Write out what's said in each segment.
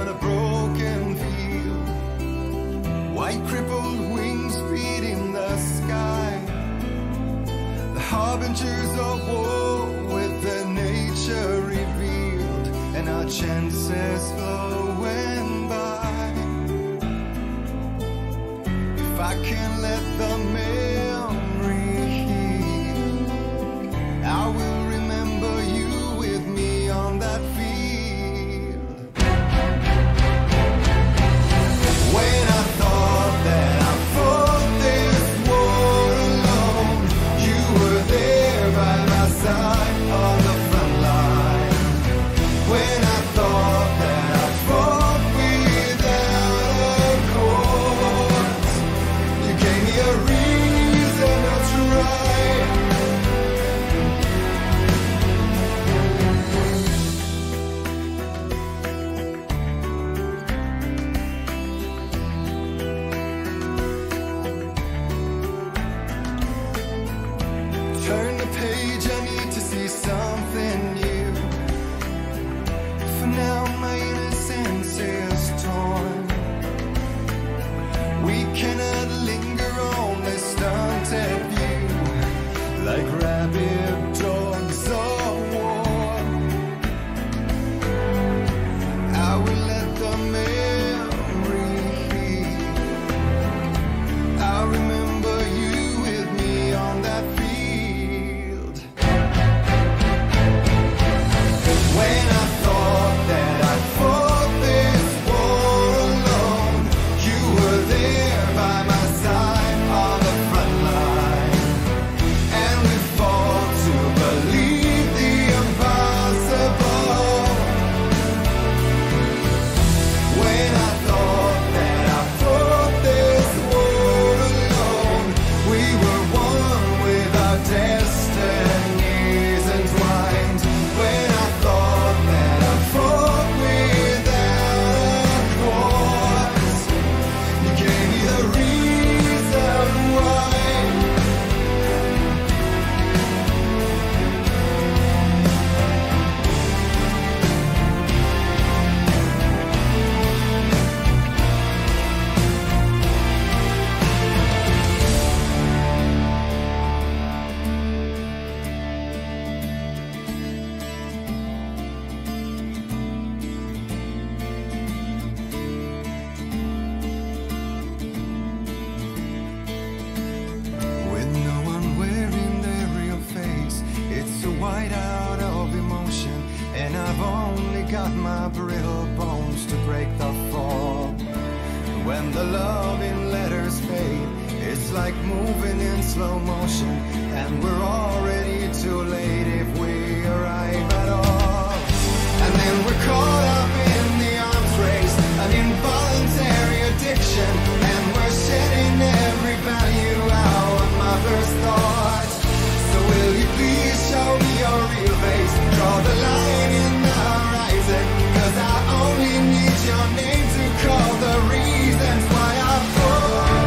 on a broken field. White crippled wings beating the sky, the harbingers of war with their nature revealed, and our chances flowing by. If I can let the memory heal, I will remember you with me on that field. When I thought that I fought this war alone, you were there by my side on the front line. When I thought that I fought without a cause, you gave me a reason to try. Turn the page, I need to see something new. For now my innocence is torn. We cannot linger on this stunted view, like rabid dogs of war. I will let the memory heal. I remember you with me on that field. When I thought that I fought this war alone, you were there by my side on the front line, and we fought to believe the impossible. When I thought that I fought this war alone, we were one with our destinies entwined. When I thought that I fought without a cause, you gave me the reason why. With no one wearing their real face, it's a whiteout of emotion, and I've only got my brittle bones to break the fall. When the love in letters fade, it's like moving in slow motion, and we're already too late if we arrive at all. And then we're caught up in the arms race, an involuntary addiction, and we're shedding every value our mother's thought. So will you please show me your real face, draw the line in the horizon, 'cause I only need your name to call the reasons why I fought.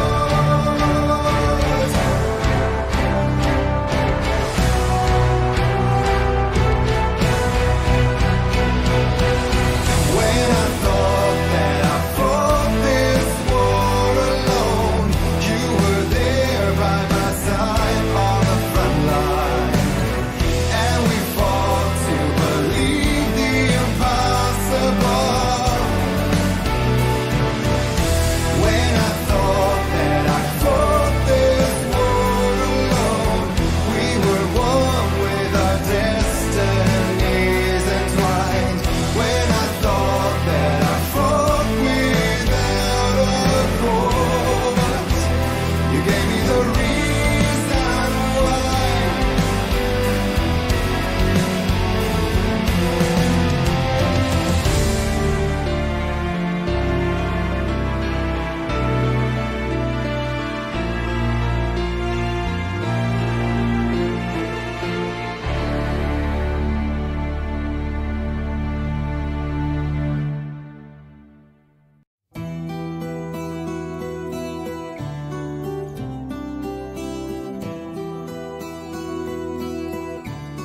When I thought that I fought this war alone, you were there by my side on the front line, and we fought to believe the impossible. When I thought that I fought this war alone, we were one with our destinies entwined. When I thought that I fought without a cause, you gave me the reason why.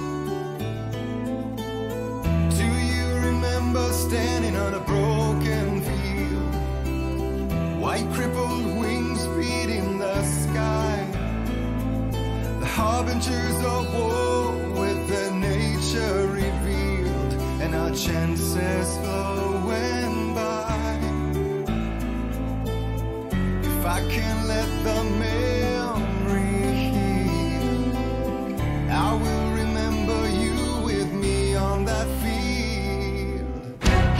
Do you remember standing on a broken chances flowing by. If I can let the memory heal, I will remember you with me on that field.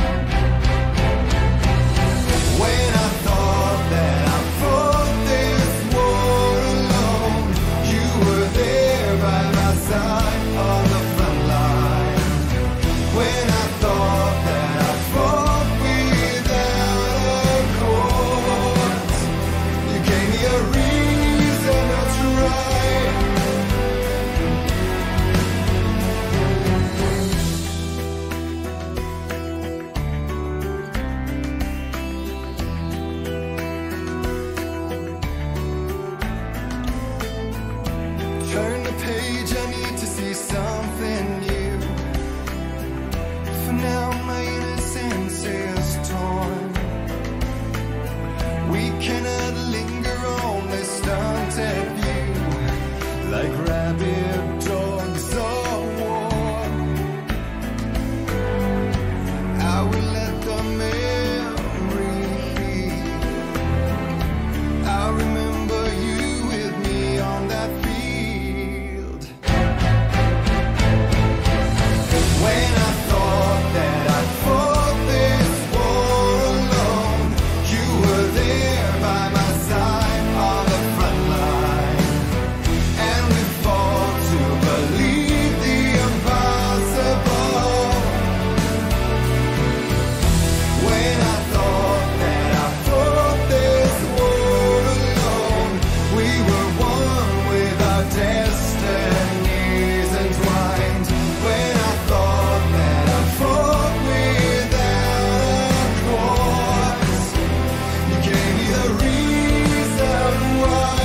When I thought that I fought this war alone, you were there by my side on the front line. When I thought that I fought without a cause, you gave me a reason to try. Turn the page, I need to see something new. For now my innocence is torn. We cannot linger on this stunted view, like rabid dogs of war. I will let the memory heal. I remember you with me on that field. When I thought that I fought this war alone, you were there by my side on the front line. And we fought to believe the impossible. When I thought that I fought this war alone, we were one with our destinies entwined. When I thought that I fought without a cause, you gave me the reason why.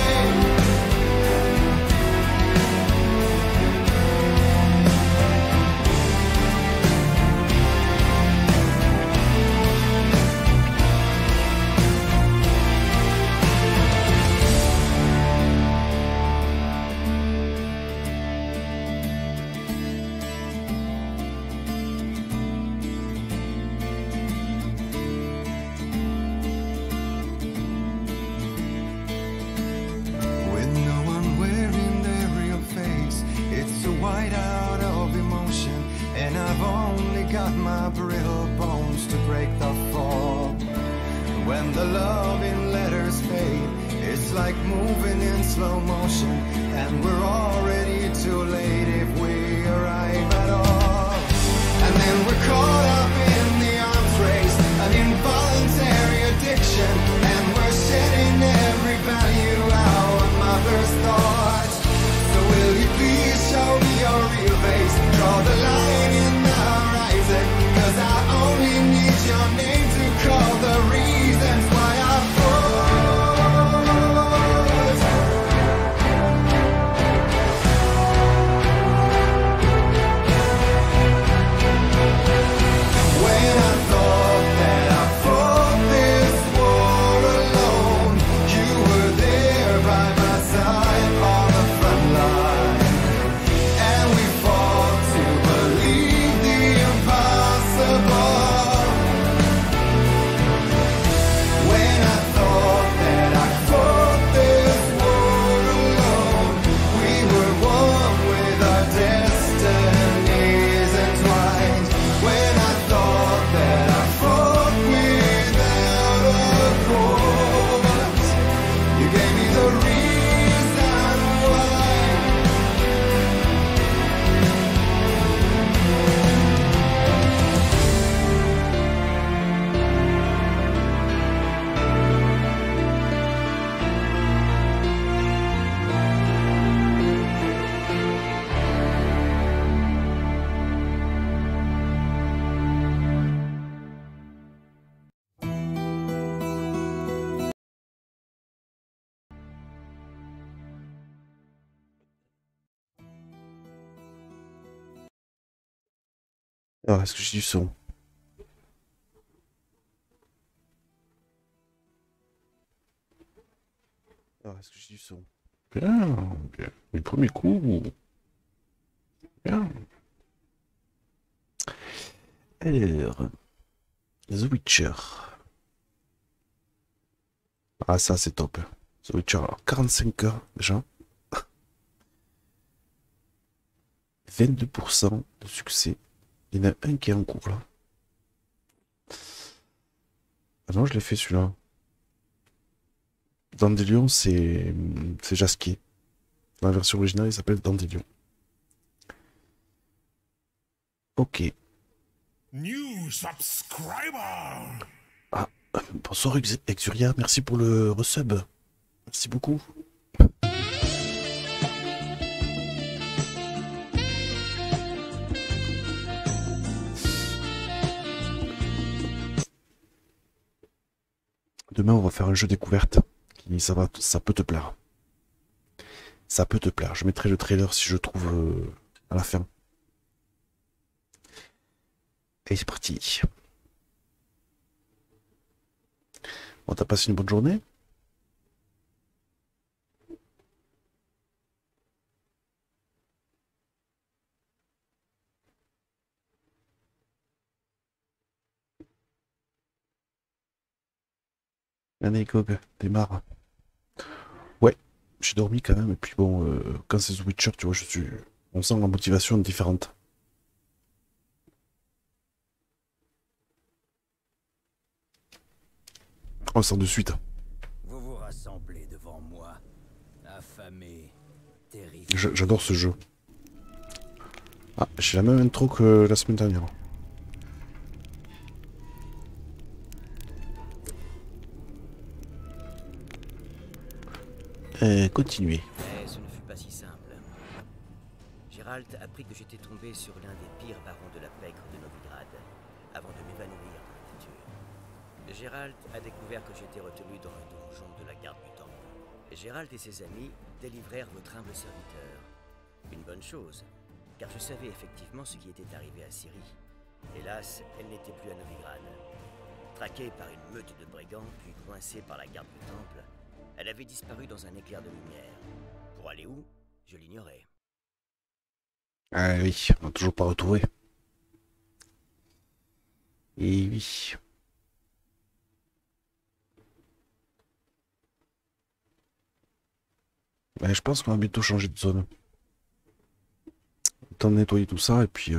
With no one wearing their real face, it's a whiteout of emotion, and I've only got my brittle bones to break the fall. When the love in letters fade, it's like moving in slow motion, and we're already too late if we arrive at all. And then we're caught up in the arms race, an involuntary addiction, and we're shedding every value our mother's thought. So will you please show me your real face, draw the line in the horizon, 'cause I only need your name to call the reasons why I fought. When I thought that I fought this war alone, you were there by my side on the front line. And we fought to believe the impossible. When I thought that I fought this war alone, we were one with our destinies entwined. When I thought that I fought without a cause, you gave me the reason why. Alors, est-ce que j'ai du son? Alors, est-ce que j'ai du son? Bien, bien. Les premiers coups. Bien. Alors, The Witcher. Ah, ça c'est top. The Witcher, alors 45 heures déjà. 22% de succès. Il y en a un qui est en cours là. Ah non, je l'ai fait celui-là. Dandelion, c'est Jasquier. Dans la version originale, il s'appelle Dandelion. Ok. New subscriber. Ah, bonsoir Exuria, merci pour le resub. Merci beaucoup. Demain, on va faire un jeu découverte. Ça peut te plaire. Ça peut te plaire. Je mettrai le trailer si je trouve à la fin. Et c'est parti. Bon, t'as passé une bonne journée? Allez, Gog, démarre. Ouais, j'ai dormi quand même, et puis bon, quand c'est The Witcher, tu vois, on sent la motivation différente. On sent de suite. Vous vous rassemblez devant moi, affamé, terrible. J'adore ce jeu. Ah, j'ai la même intro que la semaine dernière. Continuez. Mais ce ne fut pas si simple. Gérald apprit que j'étais tombé sur l'un des pires barons de la pègre de Novigrad, avant de m'évanouir dans la nature. Gérald a découvert que j'étais retenu dans un donjon de la garde du temple. Gérald et ses amis délivrèrent votre humble serviteur. Une bonne chose, car je savais effectivement ce qui était arrivé à Ciri. Hélas, elle n'était plus à Novigrad. Traquée par une meute de brigands, puis coincée par la garde du temple, elle avait disparu dans un éclair de lumière. Pour aller où? Je l'ignorais. Ah oui, on n'a toujours pas retrouvé. Et oui. Ouais, je pense qu'on va bientôt changer de zone. Autant nettoyer tout ça et puis...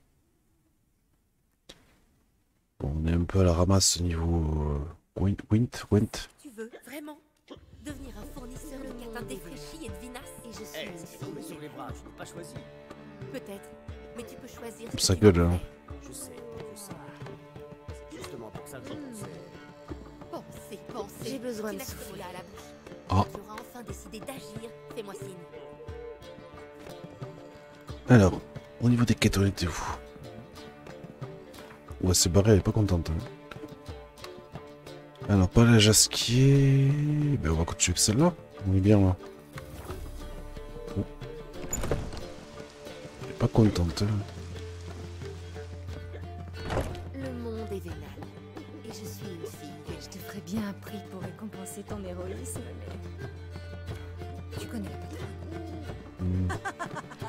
Bon, on est un peu à la ramasse niveau... Wint. Tu veux vraiment devenir un fournisseur de catins défraîchis et de vinasse? Et je suis une c'est tombé sur les bras, je n'ai pas choisi. Peut-être, mais tu peux choisir. ce Ça que tu gueule, veux hein. faire. Je sais. C'est justement pour ça que je pensais. Pensez. J'ai besoin Tu de n'as que souffler. cela à la bouche. Ah. Tu auras enfin décidé d'agir. Fais-moi signe. Alors, au niveau des quêtes, on était où? Ouais, c'est barré, elle est pas contente. Hein. Alors, pas la Jasquier... Ben, on va continuer avec celle-là. On est bien là. Oh. Elle est pas contente. Hein. Le monde est vénal. Et je suis une fille. Je te ferais bien un prix pour récompenser ton héroïsme, mais... Tu connais la patronne.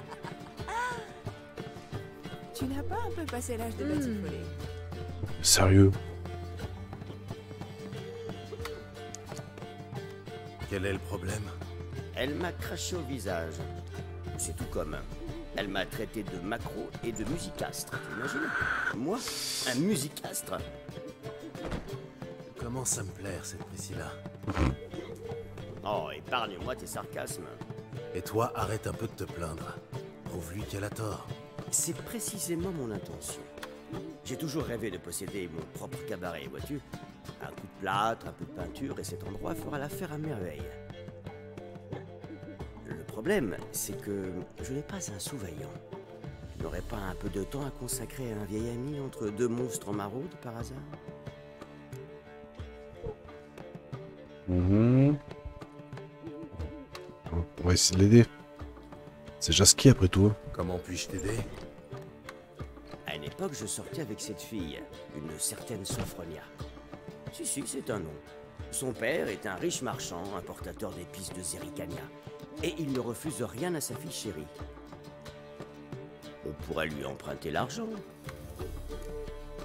Tu n'as pas un peu passé l'âge de batifoler? Sérieux? Quel est le problème? Elle m'a craché au visage. C'est tout comme. Elle m'a traité de macro et de musicastre. T'imagines? Moi, un musicastre? Commence à me plaire cette Priscilla. Oh, épargne-moi tes sarcasmes. Et toi, arrête un peu de te plaindre. Prouve-lui qu'elle a tort. C'est précisément mon intention. J'ai toujours rêvé de posséder mon propre cabaret, vois-tu? Un coup de plâtre, un peu de peinture, et cet endroit fera l'affaire à merveille. Le problème, c'est que je n'ai pas un sous-veillant. Je n'aurais pas un peu de temps à consacrer à un vieil ami entre deux monstres en maraude, par hasard? On va essayer de l'aider. C'est Jasquier après tout. Hein. Comment puis-je t'aider? À une époque, je sortais avec cette fille, une certaine Sophronia. Si, c'est un nom. Son père est un riche marchand, importateur d'épices de Zerrikania. Et il ne refuse rien à sa fille chérie. On pourrait lui emprunter l'argent.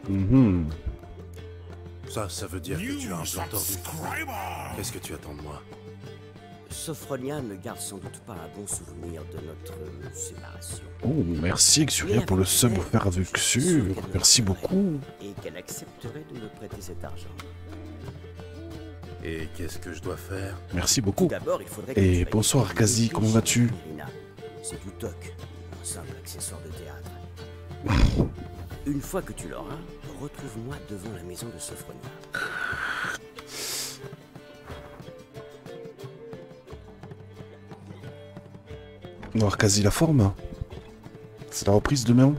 Mhm. Ça veut dire que tu as un plan tordu. Qu'est-ce que tu attends de moi? Sophronia ne garde sans doute pas un bon souvenir de notre séparation. Oh, merci Xuria pour le sub offert avec Xur. Merci beaucoup. Et qu'elle accepterait de me prêter cet argent. Et qu'est-ce que je dois faire? Merci Tout beaucoup. d'abord, il faudrait que Et tu bonsoir ailles Arkazi, vérifier comment vas-tu? Myrina. C'est du toc, un simple accessoire de théâtre. Une fois que tu l'auras, retrouve-moi devant la maison de Sophronia. On va voir quasi la forme. C'est la reprise demain.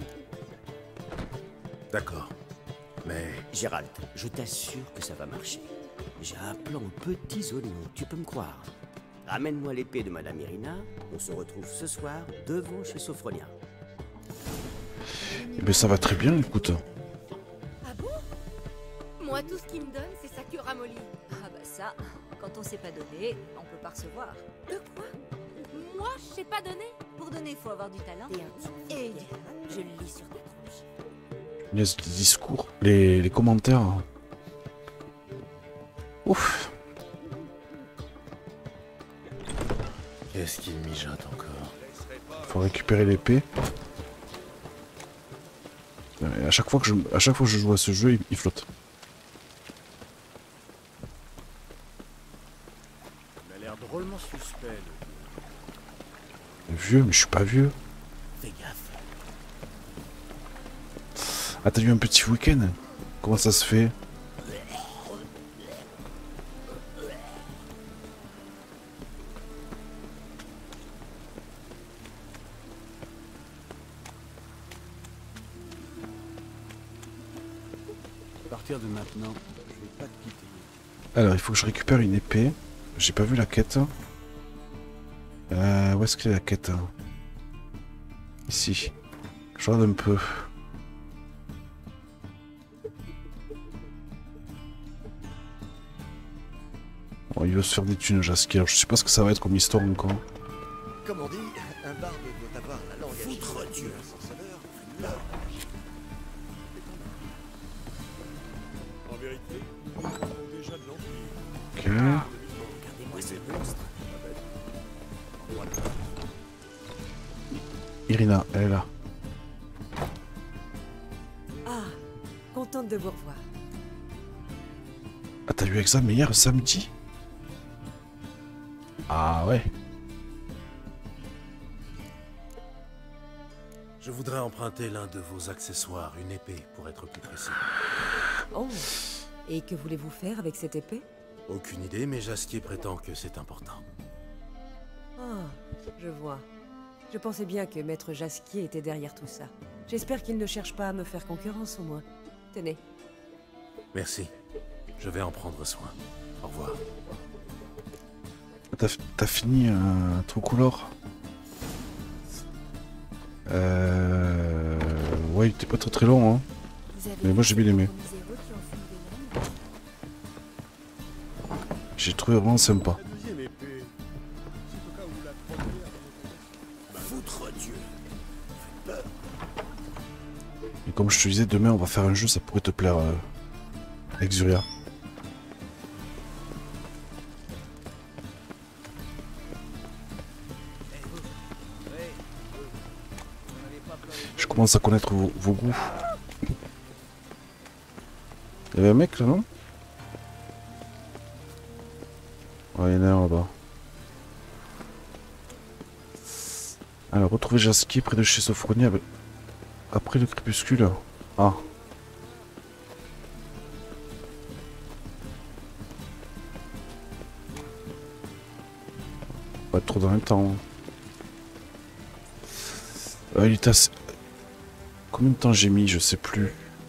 D'accord. Mais Gérald, je t'assure que ça va marcher. J'ai un plan aux petits oignons, tu peux me croire. Ramène-moi l'épée de Madame Myrina, on se retrouve ce soir devant chez Sophronia. Eh bien, ça va très bien, écoute. Ah bon? Moi, tout ce qu'il me donne, c'est sa cure ramollie. Ah bah ça, quand on s'est pas donné, on peut pas recevoir. De quoi? Moi, je sais pas donner. Pour donner, il faut avoir du talent. T'es un type. Et je le lis sur ta tronche. Les discours, les commentaires. Ouf. qu'est-ce qu'il mijote encore? Faut récupérer l'épée. À chaque fois que je joue à ce jeu, il flotte. Il a l'air drôlement suspect. Vieux, mais je suis pas vieux. Fais gaffe. Ah, t'as eu un petit week-end? Comment ça se fait? À partir de maintenant, je vais pas te quitter. Alors, il faut que je récupère une épée. J'ai pas vu la quête. Où est-ce qu'elle est la quête? Ici. Je regarde un peu. Bon, il veut se faire des thunes, Jaski. Alors, je sais pas ce que ça va être comme histoire encore. Comme on dit, un barde doit avoir la langue Foutre Dieu. En vérité, ils ont déjà de l'empire. Ok. Regardez-moi ces monstres. Irina, elle est là. Ah, contente de vous revoir. Ah, t'as eu examen hier, samedi? Ah ouais. Je voudrais emprunter l'un de vos accessoires, une épée, pour être plus précis. Oh, et que voulez-vous faire avec cette épée? Aucune idée, mais Jaskier prétend que c'est important. Ah, je vois. Je pensais bien que Maître Jaskier était derrière tout ça. J'espère qu'il ne cherche pas à me faire concurrence au moins. Tenez. Merci. Je vais en prendre soin. Au revoir. T'as fini un Tricolore? Ouais, il était pas très long, hein. Mais moi, j'ai bien aimé. J'ai trouvé vraiment sympa. Foutre Dieu. Et comme je te disais, demain, on va faire un jeu, ça pourrait te plaire, Exuria. Je commence à connaître vos goûts. Il y avait un mec là, non? Ouais, il y en a un là-bas. Alors, retrouver Jaskier près de chez Sophronia après le crépuscule. Ah. Pas trop dans le temps. Il est assez... Combien de temps j'ai mis? Je sais plus.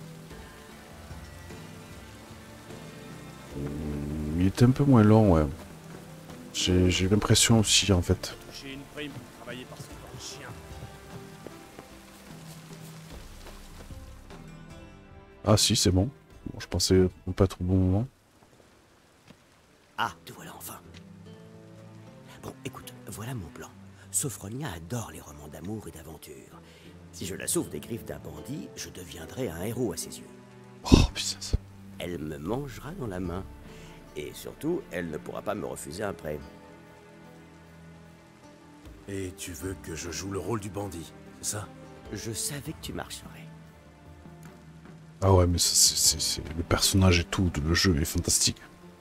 Il était un peu moins long, ouais. J'ai l'impression aussi, en fait. J'ai une prime pour travailler par ce corps de chien. Ah si, c'est bon. Bon, je pensais pas être au bon moment. Ah, te voilà enfin. Bon, écoute, voilà mon plan. Sophronia adore les romans d'amour et d'aventure. Si je la sauve des griffes d'un bandit, je deviendrai un héros à ses yeux. Oh putain. Elle me mangera dans la main. Et surtout, elle ne pourra pas me refuser un prêt. Et tu veux que je joue le rôle du bandit, c'est ça? Je savais que tu marcherais. Ah ouais, mais le personnage et tout, le jeu est fantastique.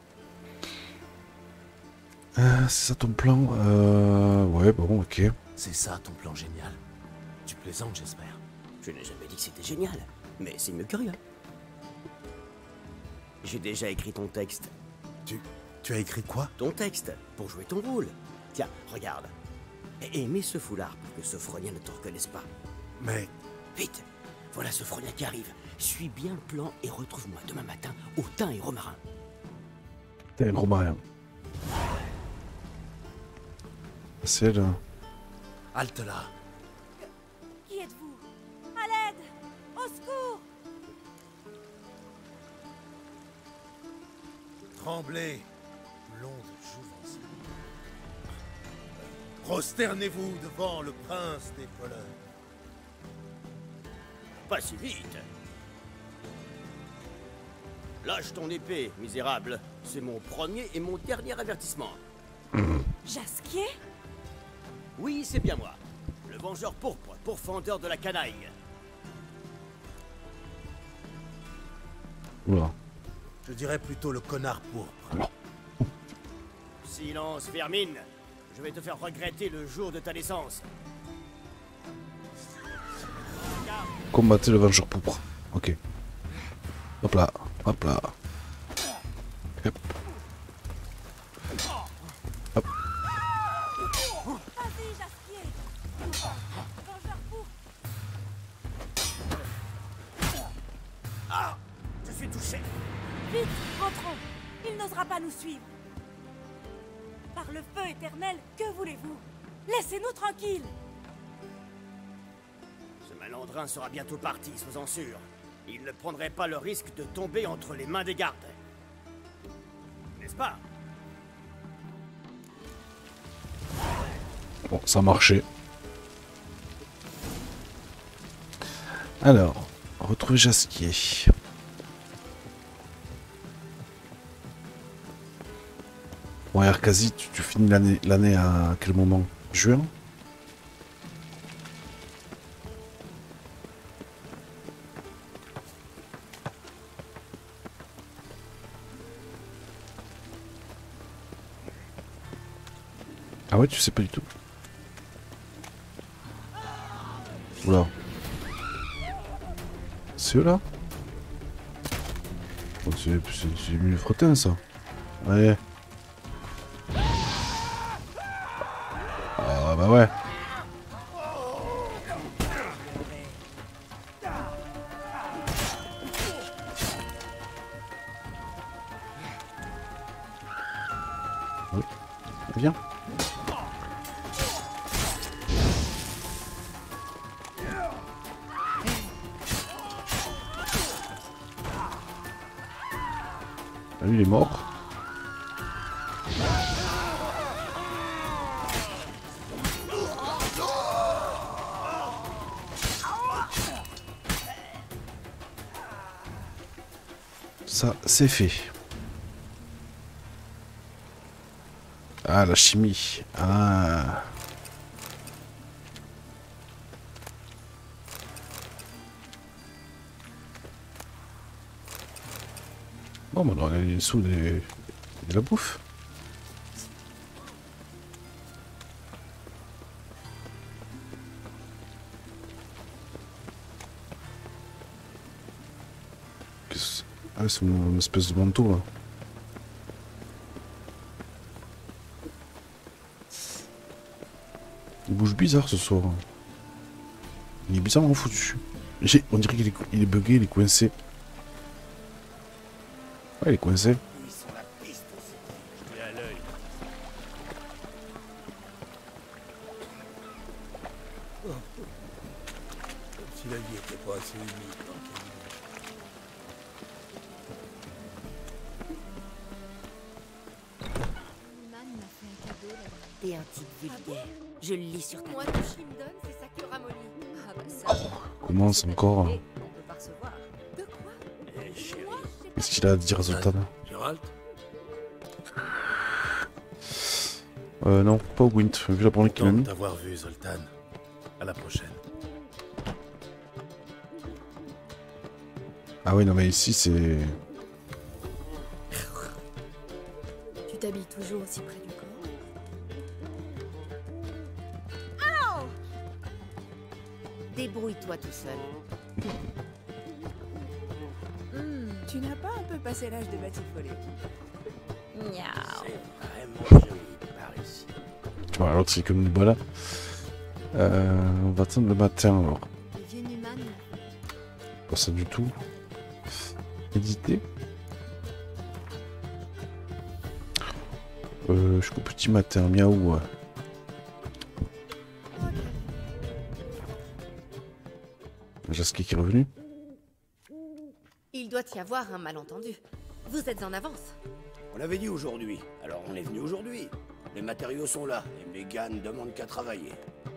C'est ça ton plan? Ouais, bon, ok. C'est ça ton plan génial. Tu plaisantes, j'espère. Je n'ai jamais dit que c'était génial, mais c'est mieux que rien. J'ai déjà écrit ton texte. Tu as écrit quoi? Ton texte, pour jouer ton rôle. Tiens, regarde. Et mets ce foulard pour que Sophronia ne te reconnaisse pas. Mais... Vite, voilà Sophronia qui arrive. Suis bien le plan et retrouve-moi demain matin au thym et romarin. T'es un gros marin. C'est là. Halte là. Qui êtes-vous? À l'aide! Au secours! Tremblez, blonde jouvence. Prosternez-vous devant le prince des voleurs. Pas si vite. Lâche ton épée, misérable. C'est mon premier et mon dernier avertissement. Jasquier? Oui, c'est bien moi. Le vengeur pourpre, pourfendeur de la canaille. Oula. Je dirais plutôt le connard pourpre. Silence, vermine. Je vais te faire regretter le jour de ta naissance. Combattez le vengeur pourpre. Ok. Hop là. Hop là. Hop. Hop. Vas-y, Jasquier! Vengeur pourpre! Ah, je suis touché. Vite, rentrons! Il n'osera pas nous suivre. Par le feu éternel, que voulez-vous? Laissez-nous tranquilles! Ce malandrin sera bientôt parti, sois-en sûr. Il ne prendrait pas le risque de tomber entre les mains des gardes. N'est-ce pas? Bon, ça a marché. Alors, retrouver Jasquier. Bon, Erkazi, tu finis l'année à quel moment? Juin? Ah ouais, tu sais pas du tout. Oula. C'est eux là? Oh, c'est mieux frottin ça. Ouais. Ah bah ouais. Oui. Viens. Ah, lui il est mort. Ça, c'est fait. Ah, la chimie. Ah. Bon, bah, on a les sous de la bouffe. Ah, c'est une espèce de manteau là. Il bouge bizarre ce soir. Il est bizarrement foutu. On dirait qu'il est bugué, il est coincé. Ouais, il est coincé. Si la vie était pas assez humide. T'es un type vulgaire. Je le lis sur ta Moi, tête. tout ce qu'il me donne, c'est ça qui le ramollit. Ah bah ça. commence encore. On peut pas recevoir. De quoi? Eh, chérie. Qu'est-ce qu'il a à dire, Zoltan? Gérald? Non, pas au Gwent, vu la première qu'il m'a Content de mis. t'avoir vu, Zoltan. À la prochaine. Ah oui, non, mais ici, c'est... Tu t'habilles toujours aussi près du corps? Débrouille-toi tout seul. Tu n'as pas un peu passé l'âge de batifoler? Miaou. Vraiment joli par ici. Tu vois, l'autre, c'est comme une balade. On va attendre le matin, alors. Les vieux Newman. Pas ça du tout. Éditer. Jusqu'au petit matin, miaou. Jasky qui est revenu. Il doit y avoir un malentendu. Vous êtes en avance. On l'avait dit aujourd'hui, alors on est venu aujourd'hui. Les matériaux sont là, et Megan demande qu'à travailler.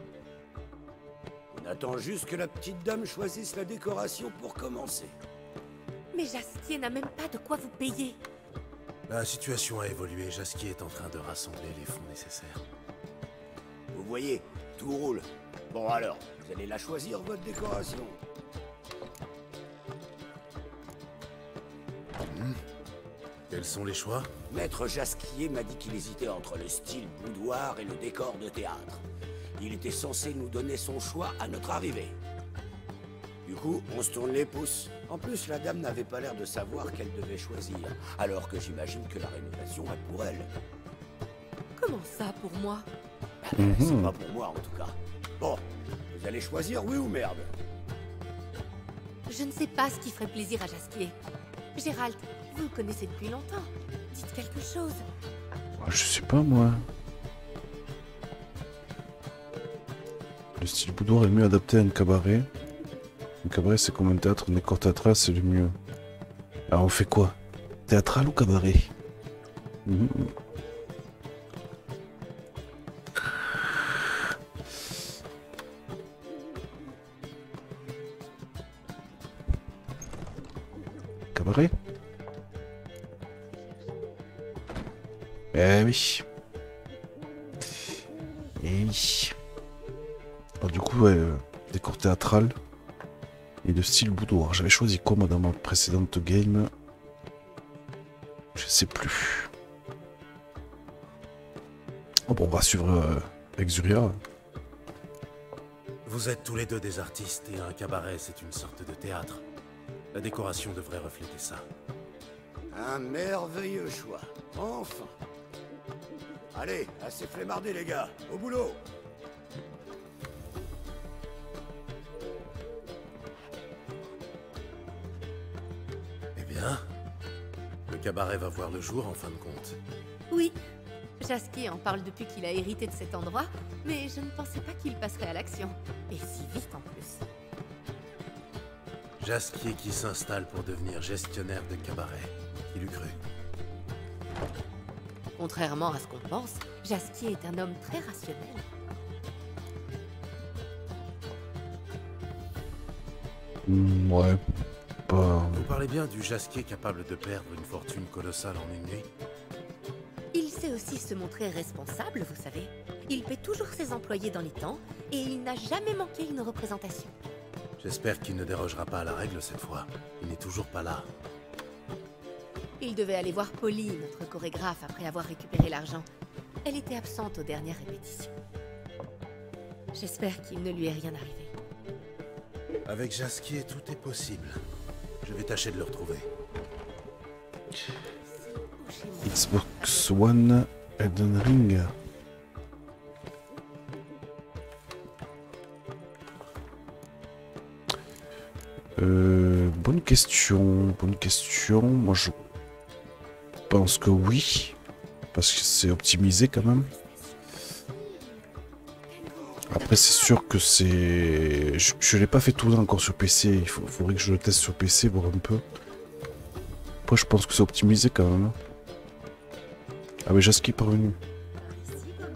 On attend juste que la petite dame choisisse la décoration pour commencer. Mais Jaskier n'a même pas de quoi vous payer. La situation a évolué. Jasky est en train de rassembler les fonds nécessaires. Vous voyez, tout roule. Bon alors, vous allez la choisir, votre décoration. Quels sont les choix? Maître Jasquier m'a dit qu'il hésitait entre le style boudoir et le décor de théâtre. Il était censé nous donner son choix à notre arrivée. Du coup, on se tourne les pouces. En plus, la dame n'avait pas l'air de savoir qu'elle devait choisir, alors que j'imagine que la rénovation est pour elle. Comment ça pour moi? C'est pas pour moi en tout cas. Bon, vous allez choisir oui ou merde? Je ne sais pas ce qui ferait plaisir à Jaskier. Gérald, vous le connaissez depuis longtemps. Dites quelque chose. Je sais pas, moi. Le style boudoir est mieux adapté à un cabaret. Un cabaret, c'est comme un théâtre. Un décor théâtral, c'est le mieux. Alors, on fait quoi? Théâtral ou cabaret? Cabaret? Eh oui. Eh oui. Alors du coup, ouais, décor théâtral et de style boudoir. J'avais choisi quoi, moi, dans ma précédente game? Je sais plus. Oh, bon, on va suivre Exuria. Vous êtes tous les deux des artistes et un cabaret, c'est une sorte de théâtre. La décoration devrait refléter ça. Un merveilleux choix. Enfin. Allez, assez flemmardé les gars, au boulot. Eh bien, le cabaret va voir le jour en fin de compte. Oui. Jaskier en parle depuis qu'il a hérité de cet endroit, mais je ne pensais pas qu'il passerait à l'action. Et si vite en plus. Jasquier qui s'installe pour devenir gestionnaire de cabaret. Qui l'eût cru? Contrairement à ce qu'on pense, Jaskier est un homme très rationnel. Ouais, pas... Vous parlez bien du Jasquier capable de perdre une fortune colossale en une nuit? Il sait aussi se montrer responsable, vous savez. Il paie toujours ses employés dans les temps, et il n'a jamais manqué une représentation. J'espère qu'il ne dérogera pas à la règle cette fois. Il n'est toujours pas là. Il devait aller voir Polly, notre chorégraphe, après avoir récupéré l'argent. Elle était absente aux dernières répétitions. J'espère qu'il ne lui est rien arrivé. Avec Jasquier, tout est possible. Je vais tâcher de le retrouver. Xbox One, Elden Ring. Bonne question, bonne question. Moi je pense que oui, parce que c'est optimisé quand même. Après c'est sûr que c'est... Je l'ai pas fait tourner encore sur PC, il faudrait que je le teste sur PC, voir un peu. Après je pense que c'est optimisé quand même. Ah mais Jasky est parvenu.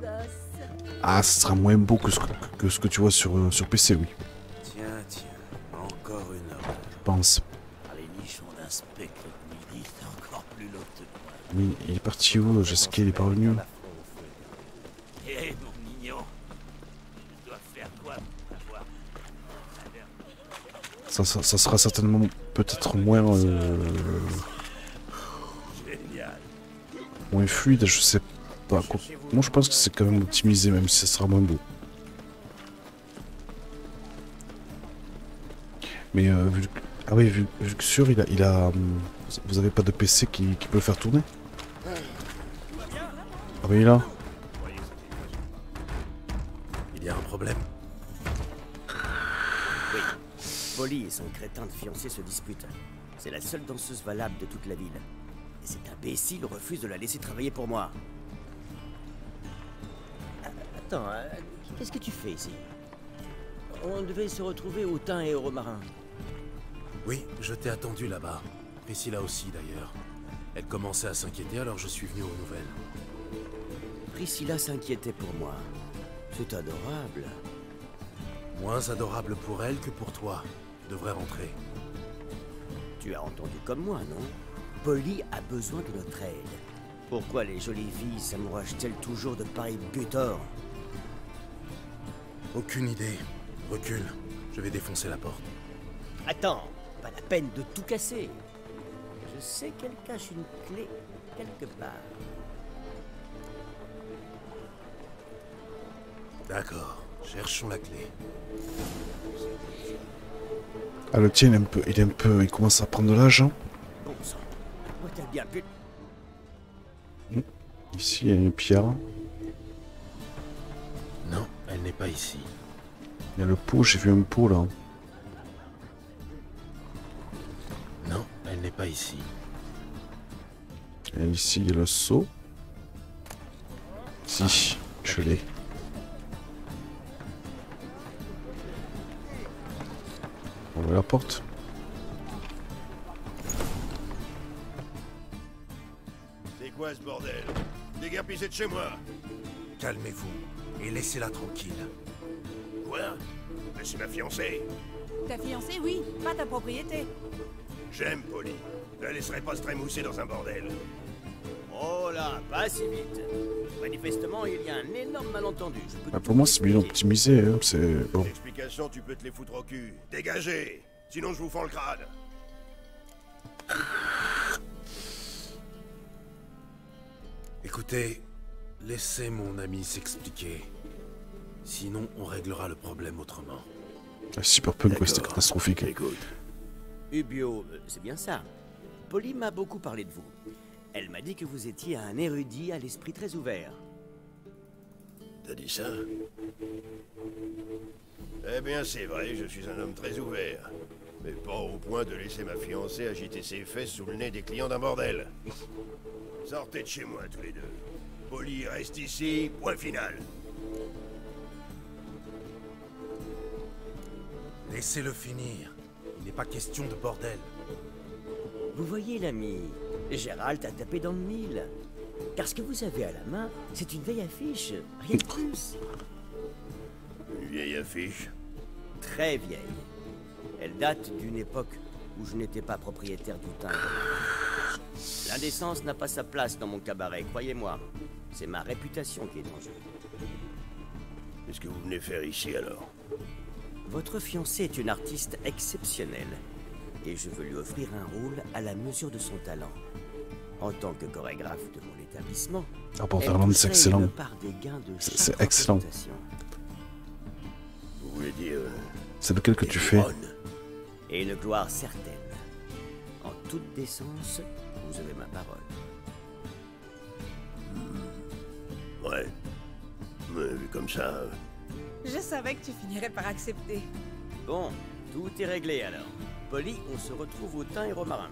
Ah, ce sera moins beau que ce que tu vois sur PC, oui. Tiens, tiens. Encore une heure. Je pense. Les nichons d'un spectre de midi, c'est encore plus lourd que moi. Mais il est parti où? Jasquier, il est pas revenu. Eh, mon mignon, je dois faire quoi pour avoir Ça sera certainement peut-être moins... Génial. moins fluide, je sais pas. Moi je pense que c'est quand même optimisé, même si ça sera moins beau. Mais vu... Ah oui, vu que sûr, il a... Vous avez pas de PC qui peut le faire tourner? Ah oui, là. Il y a un problème? Oui. Polly et son crétin de fiancé se disputent. C'est la seule danseuse valable de toute la ville. Et cet imbécile refuse de la laisser travailler pour moi. Attends, qu'est-ce que tu fais ici? On devait se retrouver au Thym et au Romarin. Oui, je t'ai attendu là-bas. Priscilla aussi, d'ailleurs. Elle commençait à s'inquiéter, alors je suis venu aux nouvelles. Priscilla s'inquiétait pour moi. C'est adorable. Moins adorable pour elle que pour toi. Tu devrais rentrer. Tu as entendu comme moi, non? Polly a besoin de notre aide. Pourquoi les jolies filles s'amouragent-elles toujours de pareils butors? Aucune idée. Recule. Je vais défoncer la porte. Attends, pas la peine de tout casser. Je sais qu'elle cache une clé quelque part. D'accord. Cherchons la clé. Ah le tien, il commence à prendre de l'âge. Hein. Bon sang, moi t'as bien pu... Ici, il y a une pierre. Non, elle n'est pas ici. Il y a le pot, j'ai vu un pot là. Non, elle n'est pas ici. Et ici, il y a le seau. Si, je l'ai. On ouvre la porte. C'est quoi ce bordel? Déguerpissez de chez moi. Calmez-vous et laissez-la tranquille. Quoi? Mais c'est ma fiancée. Ta fiancée, oui, pas ta propriété. J'aime Polly. Je la laisserai pas se trémousser dans un bordel. Oh là, pas si vite. Manifestement, il y a un énorme malentendu. Bah, pour moi, c'est bien optimisé. Hein. C'est bon. Les explications, tu peux te les foutre au cul. Dégagez! Sinon, je vous fends le crâne. Écoutez, laissez mon ami s'expliquer. Sinon, on réglera le problème autrement. Cyberpunk, ouais, c'était catastrophique. Écoute. Ubio, c'est bien ça. Polly m'a beaucoup parlé de vous. Elle m'a dit que vous étiez un érudit à l'esprit très ouvert. T'as dit ça? Eh bien, c'est vrai, je suis un homme très ouvert. Mais pas au point de laisser ma fiancée agiter ses fesses sous le nez des clients d'un bordel. Sortez de chez moi, tous les deux. Polly reste ici, point final. Laissez-le finir. Il n'est pas question de bordel. Vous voyez, l'ami, Gérald a tapé dans le mille. Car ce que vous avez à la main, c'est une vieille affiche, rien de plus. Une vieille affiche? Très vieille. Elle date d'une époque où je n'étais pas propriétaire du Thym. L'indécence n'a pas sa place dans mon cabaret, croyez-moi. C'est ma réputation qui est en jeu. Qu'est-ce que vous venez faire ici, alors? Votre fiancée est une artiste exceptionnelle. Et je veux lui offrir un rôle à la mesure de son talent. En tant que chorégraphe de mon établissement, Borderlands, c'est excellent. C'est excellent. Vous voulez dire... C'est lequel que tu fais? Et une gloire certaine. En toute décence, vous avez ma parole. Ouais. Mais vu comme ça... Je savais que tu finirais par accepter. Bon, tout est réglé alors. Polly, on se retrouve au Thym et Romarin.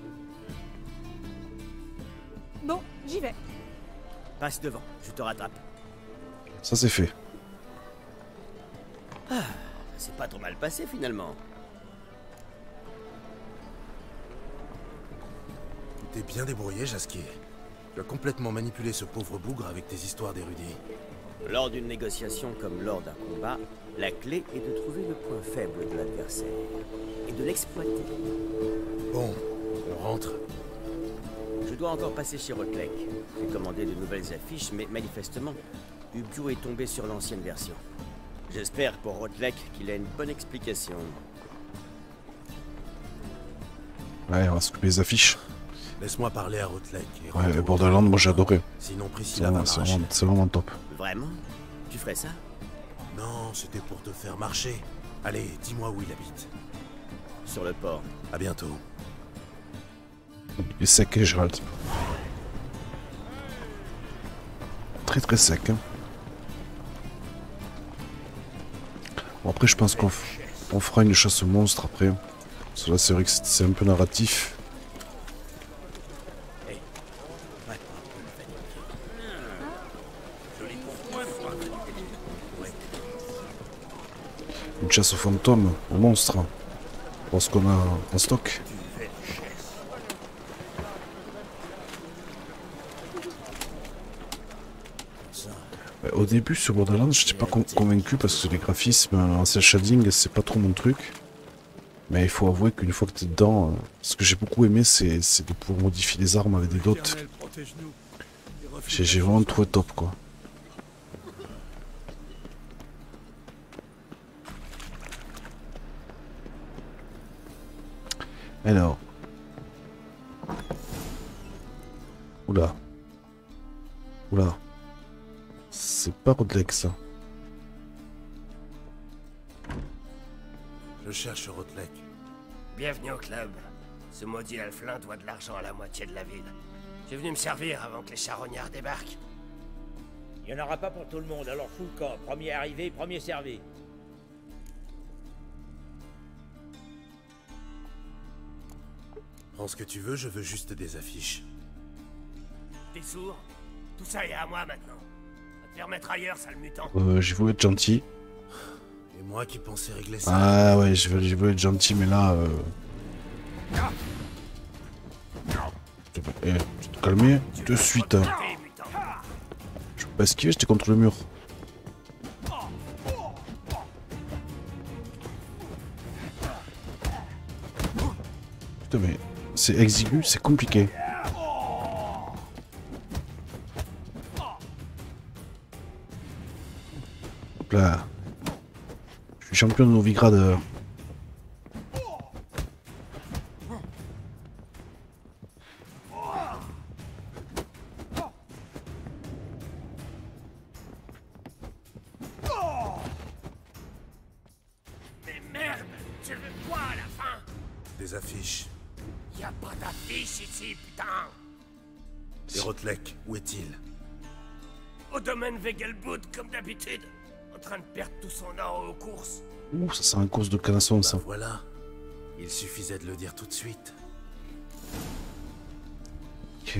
Bon, j'y vais. Passe devant, je te rattrape. Ça c'est fait. Ah, c'est pas trop mal passé finalement. Tu t'es bien débrouillé, Jasquier. Tu as complètement manipulé ce pauvre bougre avec tes histoires d'érudits. Lors d'une négociation comme lors d'un combat, La clé est de trouver le point faible de l'adversaire et de l'exploiter. Bon, on rentre. Je dois encore passer chez Rotleck. J'ai commandé de nouvelles affiches, mais manifestement, Ubio est tombé sur l'ancienne version. J'espère pour Rotleck qu'il a une bonne explication. Ouais, on va s'occuper des affiches. Laisse-moi parler à Rotleck. Ouais, Borderlands, moi j'ai adoré. Sinon, Priscilla va m'arracher. C'est vraiment top. Vraiment? Tu ferais ça? Non, c'était pour te faire marcher. Allez, dis-moi où il habite. Sur le port. À bientôt. Il est sec, Gérald. Très très sec. Hein. Bon, après, je pense qu'on fera une chasse aux monstres après. Parce que là, c'est vrai que c'est un peu narratif. Une chasse aux fantômes, aux monstres. Pour ce qu'on a en stock. Au début sur Borderlands, je n'étais pas convaincu parce que les graphismes en cel shading, c'est pas trop mon truc. Mais il faut avouer qu'une fois que tu es dedans, ce que j'ai beaucoup aimé, c'est de pouvoir modifier les armes avec des dots. J'ai vraiment trouvé top quoi. Alors. Oula. Oula. C'est pas Rotleck ça. Je cherche Rotleck. Bienvenue au club. Ce maudit Alflin doit de l'argent à la moitié de la ville. J'ai venu me servir avant que les charognards débarquent. Il n'y en aura pas pour tout le monde, alors fous le camp. Premier arrivé, premier servi. Prends ce que tu veux, je veux juste des affiches. T'es sourd? Tout ça est à moi maintenant. Va te faire mettre ailleurs, sale mutant. J'ai voulu être gentil. Et moi qui pensais régler ça. Ah ouais, j'ai voulu être gentil, mais là... Tu peux te calmer de suite. Hein. Je peux pas esquiver, j'étais contre le mur. Putain mais... C'est exigu, c'est compliqué. Hop là. Je suis champion de Novigrad. Mais merde, tu veux quoi à la fin? Des affiches. Y a pas d'affiche ici, putain! Et Rotleck, où est-il? Au domaine Vegelboot, comme d'habitude. En train de perdre tout son or aux courses. Ouh, ça c'est un course de canasson ça. Voilà. Il suffisait de le dire tout de suite. Ok.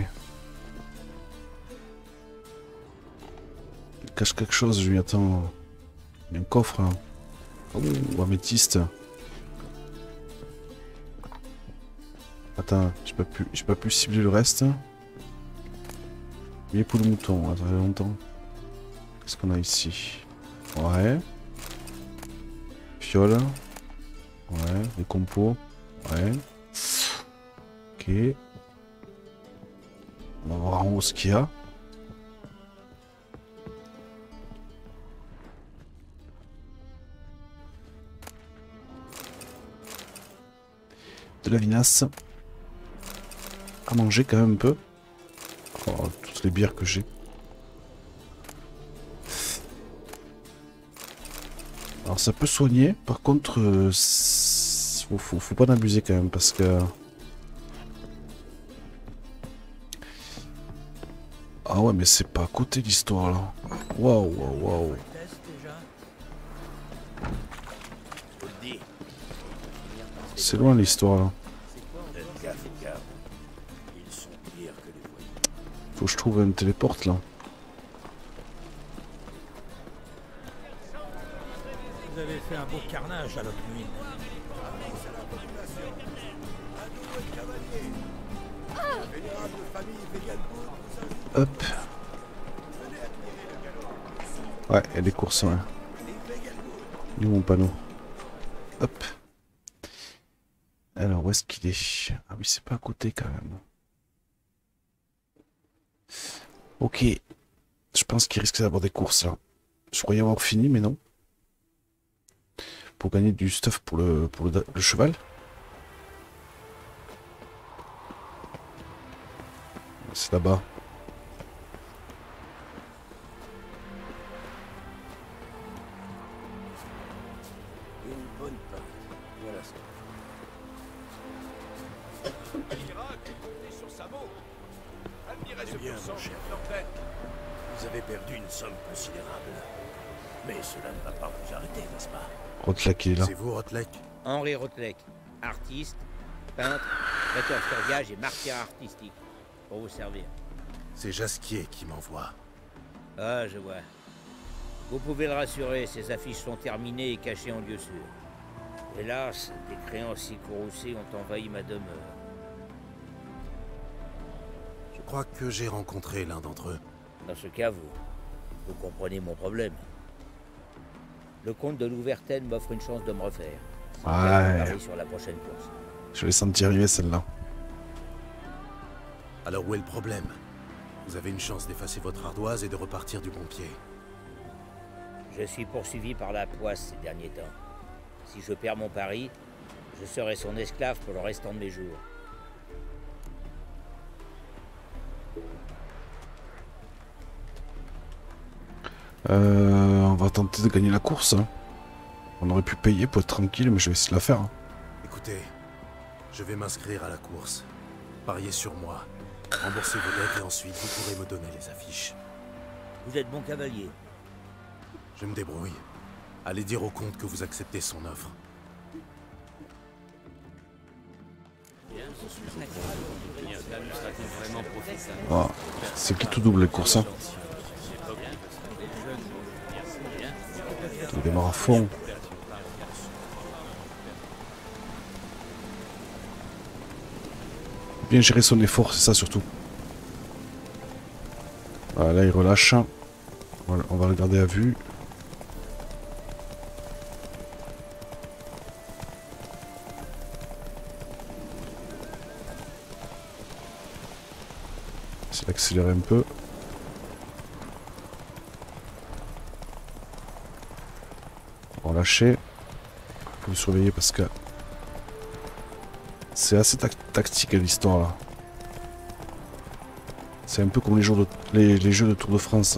Il cache quelque chose, je lui attends. Il y a un coffre. Hein. Oh, améthyste. Attends, j'ai pas pu cibler le reste. Billet pour le mouton, ça fait longtemps. Qu'est-ce qu'on a ici? Ouais. Fiole. Ouais, des compos. Ouais. Ok. On va voir en haut ce qu'il y a. De la vinasse. À manger quand même un peu. Oh, toutes les bières que j'ai. Alors ça peut soigner, par contre, faut pas en abuser quand même parce que... Ah ouais mais c'est pas à côté l'histoire là. Waouh waouh waouh. C'est loin l'histoire là. Faut que je trouve une téléporte là. Vous avez fait un beau carnage à l'autre nuit. Hop. Ouais, il y a des courses, ouais. Il est où mon panneau? Hop. Alors, où est-ce qu'il est? Ah oui, c'est pas à côté quand même. Ok. Je pense qu'il risque d'avoir des courses là. Je croyais avoir fini, mais non. Pour gagner du stuff pour le cheval. C'est là-bas. Une bonne pinte. Voilà ça. Eh bien, mon cher Norbeck, vous avez perdu une somme considérable. Mais cela ne va pas vous arrêter, n'est-ce pas? Rotlek il est là. C'est vous, Rotlek? Henri Rotlek, artiste, peintre, prêteur sur gage et martyr artistique. Pour vous servir. C'est Jasquier qui m'envoie. Ah, je vois. Vous pouvez le rassurer, ces affiches sont terminées et cachées en lieu sûr. Hélas, des créanciers courroucés ont envahi ma demeure. Je crois que j'ai rencontré l'un d'entre eux. Dans ce cas, vous comprenez mon problème. Le comte de Louvertaine m'offre une chance de me refaire. Ouais. Sur la prochaine course. Je l'ai senti arriver celle-là. Alors où est le problème? Vous avez une chance d'effacer votre ardoise et de repartir du bon pied. Je suis poursuivi par la poisse ces derniers temps. Si je perds mon pari, je serai son esclave pour le restant de mes jours. On va tenter de gagner la course. Hein. On aurait pu payer pour être tranquille, mais je vais essayer de la faire. Hein. Écoutez, je vais m'inscrire à la course. Pariez sur moi. Remboursez vos dettes et ensuite vous pourrez me donner les affiches. Vous êtes bon cavalier. Je me débrouille. Allez dire au comte que vous acceptez son offre. Oh, c'est qui tout double les courses hein. Il démarre à fond. Bien gérer son effort, c'est ça surtout. Voilà, là il relâche. Voilà, on va le garder à vue. C'est d'accélérer un peu. On va lâcher. Faut le surveiller parce que c'est assez tactique l'histoire là. C'est un peu comme les jeux de Tour de France.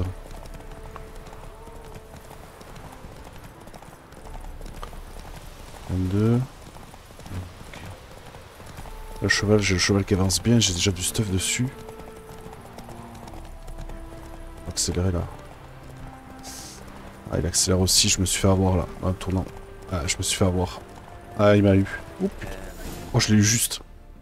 22. Okay. Le cheval, j'ai le cheval qui avance bien, j'ai déjà du stuff dessus. On va accélérer là. Ah, il accélère aussi, je me suis fait avoir là, en tournant. Ah, je me suis fait avoir. Ah, il m'a eu. Oh, je l'ai eu juste.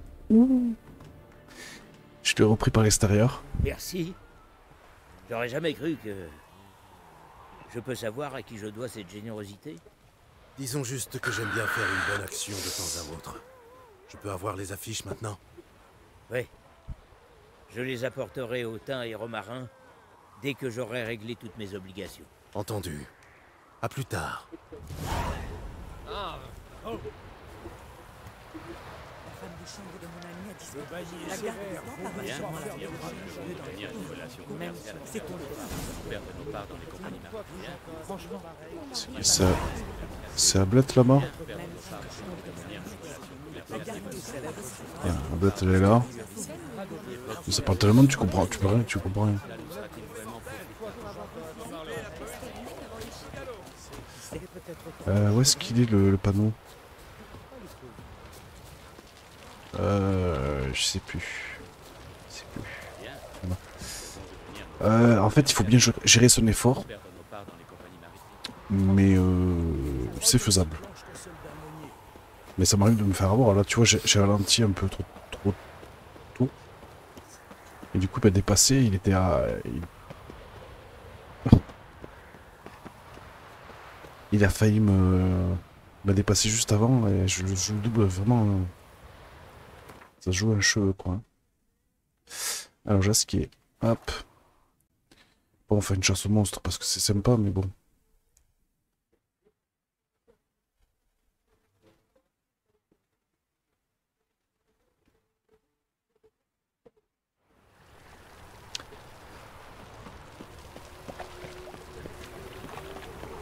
Je l'ai repris par l'extérieur. Merci. J'aurais jamais cru que... Je peux savoir à qui je dois cette générosité? Disons juste que j'aime bien faire une bonne action de temps à autre. Je peux avoir les affiches maintenant? Oui. Je les apporterai au thym et romarin dès que j'aurai réglé toutes mes obligations. Entendu. À plus tard. La femme de chambre de mon ami a disparu. La garde du temps a récemment la même c'est qu'on le c'est à Blette là-bas. La Blette elle est là. Mais ça parle tellement, tu comprends, tu peux rien, tu comprends rien. Où est-ce qu'il est le panneau? Je sais plus. En fait, il faut bien gérer son effort. Mais c'est faisable. Mais ça m'arrive de me faire avoir. Là, tu vois, j'ai ralenti un peu trop tôt. Et du coup, il m'a dépassé. Il était à... Il a failli me dépasser juste avant. Et je le double vraiment... Ça joue un cheveu, quoi. Alors, Jasquier. Hop. Bon, on fait une chasse au monstre parce que c'est sympa, mais bon.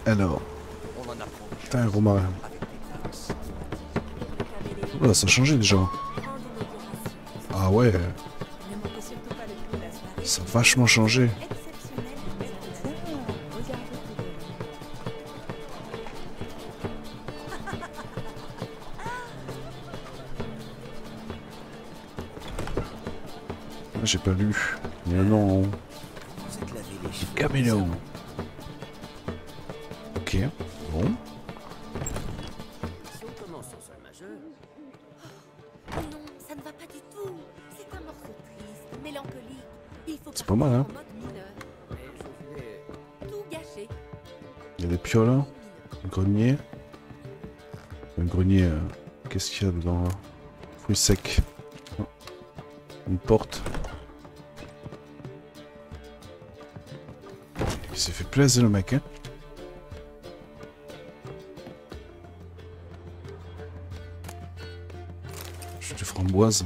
Alors. On en apprend. Putain, un gros marin. Oh, ça a changé déjà. Ah ouais. Ça a vachement changé. J'ai pas lu. Mais non. Caméléon. Ok. Bon. Si on commence en sol majeur. Non, ça ne va pas du tout. C'est un morceau triste, mélancolique. Il faut C'est pas mal, hein. en mode mineur. Tout gâché. Il y a des pioles, hein. Un grenier. Un grenier. Qu'est-ce qu'il y a dedans là? Fruits secs. Oh. Une porte. Il s'est fait plaisir le mec, hein. Je te framboise.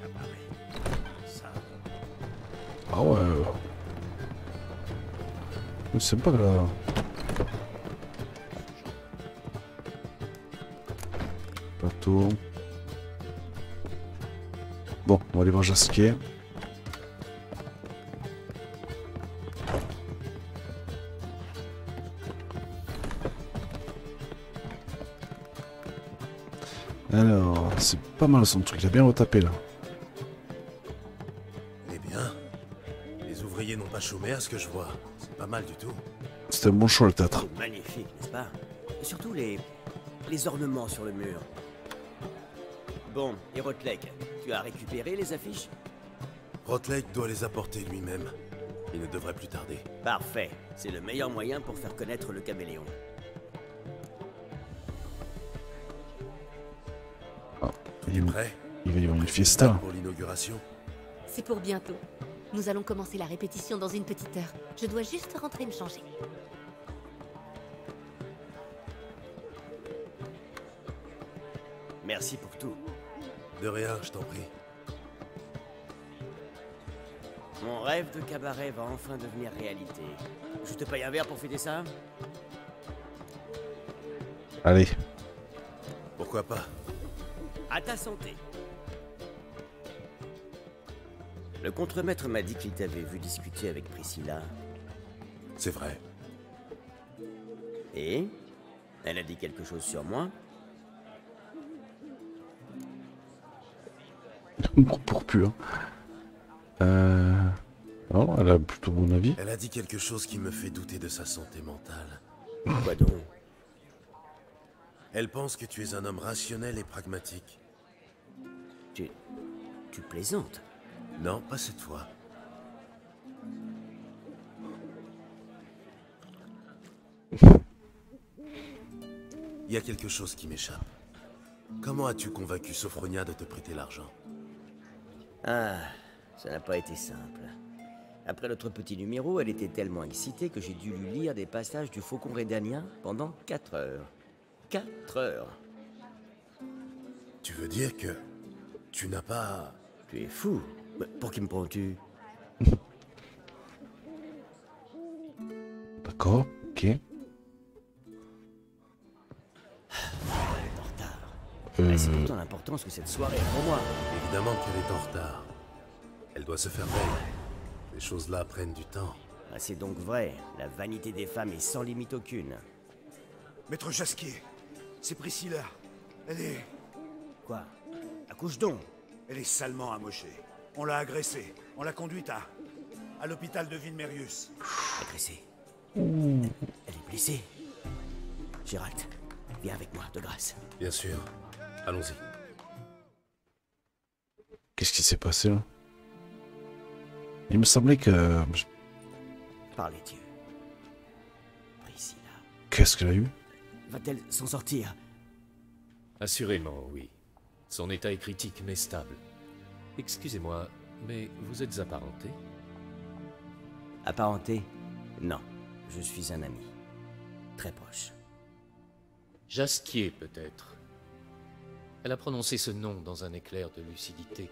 Ah ouais. C'est sympa là. Bateau. Bon, on va aller voir Jasquier. Alors, c'est pas mal son truc, il a bien retapé là. Eh bien, les ouvriers n'ont pas chômé à ce que je vois. C'est pas mal du tout. C'était un bon choix le théâtre. C'est magnifique, n'est-ce pas? Surtout les ornements sur le mur. Bon, et Rotlek, tu as récupéré les affiches? Rotlek doit les apporter lui-même. Il ne devrait plus tarder. Parfait, c'est le meilleur moyen pour faire connaître le caméléon. Il va y avoir une fiesta. Pour l'inauguration. C'est pour bientôt. Nous allons commencer la répétition dans une petite heure. Je dois juste rentrer me changer. Merci pour tout. De rien, je t'en prie. Mon rêve de cabaret va enfin devenir réalité. Je te paye un verre pour fêter ça? Allez. Pourquoi pas? À ta santé. Le contremaître m'a dit qu'il t'avait vu discuter avec Priscilla. C'est vrai. Et? Elle a dit quelque chose sur moi? Pour pur. Non, elle a plutôt bon avis. Elle a dit quelque chose qui me fait douter de sa santé mentale. Quoi donc? Elle pense que tu es un homme rationnel et pragmatique. Tu plaisantes? Non, pas cette fois. Il y a quelque chose qui m'échappe. Comment as-tu convaincu Sophronia de te prêter l'argent? Ah, ça n'a pas été simple. Après notre petit numéro, elle était tellement excitée que j'ai dû lui lire des passages du Faucon Rédanien pendant 4 heures. 4 heures. Tu veux dire que tu n'as pas... Tu es fou. Mais pour qui me prends-tu? D'accord, ok. C'est pourtant l'importance que cette soirée est pour moi. Évidemment qu'elle est en retard. Elle doit se faire belle. Ces choses-là prennent du temps. Ah, c'est donc vrai. La vanité des femmes est sans limite aucune. Maître Jasquier, c'est Priscilla. Elle est... Quoi? Accouche donc. Elle est salement amochée. On l'a agressée. On l'a conduite à l'hôpital de Villemérius. Agressée? Elle est blessée. Gérald, viens avec moi, de grâce. Bien sûr. Allons-y. Qu'est-ce qui s'est passé là? Il me semblait que... Par les dieux. Priscilla. Qu'est-ce qu'elle a eu? Va-t-elle s'en sortir? Assurément, oui. Son état est critique mais stable. Excusez-moi, mais vous êtes apparenté? Apparenté? Non. Je suis un ami. Très proche. Jasquier, peut-être. Elle a prononcé ce nom dans un éclair de lucidité.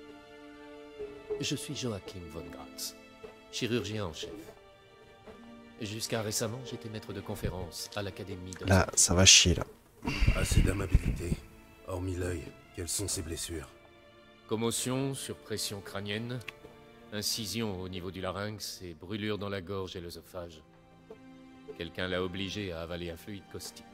Je suis Joachim von Gratz, chirurgien en chef. Jusqu'à récemment, j'étais maître de conférence à l'académie de... Là, ça va chier, là. Assez d'amabilité. Hormis l'œil, quelles sont ses blessures? Commotion, surpression crânienne, incision au niveau du larynx et brûlure dans la gorge et l'œsophage. Quelqu'un l'a obligé à avaler un fluide caustique.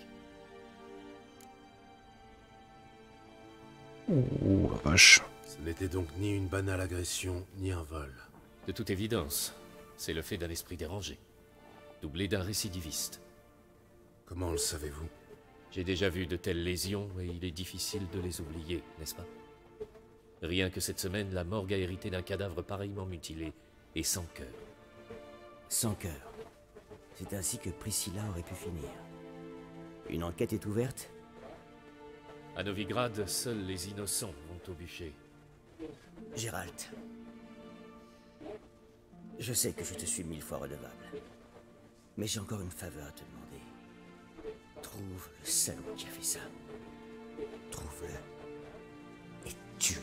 Oh, la vache. Ce n'était donc ni une banale agression, ni un vol. De toute évidence, c'est le fait d'un esprit dérangé, doublé d'un récidiviste. Comment le savez-vous? J'ai déjà vu de telles lésions et il est difficile de les oublier, n'est-ce pas? Rien que cette semaine, la morgue a hérité d'un cadavre pareillement mutilé et sans cœur. Sans cœur. C'est ainsi que Priscilla aurait pu finir. Une enquête est ouverte? À Novigrad, seuls les innocents vont au bûcher. Gérald. Je sais que je te suis 1000 fois redevable. Mais j'ai encore une faveur à te demander. Trouve le salaud qui a fait ça. Trouve-le. Et tue-le.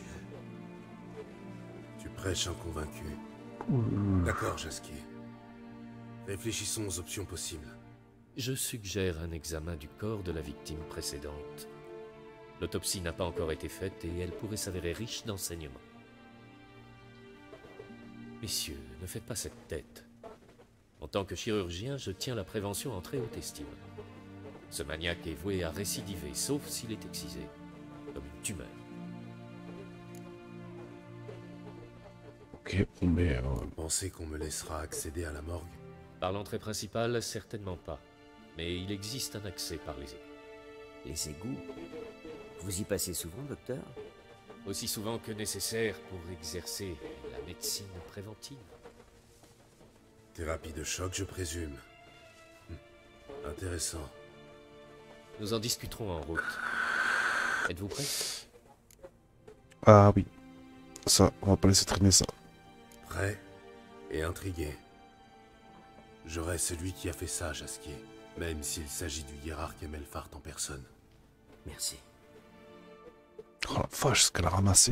Tu prêches un convaincu. D'accord, Jasquier. Réfléchissons aux options possibles. Je suggère un examen du corps de la victime précédente. L'autopsie n'a pas encore été faite et elle pourrait s'avérer riche d'enseignements. Messieurs, ne faites pas cette tête. En tant que chirurgien, je tiens la prévention en très haute estime. Ce maniaque est voué à récidiver, sauf s'il est excisé, comme une tumeur. Ok, mais... Vous pensez qu'on me laissera accéder à la morgue? Par l'entrée principale, certainement pas. Mais il existe un accès par les égouts. Les égouts? Vous y passez souvent, docteur? Aussi souvent que nécessaire pour exercer la médecine préventive. Thérapie de choc, je présume. Intéressant. Nous en discuterons en route. Êtes-vous prêts? Ah oui. Ça, on va pas laisser traîner ça. Prêt et intrigué. J'aurai celui qui a fait ça, Jasquier. Même s'il s'agit du hiérarque Emelfart en personne. Merci. Oh la vache, ce qu'elle a ramassé.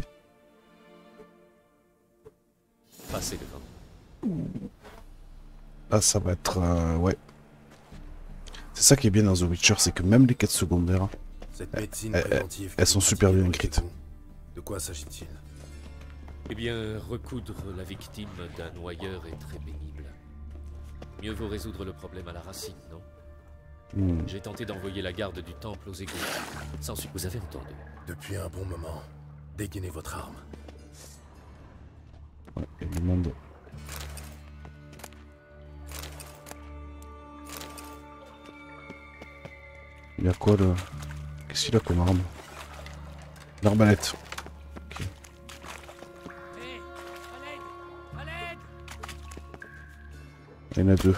Passez devant. Là, ça va être... ouais. C'est ça qui est bien dans The Witcher, c'est que même les quêtes secondaires, Cette médecine préventive elles sont super bien écrites. De quoi s'agit-il? Eh bien, recoudre la victime d'un noyeur est très pénible. Mieux vaut résoudre le problème à la racine, non? J'ai tenté d'envoyer la garde du temple aux égouts. Sans suite, vous avez entendu. Depuis un bon moment, dégainez votre arme. Ouais, il y a du monde. Il y a quoi là? Qu'est-ce qu'il a comme arme? L'arbalète. Ok. Il y en a deux.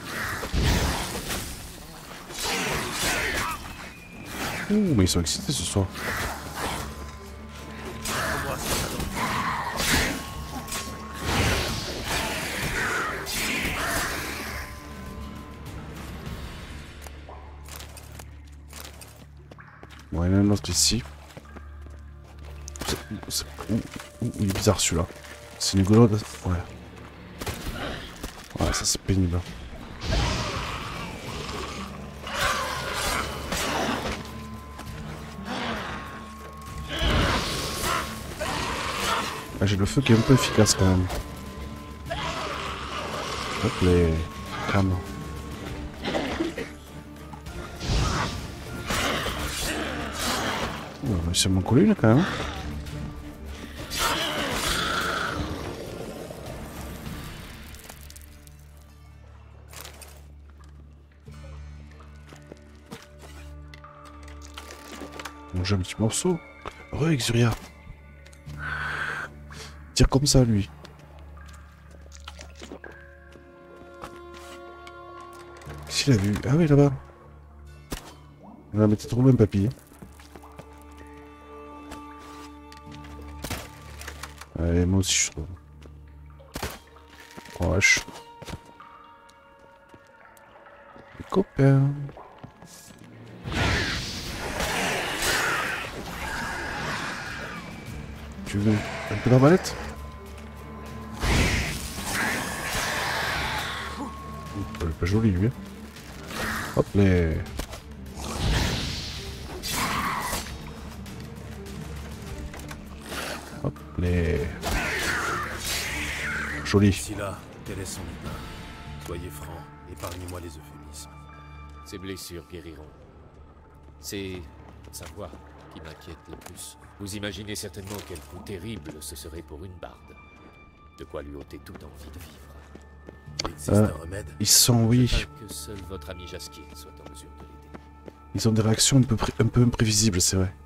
Ouh, mais ils sont excités ce soir. Bon, il y en a un autre ici. Il est bizarre celui-là. C'est une rigolo. Ouais. Ouais, ça c'est pénible. Ah, j'ai le feu qui est un peu efficace quand même. Hop les crânes. On va réussir à m'en coller une quand même. Manger un petit morceau. Re-Exuria. Tire comme ça lui. Qu'est-ce qu'il a vu? Ah oui là-bas. On a mis trop loin papy. Allez, moi aussi je trouve. Oh wesh. Les copains. Tu veux un peu d'arbalète? Pas joli lui. Hop les. Hop les. Joli. D'ici là, quel est son état? Soyez franc, épargnez-moi les euphémismes. Ses blessures guériront. C'est sa voix qui m'inquiète le plus. Vous imaginez certainement quel coup terrible ce serait pour une barde. De quoi lui ôter toute envie de vivre. Il existe un remède? Ils sont, oui. Je crains que seul votre ami Jasquier soit en mesure de l'aider. Ils ont des réactions un peu imprévisibles, c'est vrai.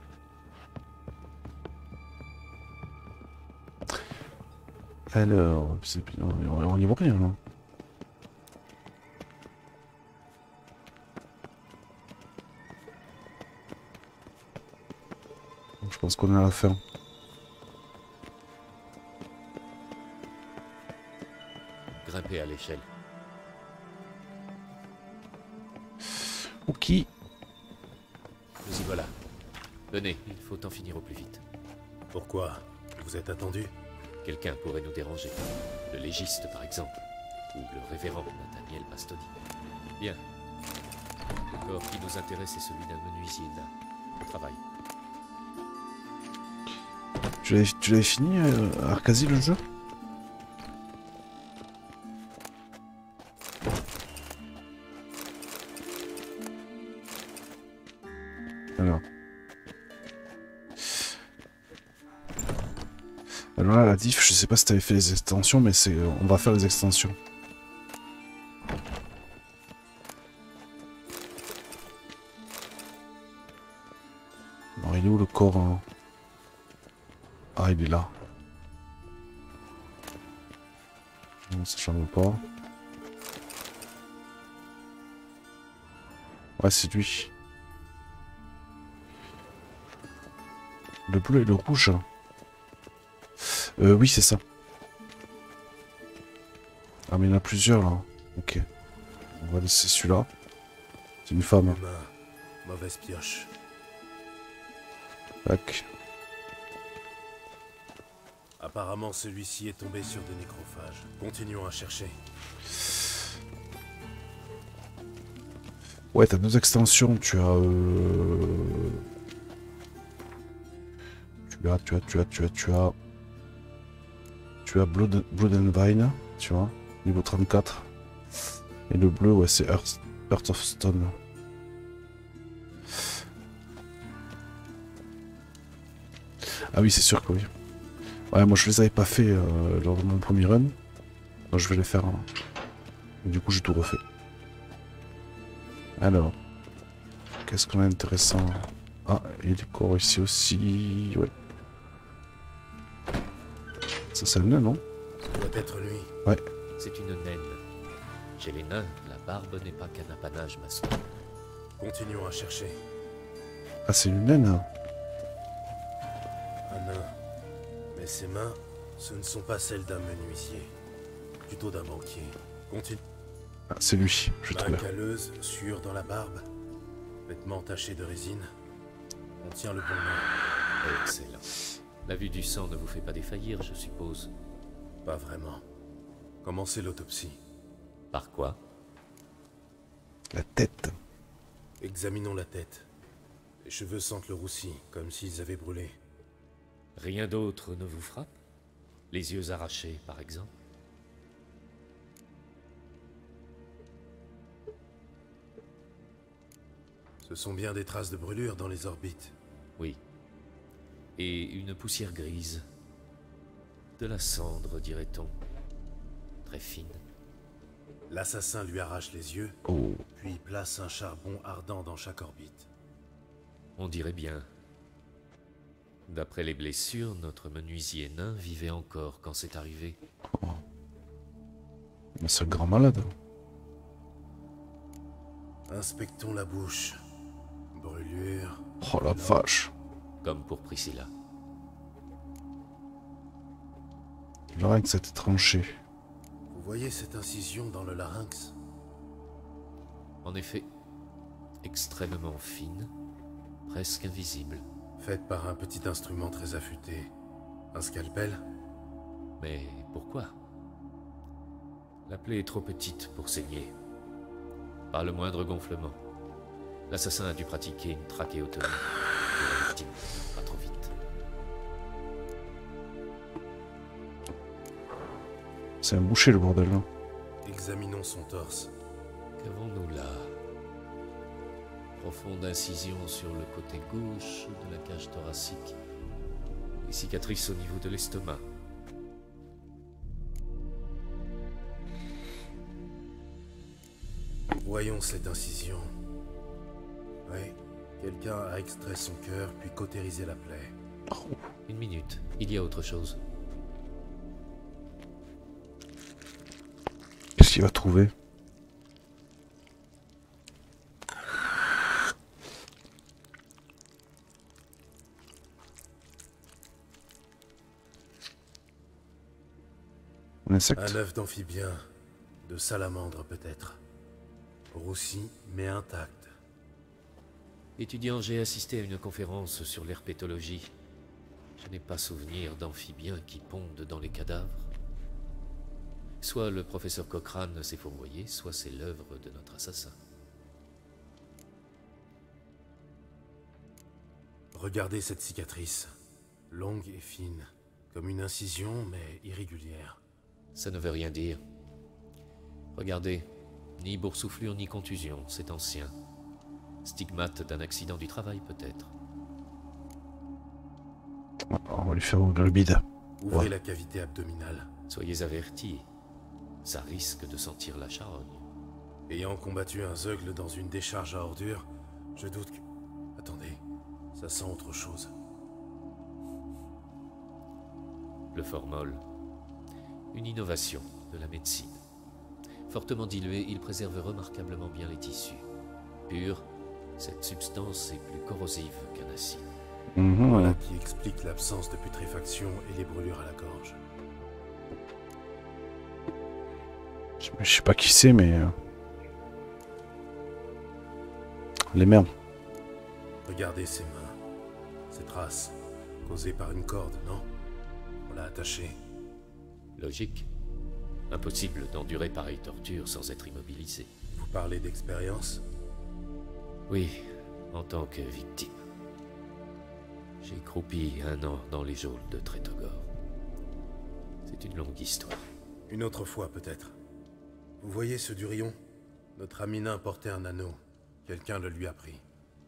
Alors, on n'y voit rien là. Je pense qu'on est à la fin. Grimpez à l'échelle. Ok. Nous y voilà. Venez, il faut en finir au plus vite. Pourquoi? Vous êtes attendu? Quelqu'un pourrait nous déranger. Le légiste, par exemple. Ou le révérend Nathaniel Bastoni. Bien. Le corps qui nous intéresse est celui d'un menuisier nain. Au travail. Tu l'avais fini, Arcasi, le jeu? Alors là, la diff, je sais pas si t'avais fait les extensions, mais c'est, on va faire les extensions. Alors, il est où le corps hein? Ah, il est là. Non, ça change pas. Ouais, c'est lui. Le bleu et le rouge. Oui, c'est ça. Ah, mais il y en a plusieurs là. Ok. On va laisser celui-là. C'est une femme. Mauvaise pioche. Tac. Apparemment, celui-ci est tombé sur des nécrophages. Continuons à chercher. Ouais, t'as deux extensions. Tu as... Tu as Blood and Vine, tu vois, niveau 34. Et le bleu, ouais, c'est Earth of Stone. Ah oui, c'est sûr que oui. Ouais, moi je les avais pas fait lors de mon premier run. Donc je vais les faire. Hein. Du coup, j'ai tout refait. Alors, qu'est-ce qu'on a d'intéressant? Ah, il y a des corps ici aussi. Ouais. Ça, c'est le nain, non? Ça doit être lui. Ouais. C'est une naine. Chez les nains, la barbe n'est pas qu'un apanage masculin. Continuons à chercher. Ah, c'est une naine. Hein. Un nain. Mais ses mains, ce ne sont pas celles d'un menuisier. Plutôt d'un banquier. Continue. Ah, c'est lui, je main trouvais. calleuse, sueur dans la barbe. Vêtements tachés de résine. On tient le bon nom. Excellent. La vue du sang ne vous fait pas défaillir, je suppose. Pas vraiment. Commencez l'autopsie. Par quoi? La tête. Examinons la tête. Les cheveux sentent le roussi, comme s'ils avaient brûlé. Rien d'autre ne vous frappe? Les yeux arrachés, par exemple? Ce sont bien des traces de brûlure dans les orbites. Oui. Et une poussière grise. De la cendre, dirait-on. Très fine. L'assassin lui arrache les yeux, puis place un charbon ardent dans chaque orbite. On dirait bien. D'après les blessures, notre menuisier nain vivait encore quand c'est arrivé. Oh. Mais c'est un grand malade. Inspectons la bouche. Brûlure. Oh la vache. Comme pour Priscilla. Le larynx a été tranché. Vous voyez cette incision dans le larynx? En effet, extrêmement fine, presque invisible. Faite par un petit instrument très affûté. Un scalpel? Mais pourquoi? La plaie est trop petite pour saigner. Pas le moindre gonflement. L'assassin a dû pratiquer une trachéotomie. Et la victime, pas trop vite. C'est un boucher le bordel là. Examinons son torse. Qu'avons-nous là? Profonde incision sur le côté gauche de la cage thoracique. Et cicatrices au niveau de l'estomac. Voyons cette incision. Oui, quelqu'un a extrait son cœur puis cautérisé la plaie. Une minute, il y a autre chose. Qu'est-ce qu'il va trouver? Un insecte? Un œuf d'amphibien, de salamandre peut-être. Roussi, mais intact. Étudiant, j'ai assisté à une conférence sur l'herpétologie. Je n'ai pas souvenir d'amphibiens qui pondent dans les cadavres. Soit le professeur Cochrane s'est fourvoyé, soit c'est l'œuvre de notre assassin. Regardez cette cicatrice. Longue et fine. Comme une incision, mais irrégulière. Ça ne veut rien dire. Regardez. Ni boursouflure ni contusion, c'est ancien. Stigmate d'un accident du travail, peut-être. On va lui faire ouvrir le bide. Ouvrez la cavité abdominale. Soyez avertis. Ça risque de sentir la charogne. Ayant combattu un zeugle dans une décharge à ordures, je doute que... Attendez, ça sent autre chose. Le formol. Une innovation de la médecine. Fortement dilué, il préserve remarquablement bien les tissus. Pur, cette substance est plus corrosive qu'un acide. Voilà qui explique l'absence de putréfaction et les brûlures à la gorge. Je sais pas qui c'est, mais... Les mains. Regardez ses mains. Ces traces, causées par une corde, non? On l'a attachée. Logique. Impossible d'endurer pareille torture sans être immobilisé. Vous parlez d'expérience? Oui, en tant que victime. J'ai croupi 1 an dans les geôles de Trétogor. C'est une longue histoire. Une autre fois, peut-être. Vous voyez ce Durion? Notre ami nain portait un anneau. Quelqu'un le lui a pris.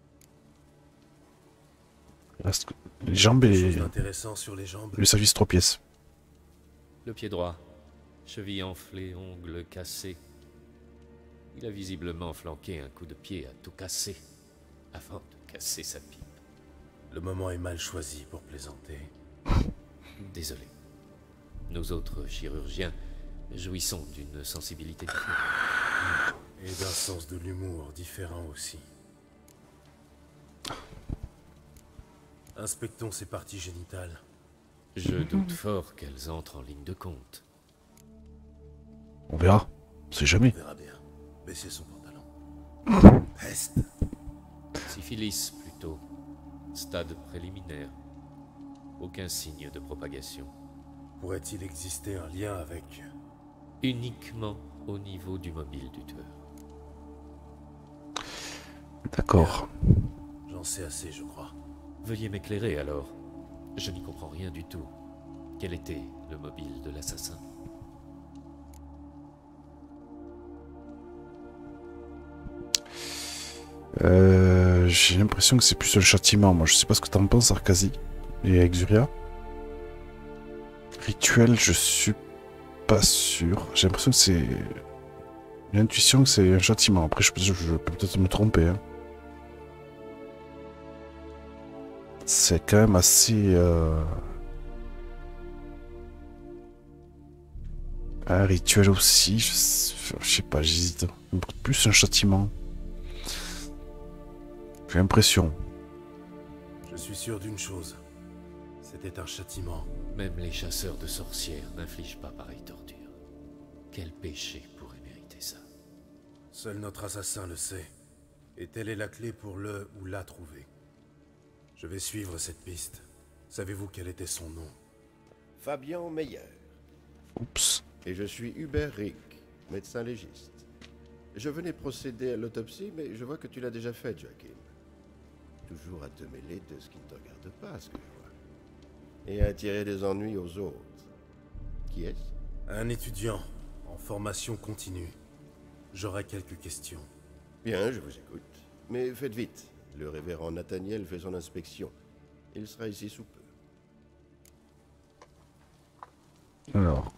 Les jambes et... Intéressant sur les jambes. Le service 3 pièces. Le pied droit. Cheville enflée, ongles cassés. Il a visiblement flanqué un coup de pied à tout casser, avant de casser sa pipe. Le moment est mal choisi pour plaisanter. Désolé. Nous autres chirurgiens jouissons d'une sensibilité différente. Et d'un sens de l'humour différent aussi. Inspectons ces parties génitales. Je doute fort qu'elles entrent en ligne de compte. On verra. On sait jamais. On verra bien. Baissez son pantalon. Peste. Syphilis, plutôt. Stade préliminaire. Aucun signe de propagation. Pourrait-il exister un lien avec... Uniquement au niveau du mobile du tueur. D'accord. J'en sais assez, je crois. Veuillez m'éclairer alors. Je n'y comprends rien du tout. Quel était le mobile de l'assassin? J'ai l'impression que c'est plus le châtiment. Moi, je sais pas ce que t'en penses, Arcasi et Exuria. Rituel, je suis pas sûr. J'ai l'impression que c'est... L'intuition que c'est un châtiment. Après, je peux peut-être me tromper. Hein. C'est quand même assez... Un rituel aussi. Je sais pas, j'hésite. Plus un châtiment. J'ai l'impression. Je suis sûr d'une chose. C'était un châtiment. Même les chasseurs de sorcières n'infligent pas pareille torture. Quel péché pourrait mériter ça? Seul notre assassin le sait. Et telle est la clé pour le ou la trouver. Je vais suivre cette piste. Savez-vous quel était son nom? Fabian Meyer. Oups. Et je suis Hubert Rick, médecin légiste. Je venais procéder à l'autopsie, mais je vois que tu l'as déjà faite, Joachim. Toujours à te mêler de ce qui ne te regarde pas, ce que je vois. Et à attirer des ennuis aux autres. Qui est-ce? Un étudiant, en formation continue. J'aurai quelques questions. Bien, je vous écoute. Mais faites vite. Le révérend Nathaniel fait son inspection. Il sera ici sous peu. Alors.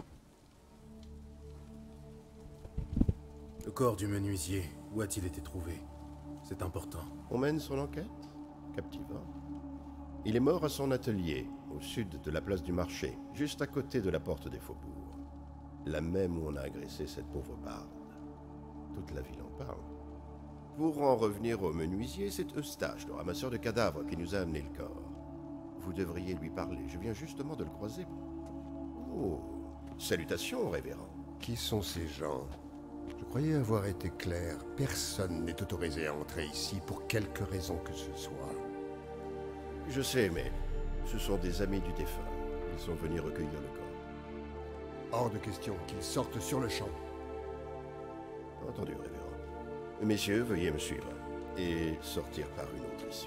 Le corps du menuisier, où a-t-il été trouvé? C'est important. On mène son enquête? Captivant. Il est mort à son atelier, au sud de la place du marché, juste à côté de la porte des faubourgs. La même où on a agressé cette pauvre barde. Toute la ville en parle. Pour en revenir au menuisier, c'est Eustache, le ramasseur de cadavres, qui nous a amené le corps. Vous devriez lui parler, je viens justement de le croiser. Oh, salutations, révérend. Qui sont ces gens? Je croyais avoir été clair. Personne n'est autorisé à entrer ici pour quelque raison que ce soit. Je sais, mais ce sont des amis du défunt. Ils sont venus recueillir le corps. Hors de question qu'ils sortent sur le champ. Entendu, révérend. Messieurs, veuillez me suivre. Et sortir par une autre issue.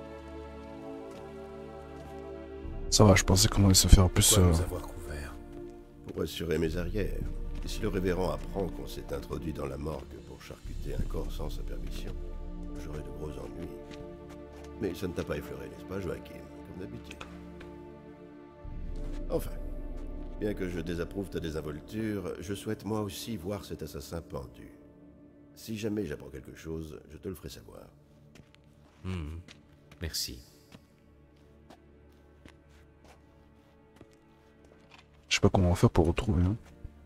Ça va, je pensais qu'on allait se faire plus... nous avoir couvert. Pour assurer mes arrières. Et si le révérend apprend qu'on s'est introduit dans la morgue pour charcuter un corps sans sa permission, j'aurai de gros ennuis. Mais ça ne t'a pas effleuré, n'est-ce pas, Joachim? Comme d'habitude. Enfin, bien que je désapprouve ta désinvolture, je souhaite moi aussi voir cet assassin pendu. Si jamais j'apprends quelque chose, je te le ferai savoir. Merci. Je sais pas comment on va faire pour retrouver. Hein.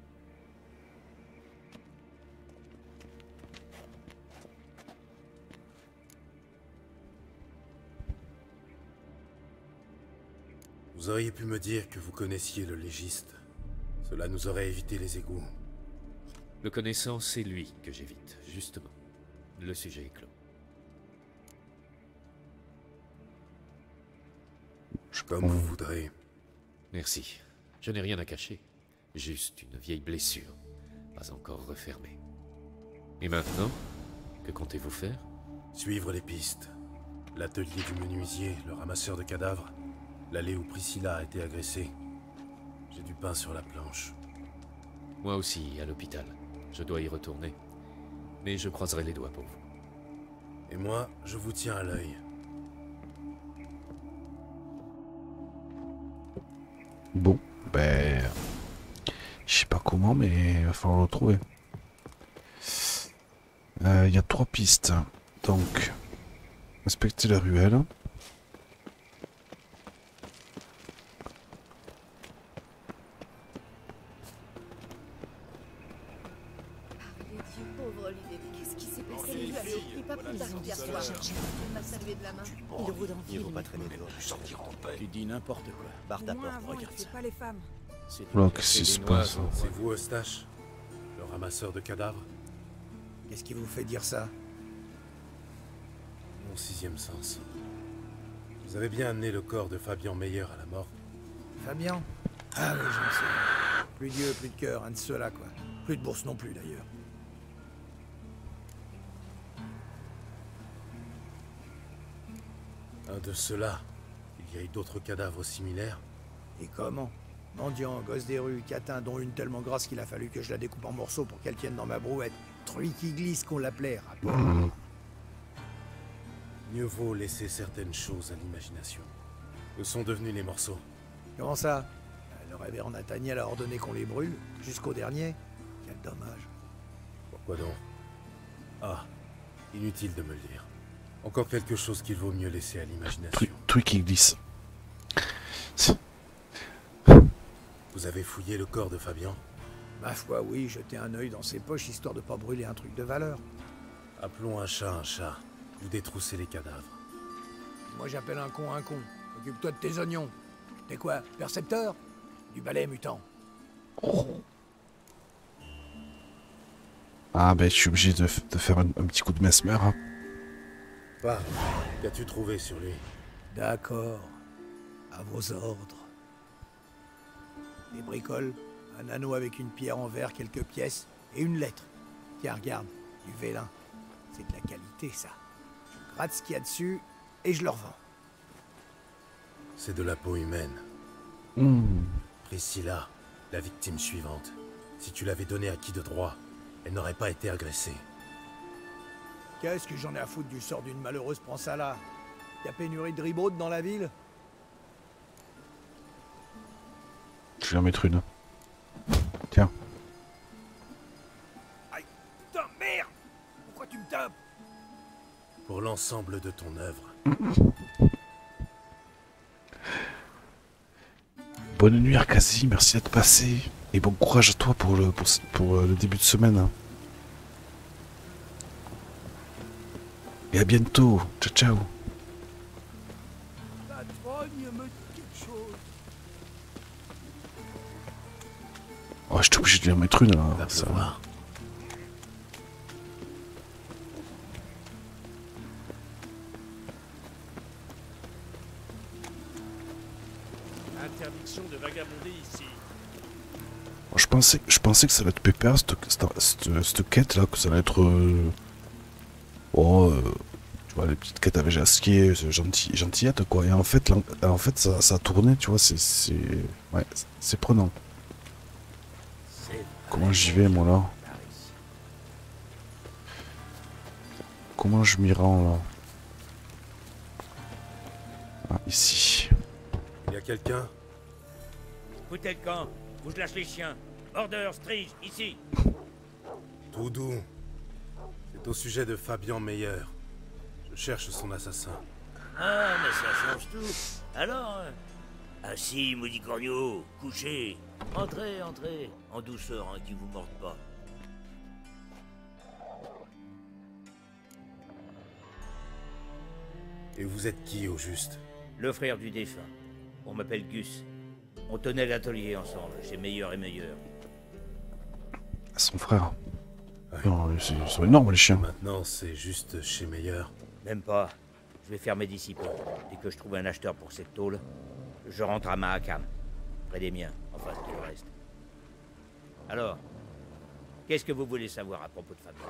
Vous auriez pu me dire que vous connaissiez le légiste. Cela nous aurait évité les égouts. Le connaissant, c'est lui que j'évite, justement. Le sujet est clos. Comme vous voudrez. Merci. Je n'ai rien à cacher. Juste une vieille blessure, pas encore refermée. Et maintenant, que comptez-vous faire? Suivre les pistes. L'atelier du menuisier, le ramasseur de cadavres, l'allée où Priscilla a été agressée. J'ai du pain sur la planche. Moi aussi, à l'hôpital. Je dois y retourner. Mais je croiserai les doigts pour vous. Et moi, je vous tiens à l'œil. Bon, ben... Je sais pas comment, mais il va falloir le retrouver. Il y a 3 pistes. Donc, inspecter la ruelle. Il ne faut pas traîner dehors. Sortir en paix. Tu dis n'importe quoi. Barre ta Au moins porte, avant, il regarde fait ça. pas les femmes. Là, qu'est-ce qui se passe? C'est vous, Eustache? Le ramasseur de cadavres? Qu'est-ce qui vous fait dire ça? Mon 6e sens. Vous avez bien amené le corps de Fabian Meyer à la mort. Fabian? Ah oui, j'en sais. Plus d'yeux, plus de cœur, un de ceux-là, quoi. Plus de bourse non plus, d'ailleurs. Un de ceux-là. Il y a eu d'autres cadavres similaires. Et comment? Mendiant, gosse des rues, catin, dont une tellement grasse qu'il a fallu que je la découpe en morceaux pour qu'elle tienne dans ma brouette. Truc qui glisse qu'on l'appelait, rapport. Mieux vaut laisser certaines choses à l'imagination. Où sont devenus les morceaux? Comment ça? Le révérend Nathaniel a ordonné qu'on les brûle, jusqu'au dernier. Quel dommage. Pourquoi donc? Ah, inutile de me le dire. Encore quelque chose qu'il vaut mieux laisser à l'imagination. Truc qui glisse. Vous avez fouillé le corps de Fabian? Ma foi, oui, jeter un œil dans ses poches histoire de pas brûler un truc de valeur. Appelons un chat un chat. Vous détroussez les cadavres. Moi j'appelle un con un con. Occupe-toi de tes oignons. T'es quoi, percepteur? Du balai mutant. Ah ben je suis obligé de faire un petit coup de mesmer. Hein. Parle. Qu'as-tu trouvé sur lui? D'accord. À vos ordres. Des bricoles, un anneau avec une pierre en verre, quelques pièces, et une lettre. Tiens, regarde. Du vélin. C'est de la qualité, ça. Je gratte ce qu'il y a dessus et je le revends. C'est de la peau humaine. Priscilla, la victime suivante. Si tu l'avais donnée à qui de droit, elle n'aurait pas été agressée. Qu'est-ce que j'en ai à foutre du sort d'une malheureuse, prends ça là. Y'a pénurie de ribaudes dans la ville? Je vais en mettre une. Tiens. Aïe, putain, merde! Pourquoi tu me tapes? Pour l'ensemble de ton œuvre. Bonne nuit Arcasi, merci d'être passé. Et bon courage à toi pour le début de semaine. Hein. Et à bientôt. Ciao ciao. La trogne me dit quelque chose. Oh, je suis obligé de lui en mettre une là. Ça va. Interdiction de vagabonder ici. Je pensais que ça allait être pépère cette quête là, que ça allait être tu vois, les petites quêtes avec Jasquier, gentillette quoi. Et en fait ça a tourné, tu vois, ouais, c'est prenant. Comment j'y vais moi là? Comment je m'y rends là? Ah, ici. Il y a quelqu'un? Écoutez le camp, où je lâche les chiens. Order, Strige, ici. Tout doux. C'est au sujet de Fabian Meyer. Je cherche son assassin. Ah, mais ça change tout. Alors, assis, maudit corneau, couchez. Entrez, entrez, en douceur, hein, qui vous morde pas. Et vous êtes qui, au juste? Le frère du défunt. On m'appelle Gus. On tenait l'atelier ensemble, chez Meilleur et Meilleur. Son frère. Ouais. Non, ils sont énormes les chiens. Maintenant, c'est juste chez Meilleur. Même pas. Je vais faire mes disciples. Dès que je trouve un acheteur pour cette tôle, je rentre à Mahakam. Près des miens, enfin ce qu'il en reste. Alors, qu'est-ce que vous voulez savoir à propos de Fabien?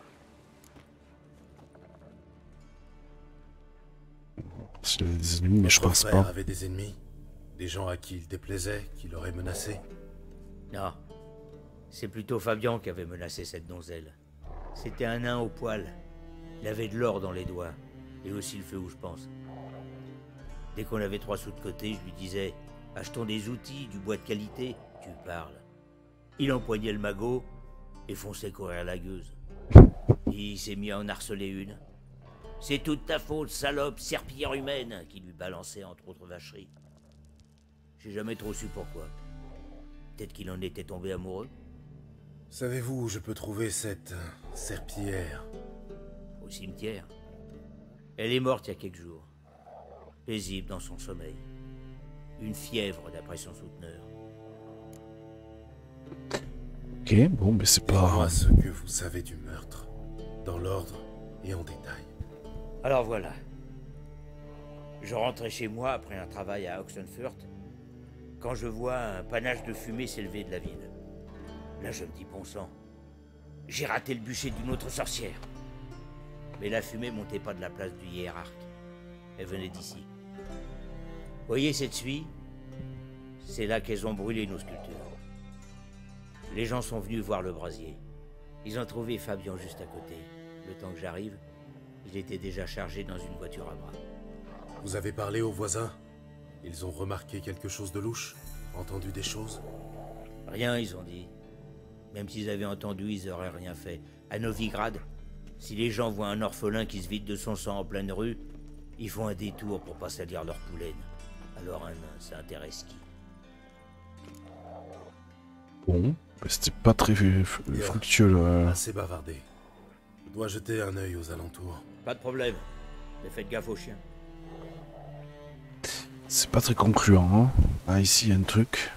S'il avait des ennemis, mais je pense pas. Votre frère avait des ennemis? Des gens à qui il déplaisait, qui l'auraient menacé? Non. C'est plutôt Fabian qui avait menacé cette donzelle. C'était un nain au poil. Il avait de l'or dans les doigts. Et aussi le feu où je pense. Dès qu'on avait 3 sous de côté, je lui disais « Achetons des outils, du bois de qualité, tu parles. » Il empoignait le magot et fonçait courir la gueuse. Il s'est mis à en harceler une. « C'est toute ta faute, salope, serpillière humaine !» qui lui balançait entre autres vacheries. J'ai jamais trop su pourquoi. Peut-être qu'il en était tombé amoureux. Savez-vous où je peux trouver cette serpillière? Au cimetière. Elle est morte il y a quelques jours. Paisible dans son sommeil. Une fièvre d'après son souteneur. Ok, bon, mais c'est pas... Dites-moi ce que vous savez du meurtre, dans l'ordre et en détail. Alors voilà. Je rentrais chez moi après un travail à Oxenfurt, quand je vois un panache de fumée s'élever de la ville. Là, je me dis, bon sang, j'ai raté le bûcher d'une autre sorcière. Mais la fumée montait pas de la place du hiérarque. Elle venait d'ici. Voyez cette suie? C'est là qu'elles ont brûlé nos sculptures. Les gens sont venus voir le brasier. Ils ont trouvé Fabian juste à côté. Le temps que j'arrive, il était déjà chargé dans une voiture à bras. Vous avez parlé aux voisins? Ils ont remarqué quelque chose de louche? Entendu des choses? Rien, ils ont dit. Même s'ils avaient entendu, ils auraient rien fait. À Novigrad, si les gens voient un orphelin qui se vide de son sang en pleine rue, ils font un détour pour pas salir leur poulaine. Alors un nain, ça intéresse qui? Bon, c'était pas très fructueux là. Assez bavardé. Je dois jeter un œil aux alentours. Pas de problème. Mais faites gaffe aux chiens. C'est pas très concluant, hein. Ah, ici, il y a un truc.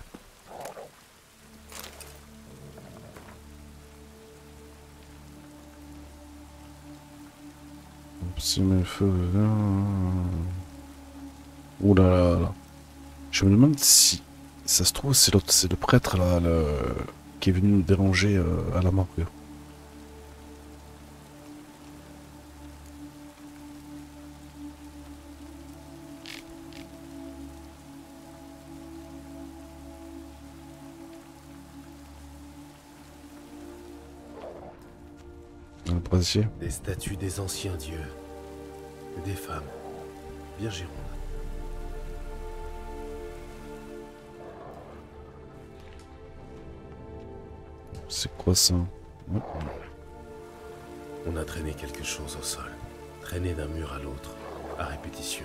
C'est le feu. Ouh là là là. Je me demande si ça se trouve c'est le prêtre là qui est venu nous déranger à la morgue. brasier. Des statues des anciens dieux. Que des femmes. Vierge ronde. C'est quoi ça? On a traîné quelque chose au sol. Traîné d'un mur à l'autre, à répétition.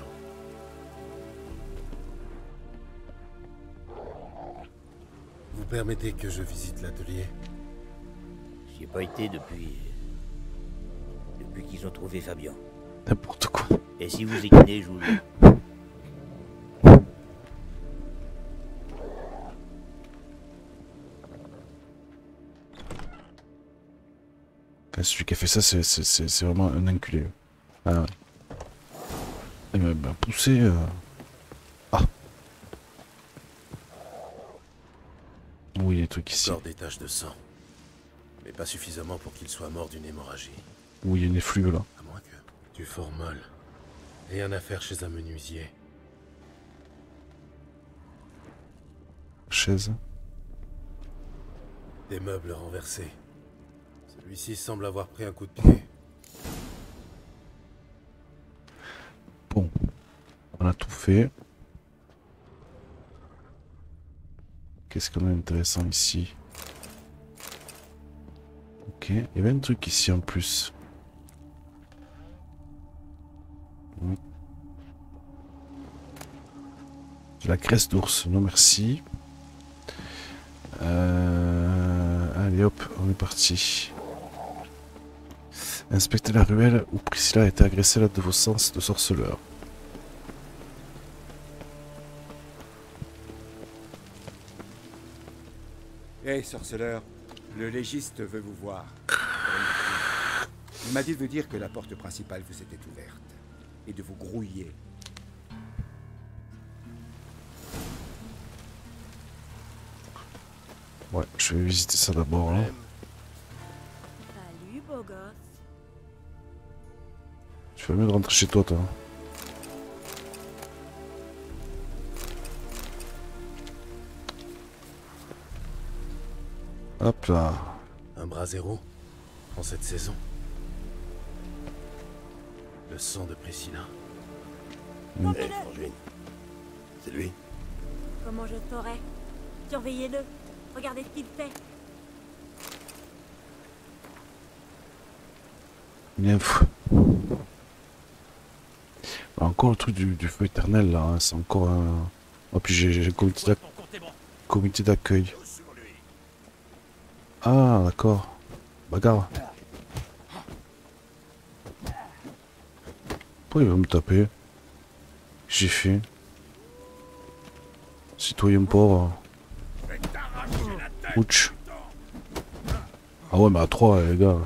Vous permettez que je visite l'atelier? J'y ai pas été depuis qu'ils ont trouvé Fabien. N'importe quoi. Et si vous équinez, je vous le... Celui qui a fait ça, c'est vraiment un enculé. Ah ouais. Il m'a bien poussé. Ah. Oui, il y a des trucs ici. Encore des taches de sang. Mais pas suffisamment pour qu'il soit mort d'une hémorragie. Oui, il y a une effluve là. À moins que... Du formol. Rien à faire chez un menuisier. Chaise. Des meubles renversés. Celui-ci semble avoir pris un coup de pied. Bon. On a tout fait. Qu'est-ce qu'on a d'intéressant ici? Ok. Il y avait un truc ici en plus. De la graisse d'ours. Non merci. Allez hop, on est parti. Inspectez la ruelle où Priscilla a été agressée là de vos sens de sorceleur. Hé, sorceleur, le légiste veut vous voir. Il m'a dit de vous dire que la porte principale vous était ouverte et de vous grouiller. Ouais, je vais visiter ça d'abord là. Salut, beau gosse. Tu fais mieux de rentrer chez toi, toi. Hop là. Un brasero en cette saison. Le sang de Priscilla. Hé, Frangine. C'est lui? Comment je saurais? Surveillez-le. Regardez ce qu'il fait. Bien fou. Encore le truc du feu éternel là, hein. C'est encore un... Oh puis j'ai le comité d'accueil. Ah d'accord. Bagarre. Pourquoi il va me taper? J'ai fait. Citoyen pauvre. Ouch. Ah ouais mais à 3 les gars.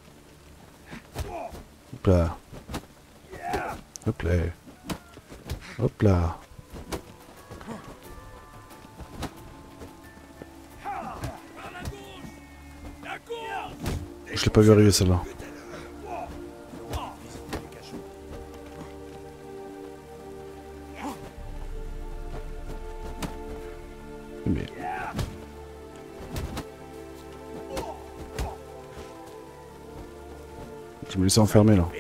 Hop là. Hop là. Hop là. Je l'ai pas vu arriver celle-là. Mais... Je me laisse enfermer là.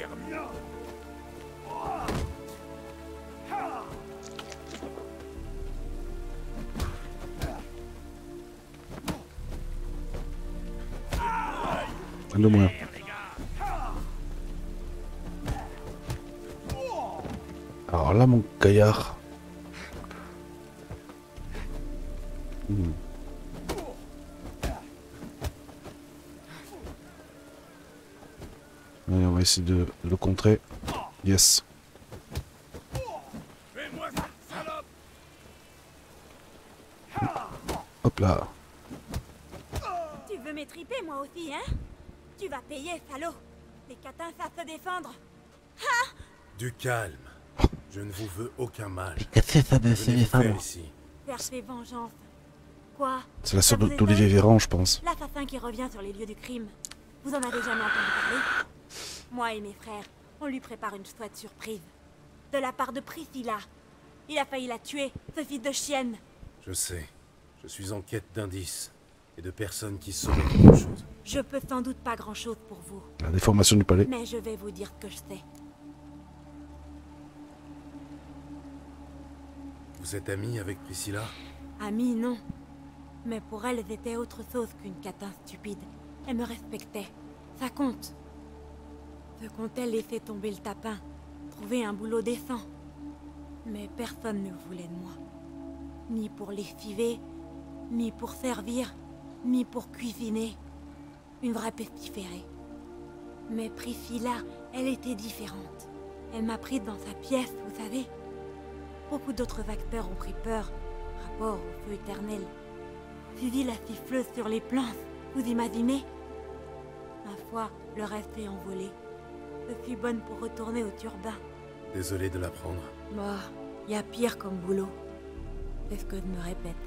Le moins. Alors là mon gaillard. Allez, on va essayer de le contrer. Yes. Hop là. Tu veux m'étriper moi aussi, hein? Tu vas payer, salaud. Les catins savent se défendre. Ah! Du calme. Je ne vous veux aucun mal. Café savent se défendre. Faire ses vengeances. Quoi? C'est la sœur d'Olivier Véran, je pense. L'assassin qui revient sur les lieux du crime. Vous en avez jamais entendu parler? Moi et mes frères, on lui prépare une chouette surprise. De la part de Priscilla. Il a failli la tuer, ce fils de chienne. Je sais. Je suis en quête d'indices. Et de personnes qui sauraient quelque chose. Je peux sans doute pas grand-chose pour vous. La déformation du palais. Mais je vais vous dire ce que je sais. Vous êtes amie avec Priscilla? Amie, non. Mais pour elle, c'était autre chose qu'une catin stupide. Elle me respectait. Ça compte. Ce comptait laisser tomber le tapin. Trouver un boulot décent. Mais personne ne voulait de moi. Ni pour lessiver, ni pour servir, ni pour cuisiner. Une vraie pestiférée. Mais Priscilla, elle était différente. Elle m'a prise dans sa pièce, vous savez. Beaucoup d'autres acteurs ont pris peur, rapport au feu éternel. Suivi la siffleuse sur les planches, vous imaginez? Ma foi, le reste est envolé. Je suis bonne pour retourner au turbin. Désolé de l'apprendre. Bah, y a pire comme boulot. C'est ce que je me répète.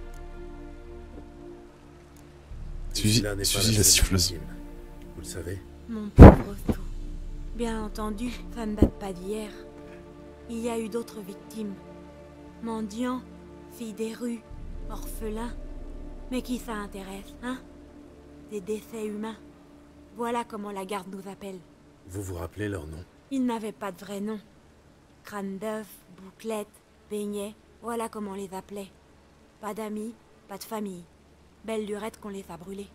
Suzy la siffleuse. Vous le savez? Mon pauvre tout. Bien entendu, ça ne date pas d'hier. Il y a eu d'autres victimes. Mendiants, filles des rues, orphelins. Mais qui ça intéresse, hein? Des décès humains. Voilà comment la garde nous appelle. Vous vous rappelez leur nom? Ils n'avaient pas de vrai nom. Crâne d'œuf, bouclette, beignet, voilà comment on les appelait. Pas d'amis, pas de famille. Belle lurette qu'on les a brûlés.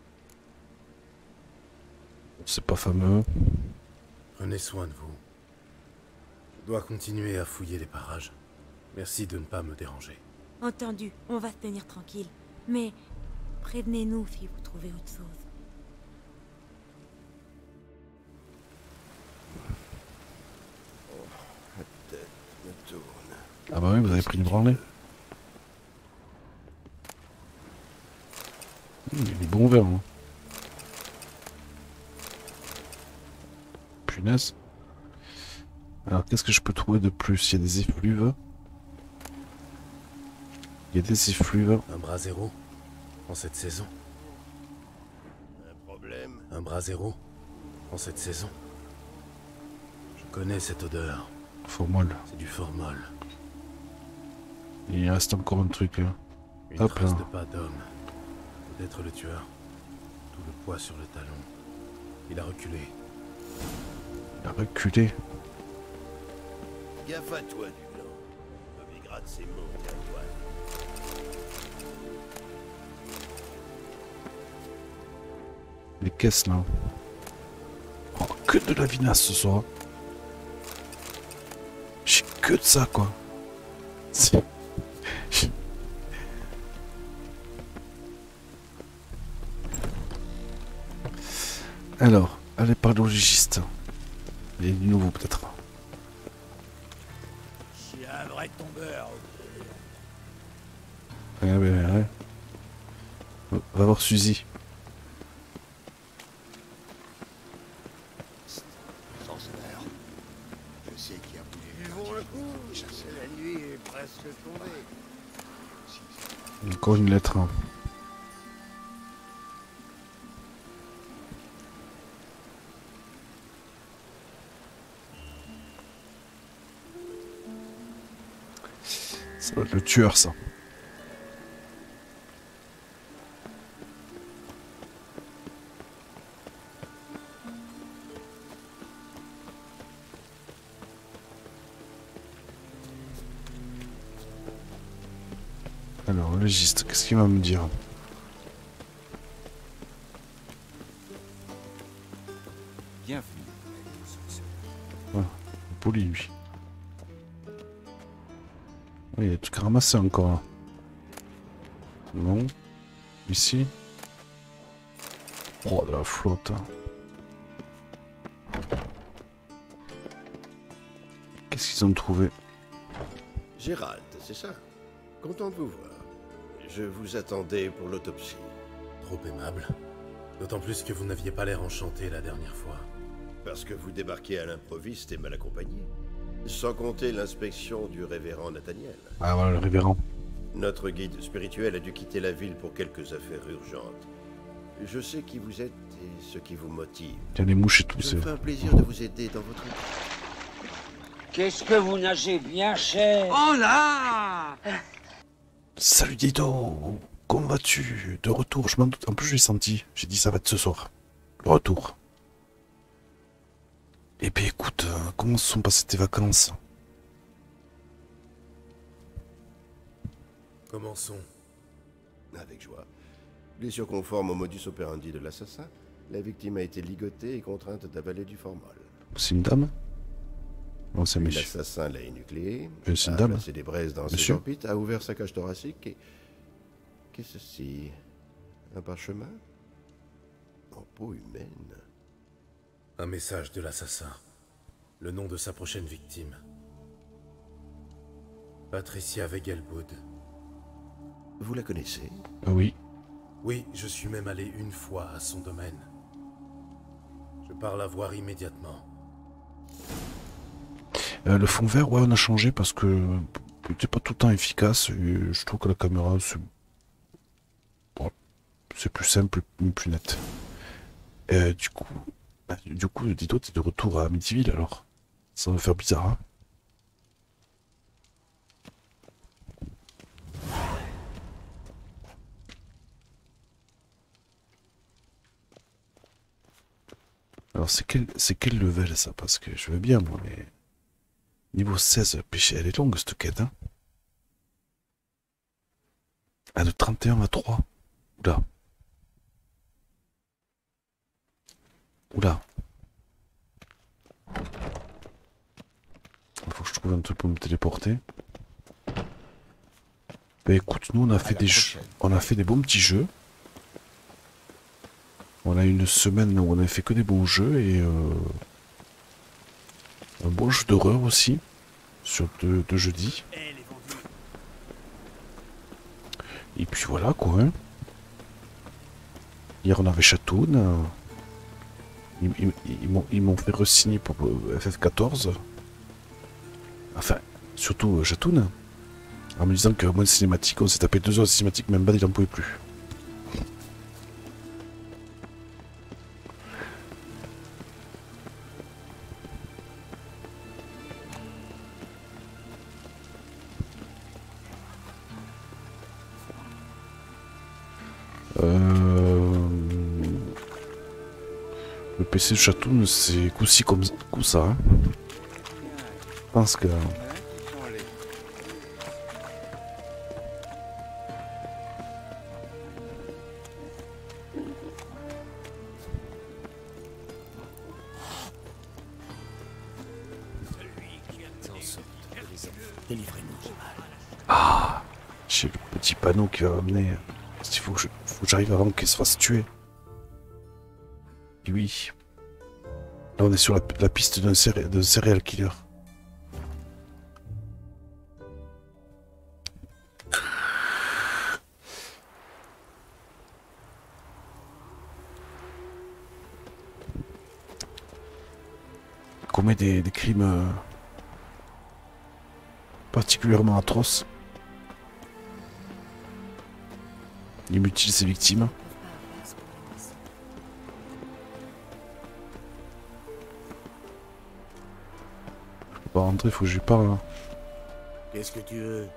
C'est pas fameux. Prenez soin de vous. Je dois continuer à fouiller les parages. Merci de ne pas me déranger. Entendu, on va se tenir tranquille. Mais prévenez-nous si vous trouvez autre chose. La tête me tourne. Ah bah oui, vous avez pris une branlée. Il est bon verre, hein. Punaise. Alors, qu'est-ce que je peux trouver de plus? Il y a des effluves. Il y a des effluves. Un brasero en cette saison. Un problème? Un brasero en cette saison. Je connais cette odeur. Formol. C'est du formol. Il reste encore un truc. Hein. Une Hop trace là. de pas d'homme. Peut-être le tueur. Tout le poids sur le talon. Il a reculé. Il a reculé. Gaffe à toi, Duglan. Novigrad, c'est mon territoire. Les caisses là. Oh, que de la vinasse ce soir. J'ai que de ça quoi. Alors, allez parler au légiste. Il y a du nouveau peut-être. Je suis un vrai tombeur. Ouais. Va voir Suzy. Sorceleur. Je sais qui a voulu. Ils vont le coup. La nuit est presque tombée. Encore une lettre. Hein. Ça va être le tueur, ça. Alors, le légiste, qu'est-ce qu'il va me dire? Bienvenue. Voilà, poli lui. Oui, il y a des trucs à ramasser encore là. Non. Ici. Oh, de la flotte. Qu'est-ce qu'ils ont trouvé? Gérald, c'est ça? Content de vous voir. Je vous attendais pour l'autopsie. Trop aimable. D'autant plus que vous n'aviez pas l'air enchanté la dernière fois. Parce que vous débarquez à l'improviste et mal accompagné. Sans compter l'inspection du révérend Nathaniel. Ah voilà, le révérend. Notre guide spirituel a dû quitter la ville pour quelques affaires urgentes. Je sais qui vous êtes et ce qui vous motive. Il y a des mouches et tout, Ça c'est... me fait un plaisir de vous aider dans votre... Qu'est-ce que vous nagez bien cher? Oh là! Salut Dito! comment vas-tu? De retour, je m'en doute. En plus, je l'ai senti. J'ai dit, ça va être ce soir. Le retour. Eh bien, écoute, comment se sont passées tes vacances? Commençons. Avec joie. Blessure conforme au modus operandi de l'assassin, la victime a été ligotée et contrainte d'avaler du formol. C'est une dame? Non, c'est un monsieur. L'assassin l'a énucléé, C'est une a dame? placé des braises dans ses Monsieur? orbites, a ouvert sa cage thoracique et... Qu'est-ce que ceci? Un parchemin? En peau humaine. Un message de l'assassin. Le nom de sa prochaine victime. Patricia Wegelbud. Vous la connaissez? Oui. Oui, je suis même allé une fois à son domaine. Je pars la voir immédiatement. Le fond vert, ouais, on a changé parce que c'était pas tout le temps efficace. Et je trouve que la caméra, c'est bon, c'est plus simple, plus net. Du coup, dis-toi, t'es de retour à Amityville alors. Ça va faire bizarre, hein. Alors c'est quel level ça? Parce que je veux bien moi, mais... Niveau 16, péché, elle est longue cette quête, hein. Ah, de 31 à 3. Oula. Oula. Il faut que je trouve un truc pour me téléporter. Bah écoute, nous on a fait des jeux. On a fait des bons petits jeux. On a une semaine où on a fait que des bons jeux et un bon jeu d'horreur aussi sur de jeudi. Et puis voilà quoi. Hein. Hier on avait Chatoun. Ils m'ont fait re-signer pour FF14. Enfin, surtout Chatoun. En me disant que moins de cinématique, on s'est tapé 2 heures de cinématique, même Bad il en pouvait plus. Le PC de Chatoun, c'est coup-ci comme coup ça. Hein. Je pense que... Délivrez-nous. Ah, j'ai le petit panneau qui va amener. Il faut que j'arrive avant qu'il se fasse tuer. Et oui. Là, on est sur la piste d'un serial killer. Il commet des crimes particulièrement atroces. Il mutile ses victimes. Je peux pas rentrer, il faut que je lui parle. Hein. Qu'est-ce que tu veux?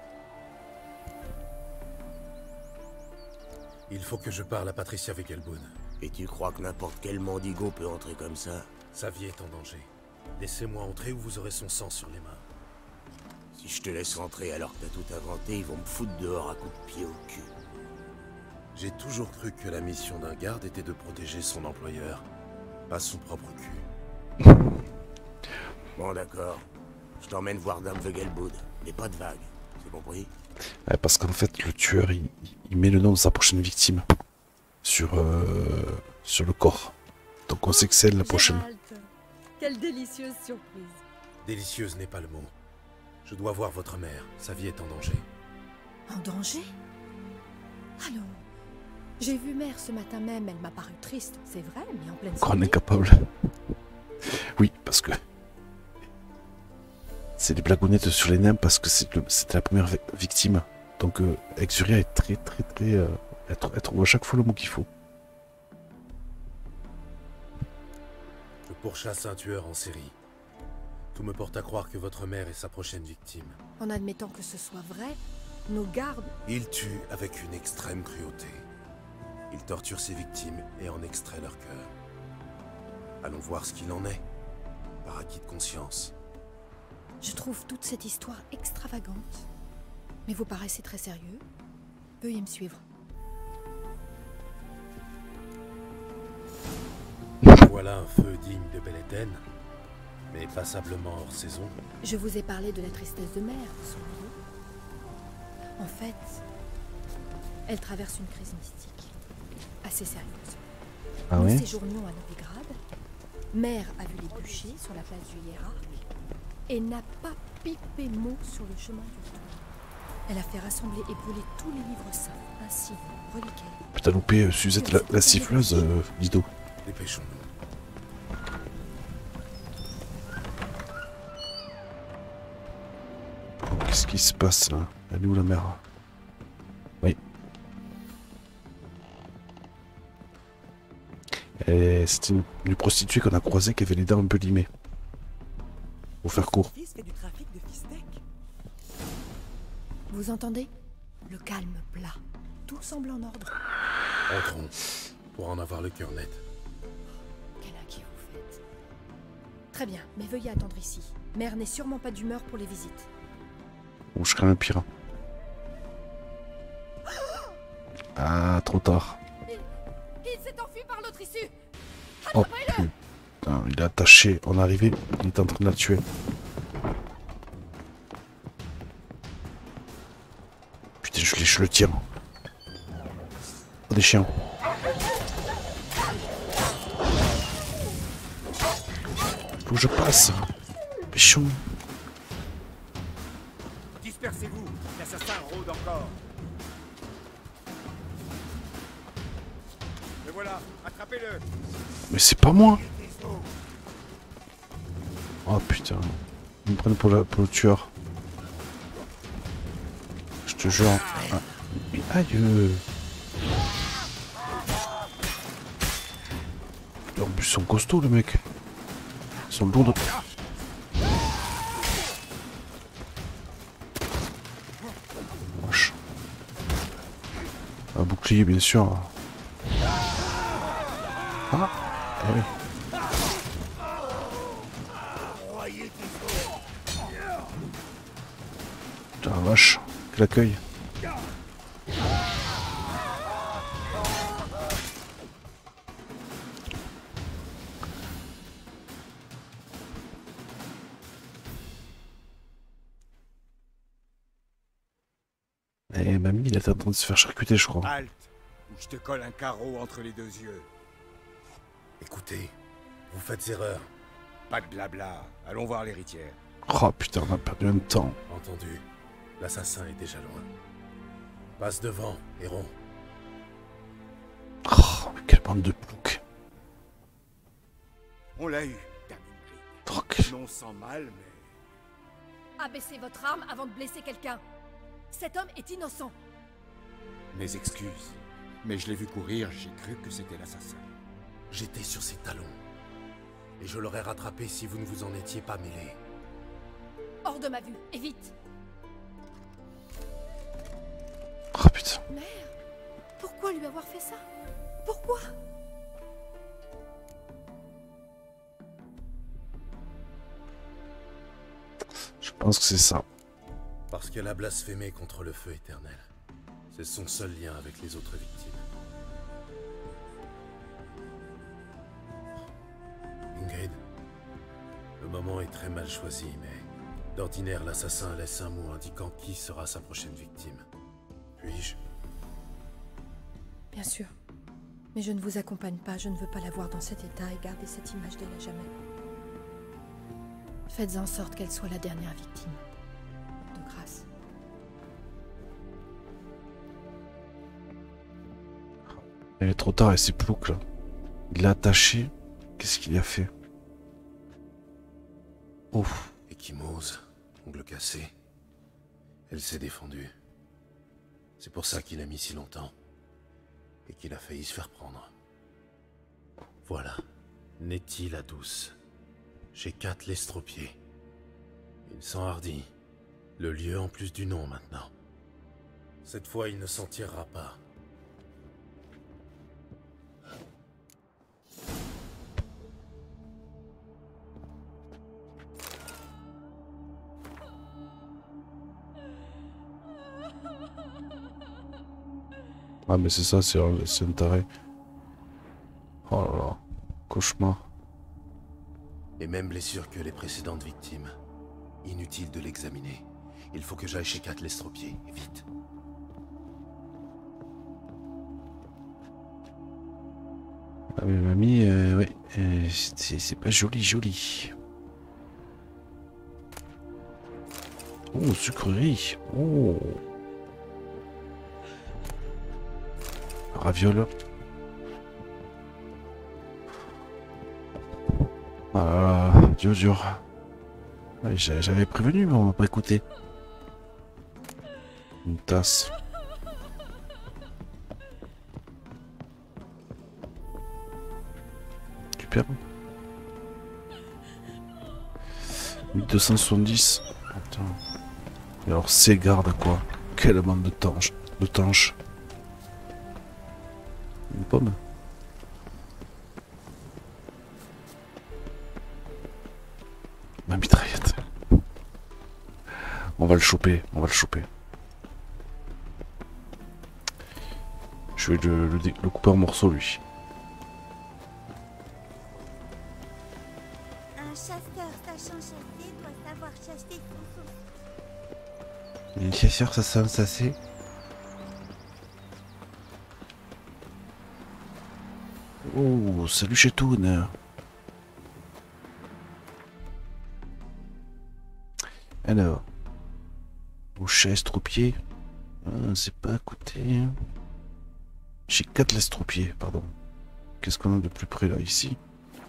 Il faut que je parle à Patricia Wegelbud. Et tu crois que n'importe quel mendigo peut entrer comme ça? Sa vie est en danger. Laissez-moi entrer ou vous aurez son sang sur les mains. Si je te laisse rentrer alors que t'as tout inventé, ils vont me foutre dehors à coups de pied au cul. J'ai toujours cru que la mission d'un garde était de protéger son employeur, pas son propre cul. Bon d'accord, je t'emmène voir Dame Wegelbud, mais pas de vague, c'est compris? Ouais, parce qu'en fait, le tueur, il met le nom de sa prochaine victime sur le corps. Donc on sait que c'est elle la prochaine. Quelle délicieuse surprise. Délicieuse n'est pas le mot. Je dois voir votre mère, sa vie est en danger. En danger? Allô? J'ai vu mère ce matin même, elle m'a paru triste, c'est vrai, mais en pleine Encore santé. incapable. Oui, parce que... C'est des blagounettes sur les nains parce que c'était la première victime. Donc Exuria est très... Elle trouve à chaque fois le mot qu'il faut. Je pourchasse un tueur en série. Tout me porte à croire que votre mère est sa prochaine victime. En admettant que ce soit vrai, Nos gardes... Il tue avec une extrême cruauté. Il torture ses victimes et en extrait leur cœur. Allons voir ce qu'il en est, par acquis de conscience. Je trouve toute cette histoire extravagante. Mais vous paraissez très sérieux. Veuillez me suivre. Voilà un feu digne de Bel Eden, mais passablement hors saison. Je vous ai parlé de la tristesse de mère, souvenez-vous. En fait, elle traverse une crise mystique, assez sérieuse. Ah Nous ouais? séjournions à Novigrad. Mère a vu les bûchers sur la place du hiérarque et n'a pas pipé mot sur le chemin du retour. Elle a fait rassembler et brûler tous les livres saints, ainsi reliquaires. Putain, loupé Suzette la siffleuse, Dido. Dépêchons-nous. Qu'est-ce qui se passe là? Elle est où la mère? Oui. C'était une prostituée qu'on a croisée qui avait les dents un peu limées. Pour faire court. Vous entendez? Le calme plat. Tout semble en ordre. Entrons, pour en avoir le cœur net. Quel inquiet vous faites. Très bien, mais veuillez attendre ici. Mère n'est sûrement pas d'humeur pour les visites. Ou je crains le pire. Ah, trop tard. Il s'est enfui par l'autre issue. Oh putain, il est attaché. On est arrivé, il est en train de la tuer. Putain, je le tire. Oh, des chiens. Faut que je passe. Péchon. Dispersez-vous, l'assassin rôde encore. Le voilà, attrapez-le. Mais c'est pas moi. Oh putain. Ils me prennent pour le tueur. Je te jure. Ah. Aïe. En plus, ils sont costauds, les mecs. Ils sont lourds de... Wesh. Un bouclier, bien sûr. Ah, eh oui. Putain, la vache. Quel accueil. Eh, mamie, il était en train de se faire charcuter, je crois. Halte, ou je te colle un carreau entre les deux yeux. Écoutez, vous faites erreur. Pas de blabla, allons voir l'héritière. Oh putain, on a perdu un temps. Entendu, l'assassin est déjà loin. Passe devant, Héron. Oh, mais quelle bande de ploucs. On l'a eu, Troc. non sans mal, mais... Abaissez votre arme avant de blesser quelqu'un. Cet homme est innocent. Mes excuses, mais je l'ai vu courir, j'ai cru que c'était l'assassin. J'étais sur ses talons. Et je l'aurais rattrapé si vous ne vous en étiez pas mêlé. Hors de ma vue, et vite. Oh putain. Mère, pourquoi lui avoir fait ça? Pourquoi? Je pense que c'est ça. Parce qu'elle a blasphémé contre le feu éternel. C'est son seul lien avec les autres victimes. Ingrid, le moment est très mal choisi, mais d'ordinaire, l'assassin laisse un mot indiquant qui sera sa prochaine victime. Puis-je? Bien sûr. Mais je ne vous accompagne pas, je ne veux pas la voir dans cet état et garder cette image d'elle à jamais. Faites en sorte qu'elle soit la dernière victime. De grâce. Il est trop tard et c'est plouc là. Il l'a attaché. Qu'est-ce qu'il a fait? Ouf. Échymose, ongle cassé. Elle s'est défendue. C'est pour ça qu'il a mis si longtemps. Et qu'il a failli se faire prendre. Voilà. Nettie la douce. Chez Kat l'estropié. Il s'enhardit. Le lieu en plus du nom maintenant. Cette fois, il ne s'en tirera pas. Ah mais c'est ça, c'est un taré. Oh là là, cauchemar. Et même blessure que les précédentes victimes. Inutile de l'examiner. Il faut que j'aille chez Kat l'estropié, vite. Ah mais mamie, ouais, c'est pas joli. Oh, sucrerie. Oh. Raviole. Ah là là, dur. Ouais, j'avais prévenu, mais on m'a pas écouté. Une tasse. Super. 1270. Putain. Et alors, c'est garde quoi? Quelle bande de tanches. Une pomme. Ma mitraillette. On va le choper. Je vais le couper en morceaux lui. Un chasseur sachant chasser doit savoir chasser son sauce. Un chasseur sachant chasser. Oh, salut Chetoun. Alors, au chat estroupier, c'est pas à côté. Chez Kat l'estroupier, pardon. Qu'est-ce qu'on a de plus près là, ici?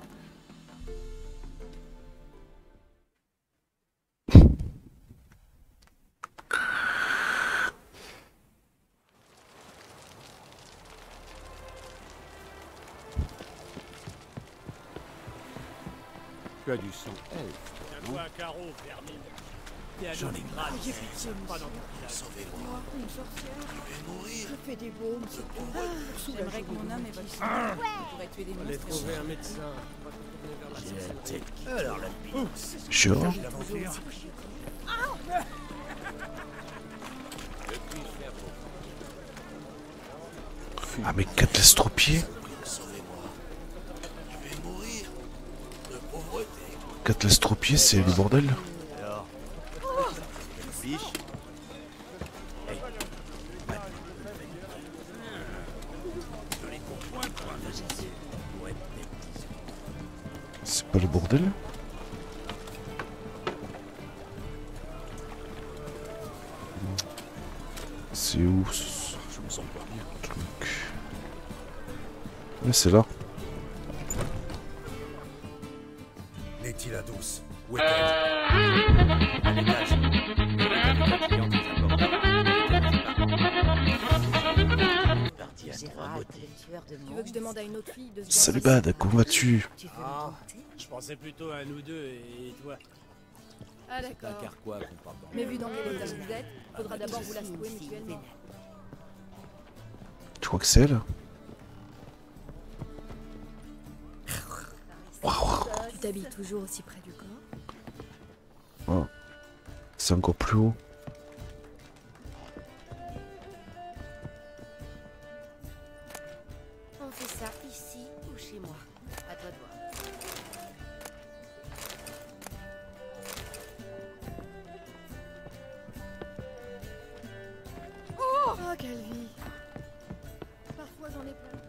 Tu as du sang elfe. Tiens-toi un carreau, vermine. J'en ai marre. J'ai pitié, pas dans ton village. Sauvez-moi. Une sorcière. Je vais mourir. Je fais des baumes, c'est tout. J'aimerais que mon âme évolue. On pourrait tuer des monstres. Allez trouver un médecin. J'ai la tête qui alors la pince. Sure. Ah mais Kat l'estroupier. Je vais mourir de pauvreté. Kat l'estroupier, c'est le bordel. Alors, biche. Je les comprends pour un magicien. Ouais, des petits. C'est pas le bordel? C'est où ce Je me sens pas bien. truc? Ouais, c'est là. N'est-il la douce? Où est-elle? À l'étage. Parti à trois beautés. Tu veux que je demande à une autre fille de se Salut Bad, comment vas-tu? Ah, je pensais plutôt à nous deux et toi. Ah C'est un d'accord. carquois qu'on parle dans Mais vu dans quel état vous êtes, faudra d'abord vous la secouer mutuellement. Tu crois que c'est elle? Tu t'habilles toujours aussi près du corps? Oh. C'est encore plus haut. On fait ça ici ou chez moi? À toi de voir. Oh, quelle vie! Parfois j'en ai peur.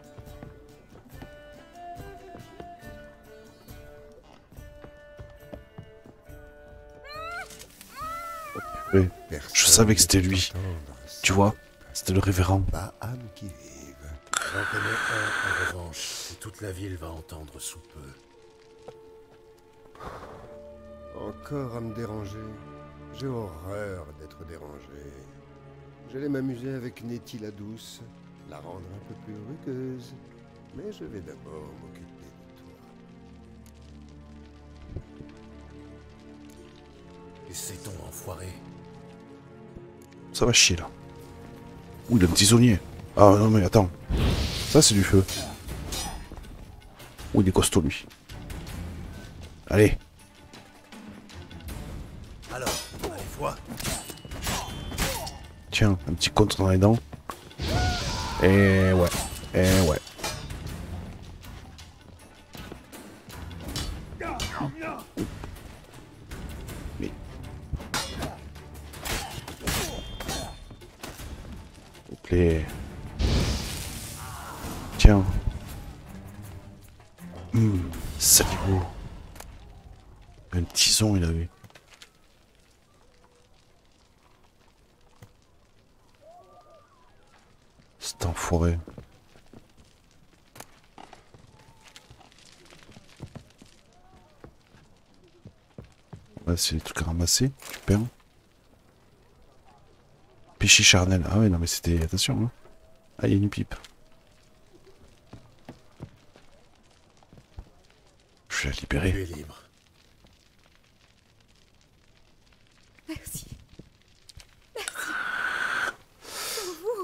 Oui, je savais que c'était lui. Tu vois, c'était le révérend. Pas âme qui vive. J'en connais un, en revanche, et toute la ville va entendre sous peu. Encore à me déranger. J'ai horreur d'être dérangé. J'allais m'amuser avec Nettie la douce, la rendre un peu plus rugueuse. Mais je vais d'abord m'occuper de toi. Et c'est ton enfoiré. Ça va chier là. Ouh, il a un tisonnier. Ah non mais attends. Ça c'est du feu. Ouh, il est costaud lui. Allez. Alors, allez, foi. Tiens, un petit contre dans les dents. Et ouais. Et ouais. Mais... Les... Tiens. Saligo. Un tison il avait. C'est enfoiré. Ouais, c'est des trucs à ramasser, super. Péché charnel. Ah ouais, non mais c'était... Attention, hein. Ah, il y a une pipe. Je vais la libérer. Tu es libre. Merci. Merci. Pour vous.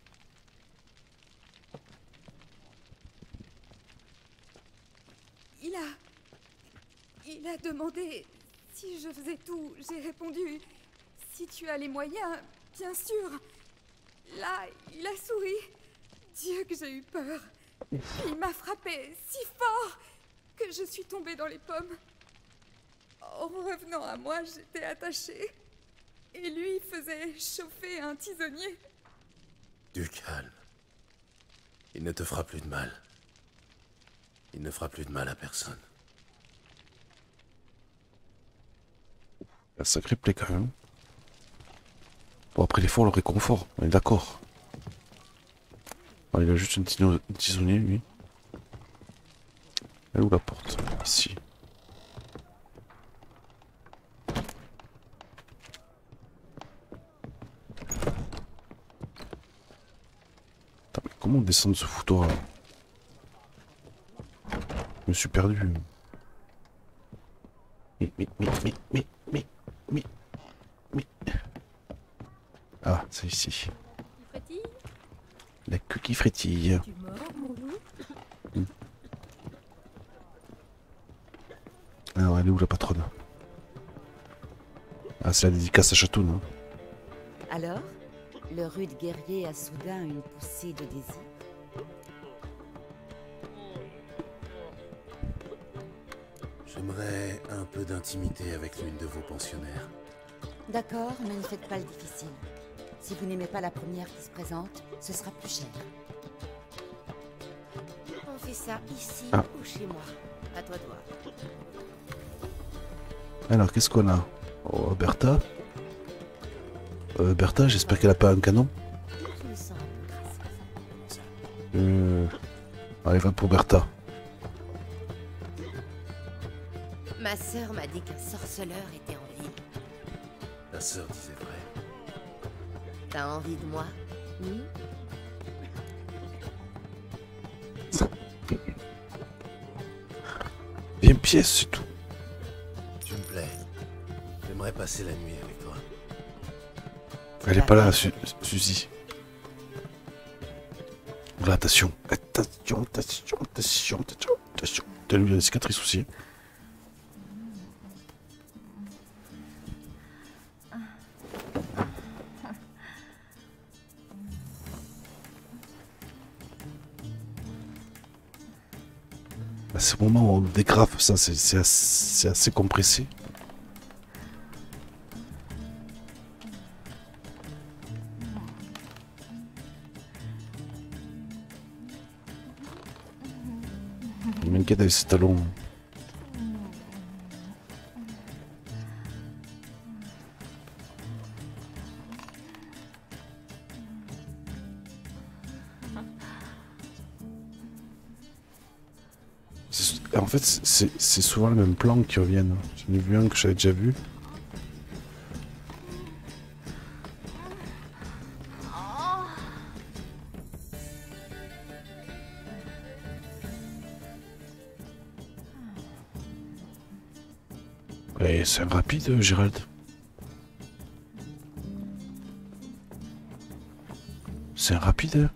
Il a demandé si je faisais tout. J'ai répondu, si tu as les moyens, bien sûr. Là, il a souri. Dieu que j'ai eu peur. Il m'a frappé si fort que je suis tombée dans les pommes. En revenant à moi, j'étais attachée. Et lui faisait chauffer un tisonnier. Du calme. Il ne te fera plus de mal. Il ne fera plus de mal à personne. Un sacré plaie quand même. Bon, après l'effort, le réconfort, on est d'accord. Ah, il a juste un tisonnier, lui. Elle est où la porte? Ici. Attends, mais comment on descend de ce foutoir là? Je me suis perdu. Mais. Ah, c'est ici. La queue qui frétille. Tu mords, mon loup? Alors, elle est où la patronne? Ah, c'est la dédicace à Chatoun. Hein. Alors, le rude guerrier a soudain une poussée de désir. J'aimerais un peu d'intimité avec l'une de vos pensionnaires. D'accord, mais ne faites pas le difficile. Si vous n'aimez pas la première qui se présente, ce sera plus cher. On fait ça ici ou chez moi. À toi de voir. Alors, qu'est-ce qu'on a? Oh, Bertha. Bertha, j'espère qu'elle a pas un canon. Je me sens un peu gracieuse. Allez, va pour Bertha. Ma sœur m'a dit qu'un sorceleur était en ville. Ta sœur disait vrai. T'as envie de moi? Viens pièce, c'est tout. Tu me plais. J'aimerais passer la nuit avec toi. Elle est pas là, Suzy. Là, attention. Attention. T'as vu la cicatrice aussi? À ce moment où on dégrafe, ça c'est assez compressé. Je m'inquiète avec ses talons. En fait, c'est souvent le même plan qui reviennent. J'en ai vu un que j'avais déjà vu. Et c'est rapide, Gérald. C'est rapide, hein.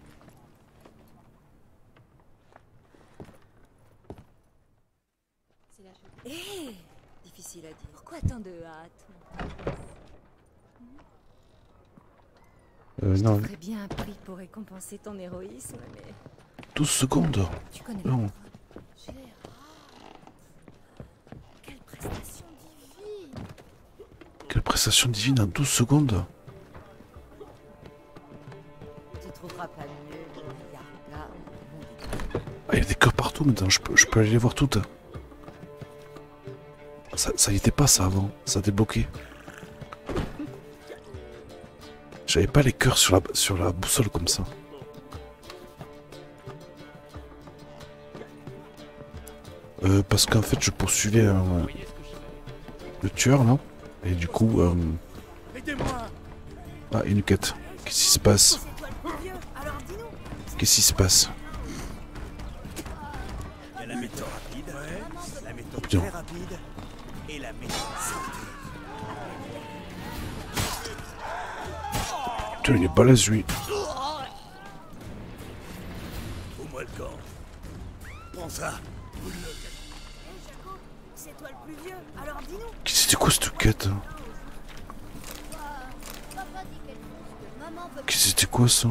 Hé, difficile à dire. Pourquoi tant de hâte? Non. Je ferais bien un prix pour récompenser ton héroïsme, mais... 12 secondes. Tu connais Non. Quelle prestation divine! Quelle prestation divine en 12 secondes. Tu trouveras pas mieux, Yarka. Ah, il y a des cœurs partout maintenant, je peux aller les voir toutes. Ça y était pas ça avant, ça a débloqué. J'avais pas les cœurs sur la boussole comme ça. Parce qu'en fait je poursuivais le tueur là. Et du coup... Ah, une quête. Qu'est-ce qui se passe? Qu'est-ce qui se passe? Il y a la méthode rapide, la méthode Bien. très rapide et la méthode Putain, il est balèze lui. Au-moi le camp. Prends ça. C'est toi le plus vieux, alors dis-nous. C'était quoi cette quête? Papa dit quelque chose que maman veut. C'était quoi ça?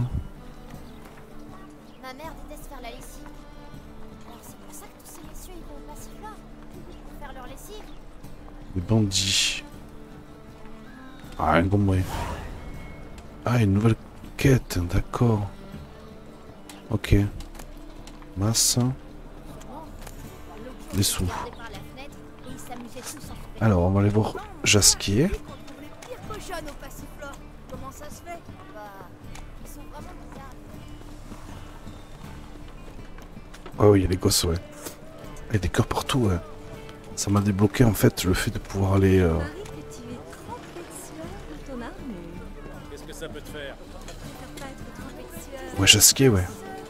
Ma mère déteste faire la lessive. Alors c'est pour ça que tous ces messieurs ils vont au passiflore pour faire leur lessive. Les bandits. Ah, rien compris. Ah, une nouvelle quête, d'accord. Ok. Masse. Des sous. Alors, on va aller voir Jasquier. Pire cochonne au passiflore. Comment ça se fait? Bah, ils sont vraiment bizarres. Ah oui, il y a les gosses, ouais. Il y a des cœurs partout, ouais. Ça m'a débloqué en fait le fait de pouvoir aller... Qu'est-ce que ça peut te faire? Ouais, Jasquier, ouais.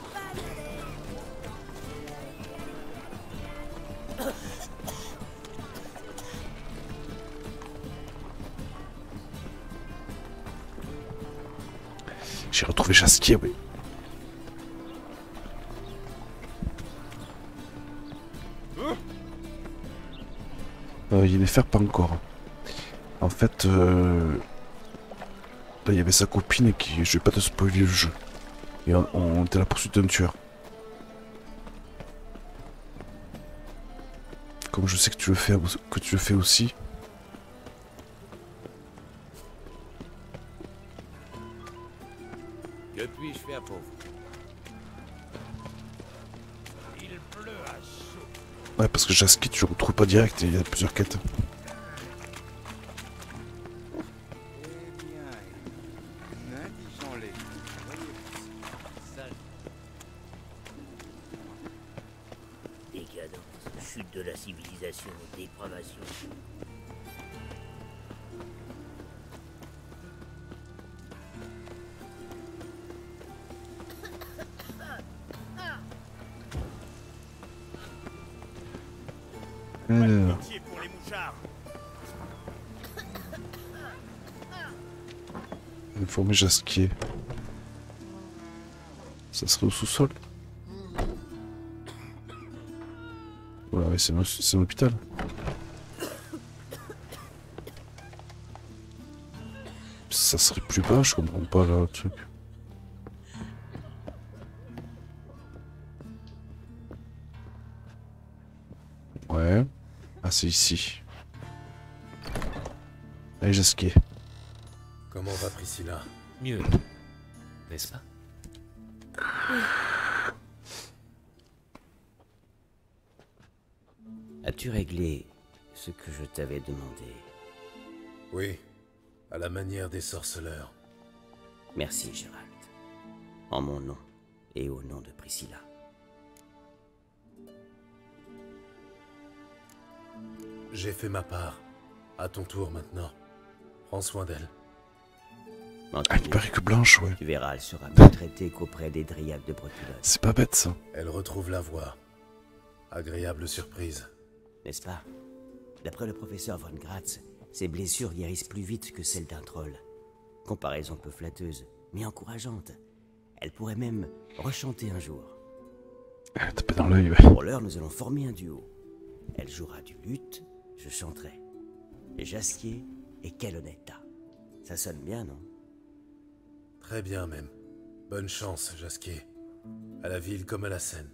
J'ai retrouvé Jasquier, oui. Il les faire pas encore. En fait, là il y avait sa copine qui... Je vais pas te spoiler le jeu. Et on était à la poursuite d'un tueur. Comme je sais que tu le fais aussi. Que puis-je faire pour vous? Il pleut à chaud. Ouais, parce que Jasquier, tu le retrouves pas direct et il y a plusieurs quêtes. Décadence, chute de la civilisation, dépravation. Pour les mouchards. Informer Jasquier. Ça serait au sous-sol. Voilà, ouais, c'est un hôpital. Ça serait plus bas, je comprends pas là le truc. Ouais. Ah, c'est ici. Allez, Jasquier. Comment va Priscilla? Mieux, n'est-ce pas? As-tu réglé ce que je t'avais demandé? Oui, à la manière des sorceleurs. Merci, Gérald. En mon nom et au nom de Priscilla. J'ai fait ma part. À ton tour maintenant. Prends soin d'elle. Ah, il paraît que Blanche, ouais. Tu verras, elle sera mieux traitée qu'auprès des dryades de Brutulus. C'est pas bête, ça. Elle retrouve la voie. Agréable surprise. N'est-ce pas? D'après le professeur Von Gratz, ses blessures guérissent plus vite que celles d'un troll. Comparaison peu flatteuse, mais encourageante. Elle pourrait même rechanter un jour. Elle tapait dans l'œil, ouais. Pour l'heure, nous allons former un duo. Elle jouera du luth, je chanterai. Jasquier et Kelonetta. Ça sonne bien, non? Très bien, même. Bonne chance, Jasquier. À la ville comme à la Seine.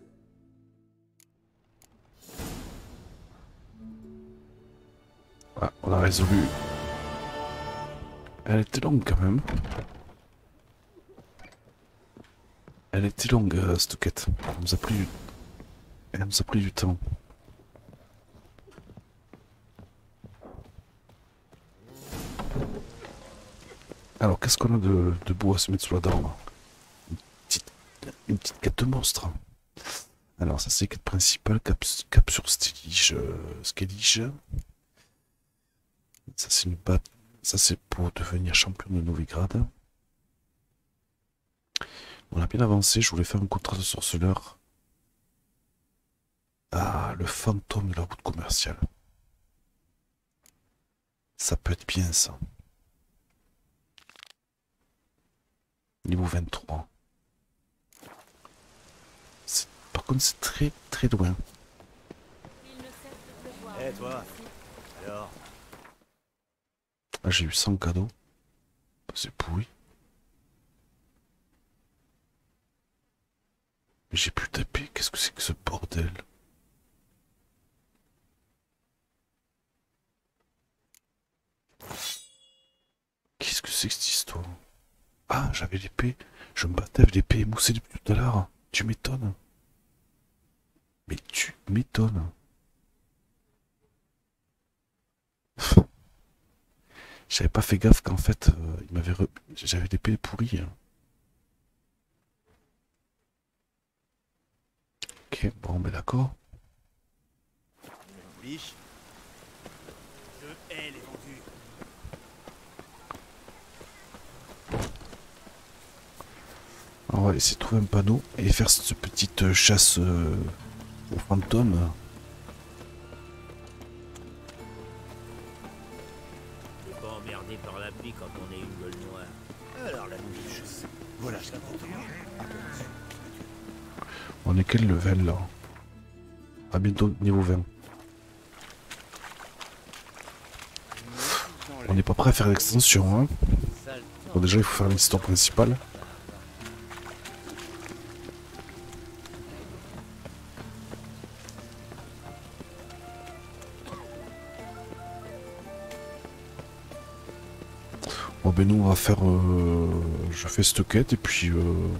Ah, on a résolu. Elle était longue quand même. Elle était longue, cette quête. Elle nous a pris du temps. Alors, qu'est-ce qu'on a de beau à se mettre sous la dent? Une petite quête de monstre. Alors, ça c'est quête principale, cap sur Skellige. Ça c'est une batte. Ça c'est pour devenir champion de Novigrad. On a bien avancé, je voulais faire un contrat de sorceleur. Ah, le fantôme de la route commerciale. Ça peut être bien ça. Niveau 23. Par contre, c'est très très loin. Eh toi, alors? Ah, j'ai eu 100 cadeaux. C'est pourri. Mais j'ai plus tapé. Qu'est-ce que c'est que ce bordel? Qu'est-ce que c'est que cette histoire? Ah, j'avais l'épée. Je me battais avec l'épée émoussée depuis tout à l'heure. Tu m'étonnes. Mais tu m'étonnes. J'avais pas fait gaffe qu'en fait, j'avais l'épée pourrie. Ok, bon, mais d'accord. Lich, je hais les vendus. Alors, on va essayer de trouver un panneau et faire cette petite chasse aux fantômes. T'es pas emmerdé par la pluie quand on est une gueule noire. Alors la nuit, je sais. Voilà ce qu'on comprend. On est quel level là? Ah, bientôt niveau 20. On n'est pas prêt à faire l'extension, hein. Bon, déjà il faut faire l'histoire principale. Bon ben nous on va faire... je fais cette quête et puis...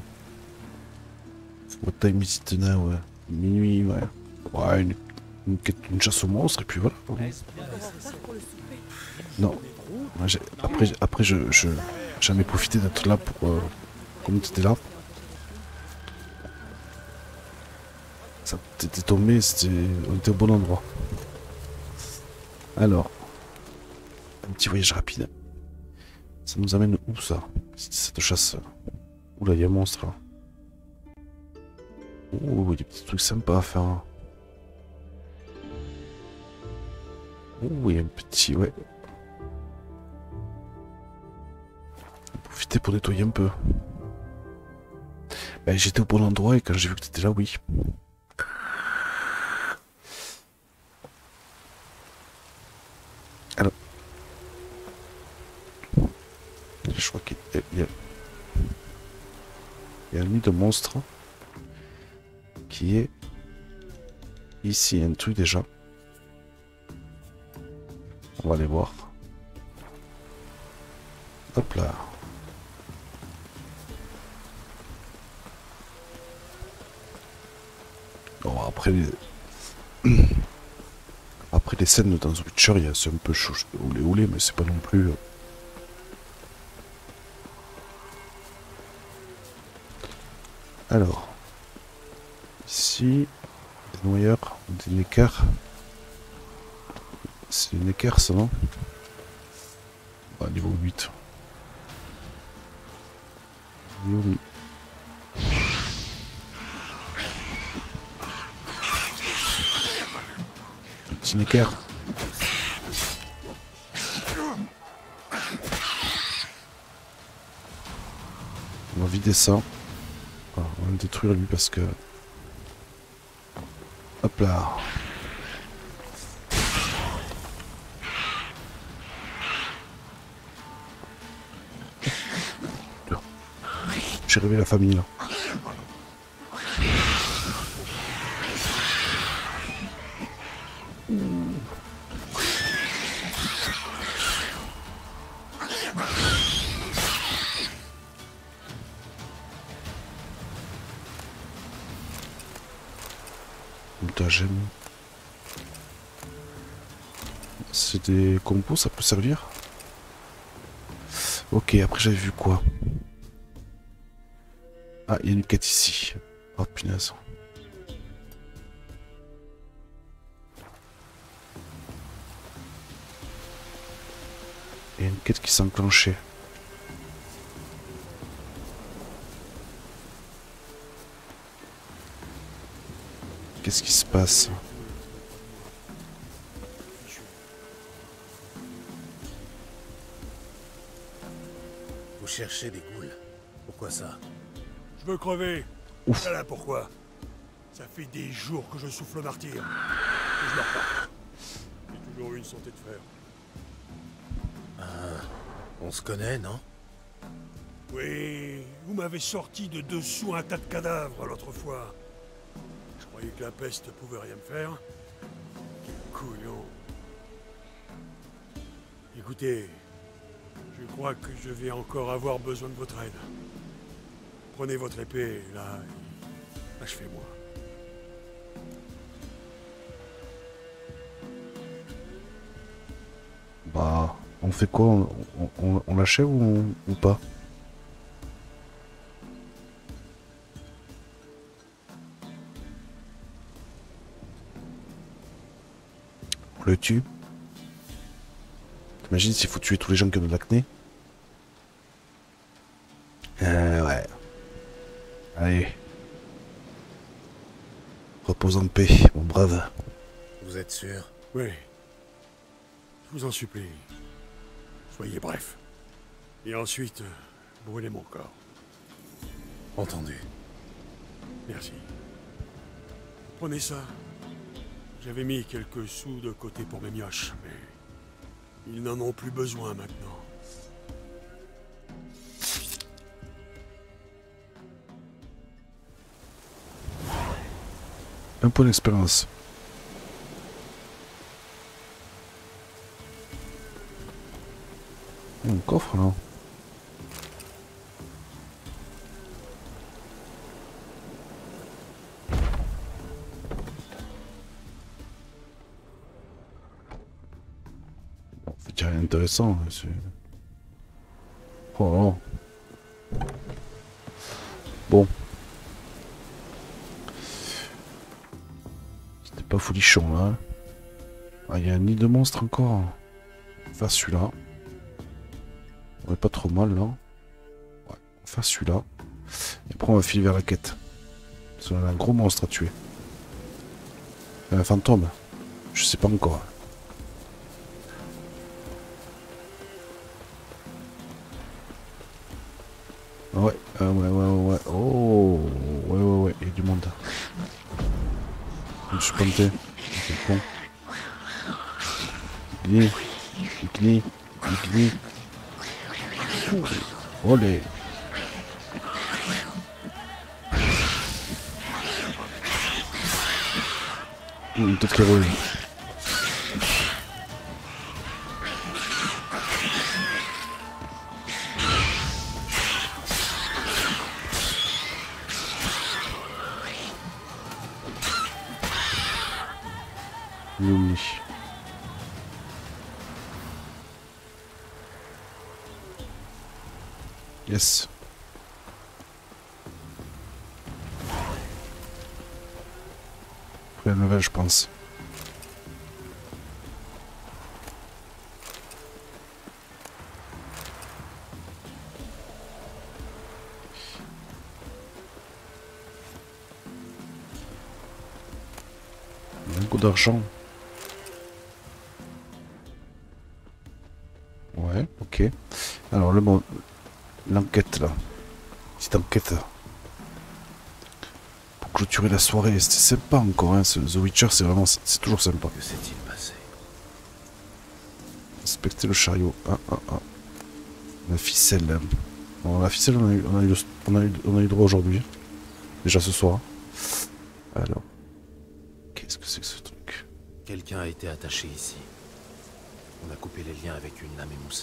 What time is it now, ouais. Minuit, ouais. Ouais, une chasse aux monstres et puis voilà. Non. Après j'en ai profité d'être là pour... comme tu étais là. Ça t'était tombé, on était au bon endroit. Alors. Un petit voyage rapide. Ça nous amène où ça? Cette chasse. Oula, il y a un monstre là. Ouh, des petits trucs sympas à faire. Ouh, il y a un petit, ouais. On va profiter pour nettoyer un peu. Ben, j'étais au bon endroit et quand j'ai vu que t'étais là, oui. Alors. Je crois qu'il y a un nid de monstre qui est ici, un truc déjà. On va aller voir. Hop là. Bon, après les scènes dans The Witcher, c'est un peu chaud, oulé, mais c'est pas non plus... Alors, ici, des noyeurs, des nécars. C'est des nécars ça, non? Bah, niveau 8. Niveau 8. Petit nécars. On va vider ça. va me détruire lui parce que... Hop là. J'ai rêvé la famille là. Mutagène. C'est des compos, ça peut servir. Ok, après j'avais vu quoi? Ah, il y a une quête ici. Oh punaise. Il y a une quête qui s'est enclenchée. Qu'est-ce qui se passe? Vous cherchez des ghouls. Pourquoi ça? Je veux crever. Ouf. Voilà pourquoi. Ça fait des jours que je souffle le martyr. Et je meurs pas. J'ai toujours eu une santé de fer. On se connaît, non? Oui, vous m'avez sorti de dessous un tas de cadavres l'autre fois. Je croyais que la peste pouvait rien me faire. Quel couillon. Écoutez, je crois que je vais encore avoir besoin de votre aide. Prenez votre épée, là, et achevez-moi. Bah, on fait quoi? On l'achève ou pas? On le tue? T'imagines s'il faut tuer tous les gens qui ont de l'acné? Ouais. Allez. Repose en paix, mon brave. Vous êtes sûr? Oui. Je vous en supplie. Soyez bref. Et ensuite, brûlez mon corps. Entendu. Merci. Prenez ça. J'avais mis quelques sous de côté pour mes mioches, mais ils n'en ont plus besoin maintenant. Un point d'expérience. Un coffre là. Bon, c'est rien d'intéressant. Oh non. Bon. C'était pas folichon là. Ah, il y a un nid de monstre encore. Enfin celui-là. On est pas trop mal là. Ouais, on fait celui-là. Et après on va filer vers la quête. Parce qu'on a un gros monstre à tuer. Un fantôme. Je sais pas encore. Ouais, ouais. Oh, ouais, il y a du monde. Je me suis planté. C'est con. Il glisse. Olé. Une tête qui roule. Yumi. Yes. Après la nouvelle, je pense. Il y a un coup d'argent. Ouais, ok. Alors le bon. L'enquête là. Petite enquête. clôturer la soirée. C'était sympa encore, hein. The Witcher, c'est vraiment, c'est toujours sympa. Que s'est-il passé? Inspecter le chariot. La ficelle. Hein. Bon, la ficelle, on a eu droit aujourd'hui. Déjà ce soir. Alors. Qu'est-ce que c'est que ce truc? Quelqu'un a été attaché ici. On a coupé les liens avec une lame émoussée.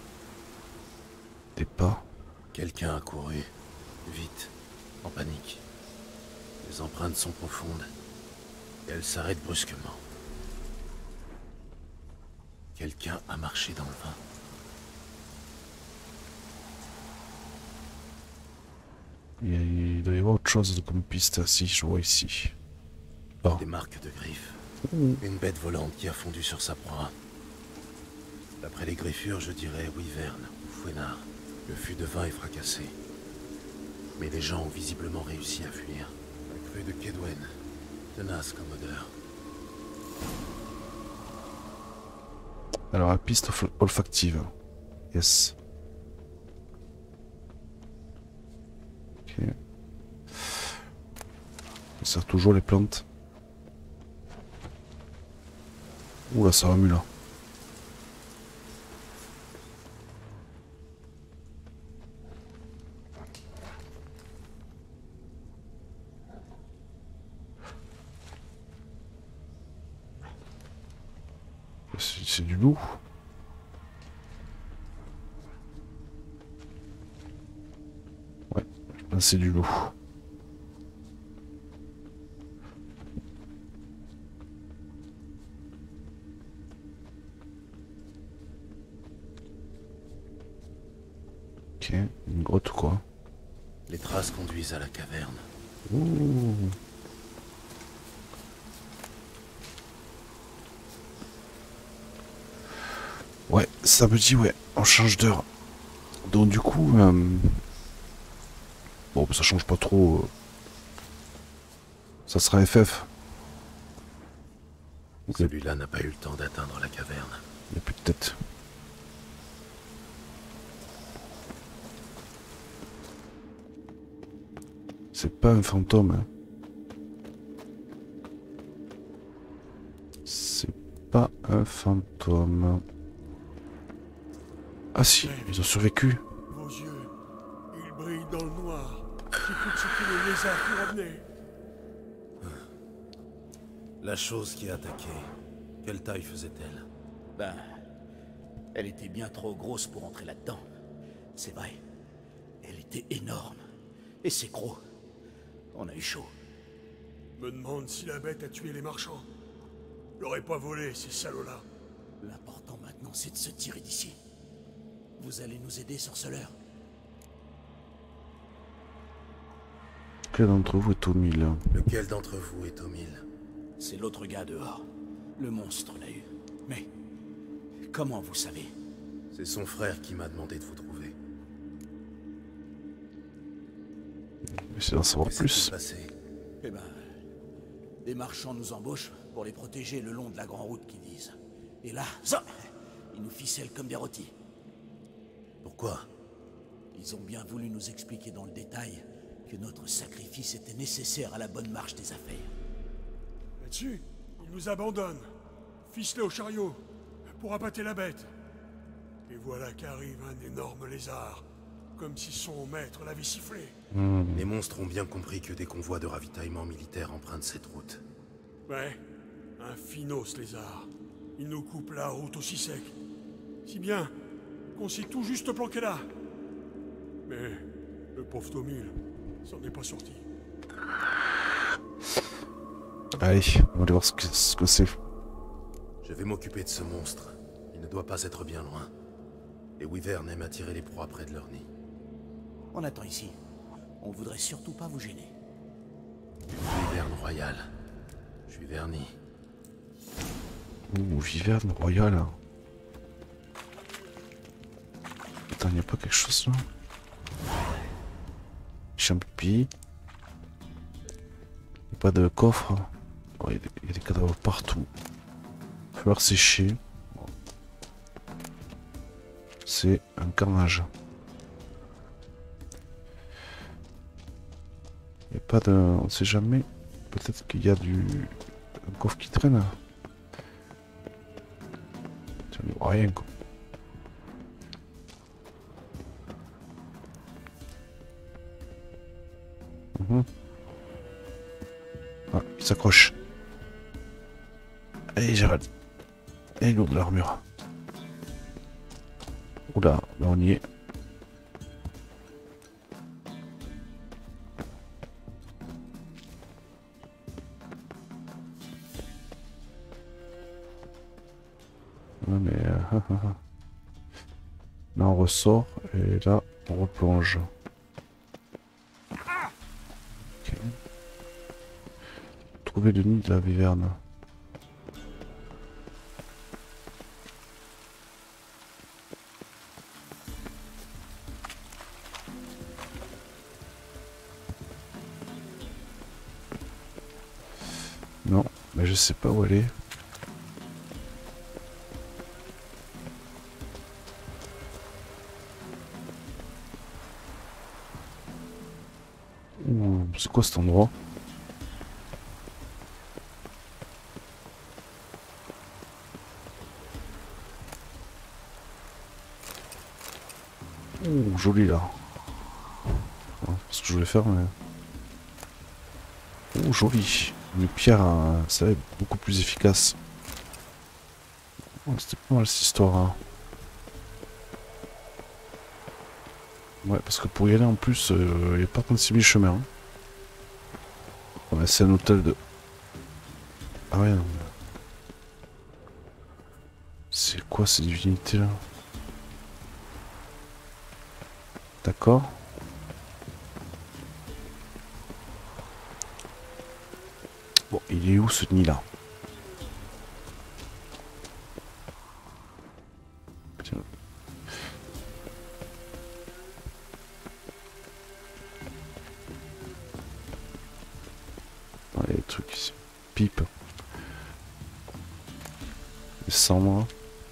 Des pas. Quelqu'un a couru. Vite. En panique. Les empreintes sont profondes. Et elles s'arrêtent brusquement. Quelqu'un a marché dans le vin. Il doit y avoir autre chose comme piste. Si, je vois ici. Oh. Des marques de griffes. Une bête volante qui a fondu sur sa proie. D'après les griffures, je dirais Wyvern ou Fouenard. Le fût de vin est fracassé. Mais les gens ont visiblement réussi à fuir. La crue de Kedwen. Tenace comme odeur. Alors, la piste olfactive. Yes. Ok. Ça sert toujours les plantes. Oula, ça remue là. C'est du loup. Ouais, je pense que c'est du loup. Ok, une grotte ou quoi? Les traces conduisent à la caverne. Ouh. Ouais, ça me dit ouais, on change d'heure. Donc du coup, bon, ça change pas trop. Ça sera FF. Celui-là n'a pas eu le temps d'atteindre la caverne. Il n'y a plus de tête. C'est pas un fantôme. Hein. C'est pas un fantôme. Ah si, ils ont survécu. Vos yeux, ils brillent dans le noir. J'ai cru que c'était le lézard qui revenait. La chose qui a attaqué, quelle taille faisait-elle? Ben, elle était bien trop grosse pour entrer là-dedans. C'est vrai. Elle était énorme. Et c'est gros. On a eu chaud. Me demande si la bête a tué les marchands. L'aurait pas volé, ces salauds-là. L'important maintenant, c'est de se tirer d'ici. Vous allez nous aider, sorceleur? Lequel d'entre vous est au mille? Lequel d'entre vous est au mille? C'est l'autre gars dehors. Le monstre l'a eu. Mais comment vous savez? C'est son frère qui m'a demandé de vous trouver. J'essaie d'en savoir plus. Eh ben, des marchands nous embauchent pour les protéger le long de la grande route qu'ils disent. Et là, ça, ils nous ficellent comme des rôtis. Pourquoi? Ils ont bien voulu nous expliquer dans le détail que notre sacrifice était nécessaire à la bonne marche des affaires. Là-dessus, ils nous abandonnent, ficelés au chariot, pour appâter la bête. Et voilà qu'arrive un énorme lézard, comme si son maître l'avait sifflé. Les monstres ont bien compris que des convois de ravitaillement militaire empruntent cette route. Ouais, un finot ce lézard. Il nous coupe la route aussi sec. Si bien qu'on s'est tout juste planqué là. Mais le pauvre Tomil s'en est pas sorti. Allez, on va aller voir ce que c'est. Je vais m'occuper de ce monstre. Il ne doit pas être bien loin. Les Wyvern aiment attirer les proies près de leur nid. On attend ici. On voudrait surtout pas vous gêner. Wyvern royal. Je suis verni. Ouh, Wyvern royal. Putain, y a pas quelque chose là? Champi. Pas de coffre. Oh, y a des cadavres partout. Fleurs séchées. C'est un carnage. Y a pas de... On sait jamais. Peut-être qu'il y a un coffre qui traîne. Tiens, rien quoi. Ah, il s'accroche. Allez, Gérald. Elle est lourde l'armure. Oula, là on y est. Ouais, mais là on ressort et là on replonge. Okay. Trouver le nid de la viverne. Non, mais je sais pas où elle est. C'est quoi cet endroit? Ouh, joli là. C'est ce que je voulais faire, mais... Oh, joli. Une pierre, ça va être beaucoup plus efficace. Oh, c'était pas mal cette histoire. Hein. Ouais, parce que pour y aller en plus, il n'y a pas 36 000 chemins. Hein. Ouais, c'est un hôtel de... Ah ouais, non. C'est quoi ces divinités là? D'accord. Bon, il est où ce nid là? Tiens. Les trucs ici. Pipe. Les cendres.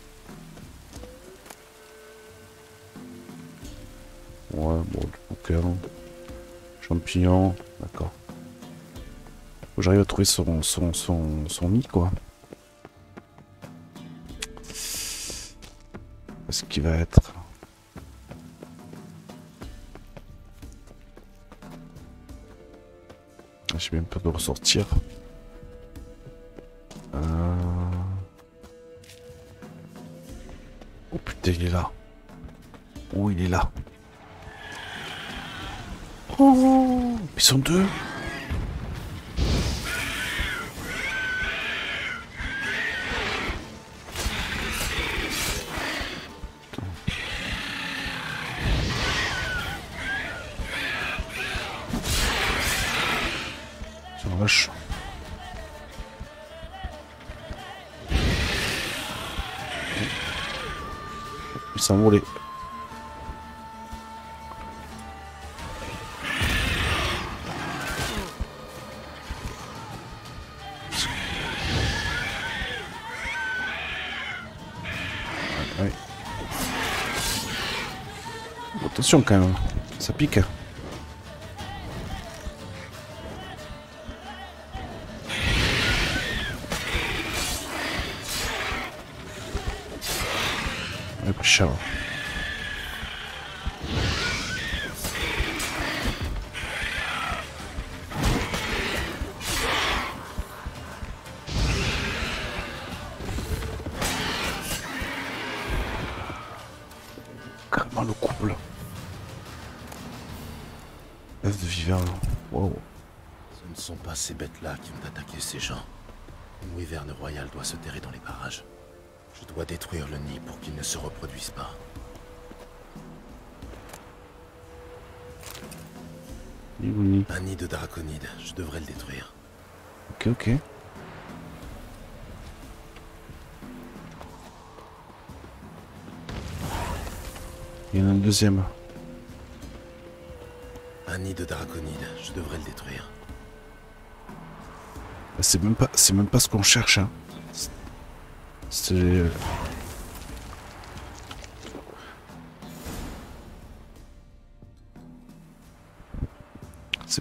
Ouais, bon, du bouquin. Champignons. D'accord. Faut que j'arrive à trouver son nid, quoi. Est-ce qu'il va être... J'ai même peur de ressortir. Oh putain, il est là. Oh, il est là. Oh, ils sont deux. Vache. Il s'est envolé. Ouais. Attention quand même, ça pique. Chat. Carrément le couple. Œuf de viverne. Wow. Ce ne sont pas ces bêtes-là qui ont attaqué ces gens. Une wyverne royale doit se terrer dans les parages. Je dois détruire le nid pour qu'il ne se reproduise pas. Un nid de draconide, je devrais le détruire. Ok, ok. Il y en a un deuxième. Un nid de draconide, je devrais le détruire. C'est même pas ce qu'on cherche, hein. C'est...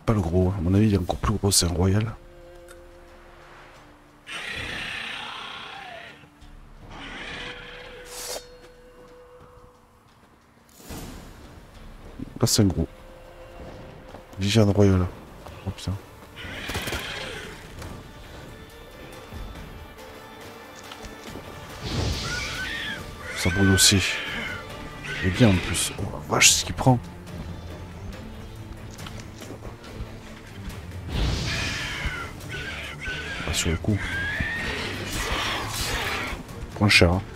pas le gros. À mon avis, il est encore plus gros, c'est un royal. Là, c'est un gros. Viviane royal. Oh putain. Ça brûle aussi. Et bien en plus. Oh la vache, ce qu'il prend. Ah, sur le coup. Point cher. Hein.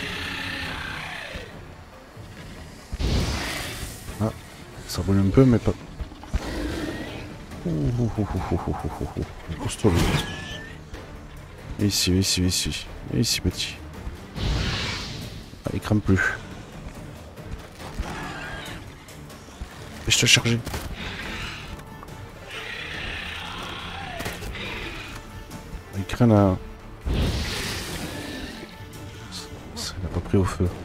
Ah, ça brûle un peu, mais pas. Costaud. Ici, ici, ici. Ici, petit. Ah, il crame plus. Et je te charger. Il craint là. Ça n'a pas pris au feu.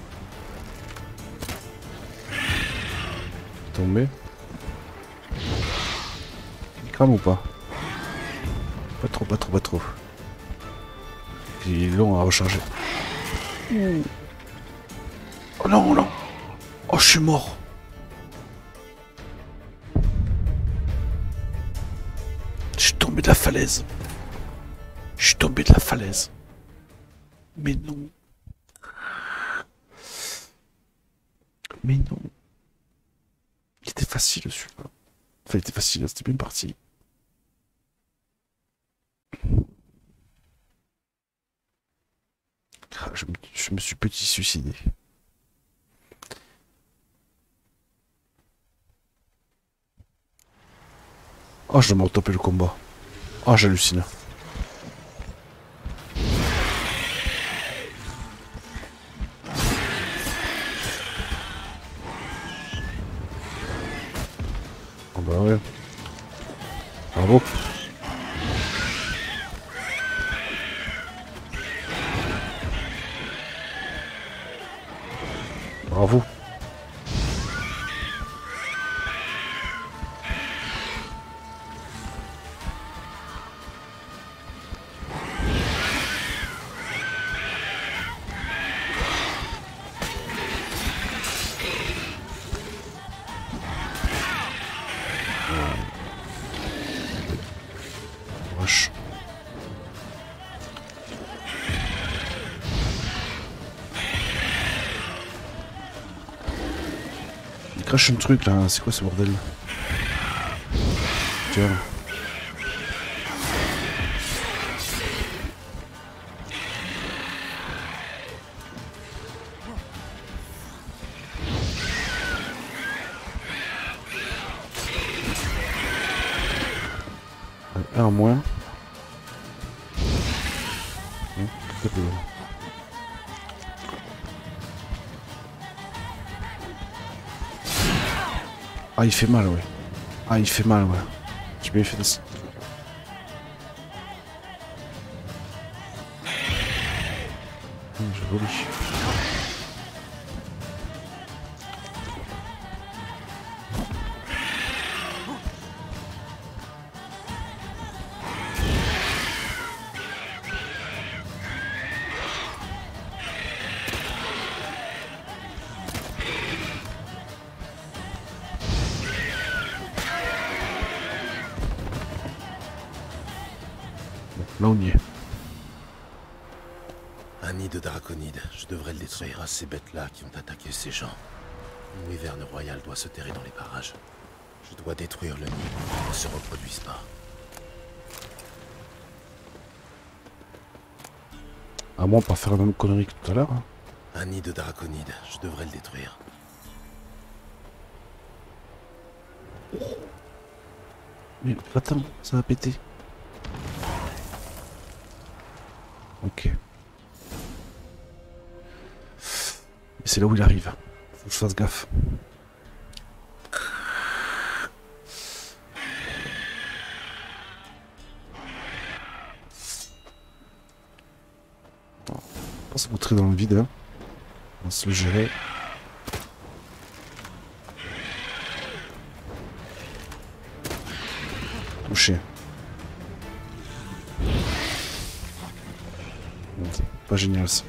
Tombé. Il crame ou pas? Pas trop, pas trop, pas trop. Il est long à recharger. Oh non, non. Oh, je suis mort. Je suis tombé de la falaise. Je suis tombé de la falaise. Mais non. Mais non. Il était facile celui-là. Enfin, il était facile, c'était bien parti. Ah, je me suis petit suicidé. Oh, je dois me retaper le combat. Oh, j'hallucine. Oh bah ouais. Bravo. Bravo. Wesh. Il crache un truc là, c'est quoi ce bordel? Tiens. Un en moins. Ah, il fait mal, ouais. Ah, il fait mal, ouais. J'ai bien fait de ça. Joli. Là on y est. Un nid de draconides. Je devrais le détruire à ces bêtes-là qui ont attaqué ces gens. Une wyverne royale doit se terrer dans les parages. Je dois détruire le nid pour qu'ils ne se reproduisent pas. À moins pas faire la même connerie que tout à l'heure. Hein. Un nid de draconides. Je devrais le détruire. Mais attends, ça va péter. Ok. C'est là où il arrive. Faut que je fasse gaffe. On va se montrer dans le vide. Hein. On va se le gérer. Touché. Pas génial ça.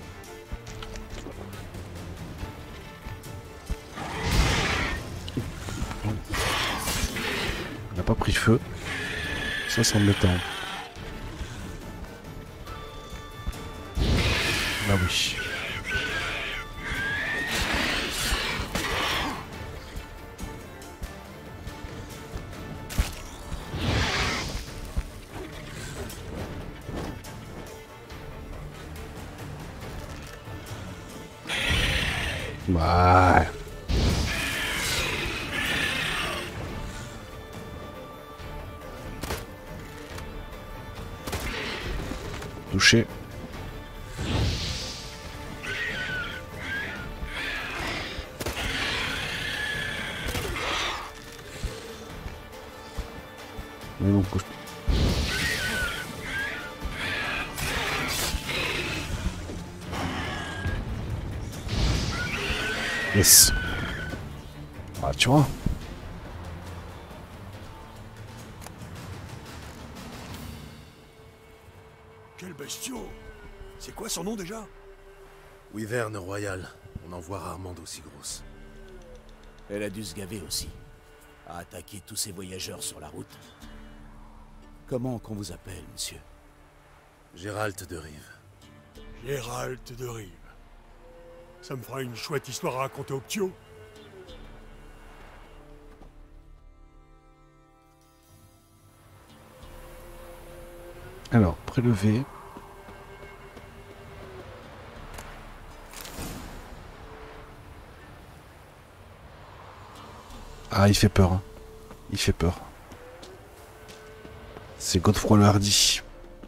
On n'a pas pris feu. Ça c'est embêtant. Ah oui. Ouais. Touché. Mais non, couche. Yes. Ah, tu vois. Quel bestiau! C'est quoi son nom déjà? Wyvern Royal. On en voit rarement d'aussi grosses. Elle a dû se gaver aussi. À attaquer tous ces voyageurs sur la route. Comment qu'on vous appelle, monsieur? Gérald de Rive. Gérald de Rive. Ça me fera une chouette histoire à raconter au Ptio. Alors, prélever. Ah, il fait peur. Hein. Il fait peur. C'est Godefroy le Hardy.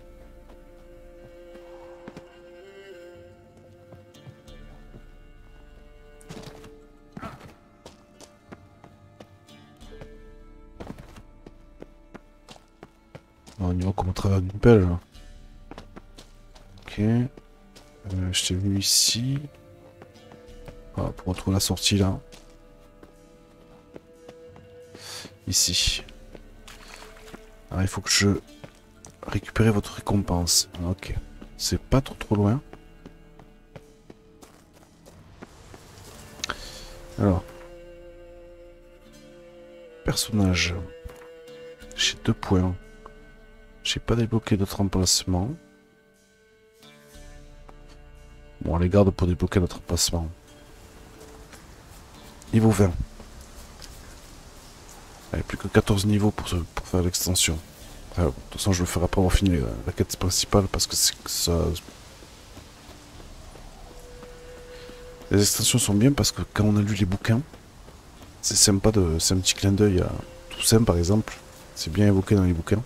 On y va comme au travers d'une pelle. Là. Ok. Je t'ai vu ici. Ah, pour retrouver la sortie là. Ici. Alors il faut que je récupère votre récompense. Ok. C'est pas trop loin. Alors. Personnage. J'ai 2 points. J'ai pas débloqué d'autres emplacements. Bon, on les garde pour débloquer notre emplacement. Niveau 20. Allez, plus que 14 niveaux pour faire l'extension. De toute façon, je le ferai après avoir fini la quête principale parce que ça... Les extensions sont bien parce que quand on a lu les bouquins, c'est sympa de... C'est un petit clin d'œil à Toussaint par exemple. C'est bien évoqué dans les bouquins.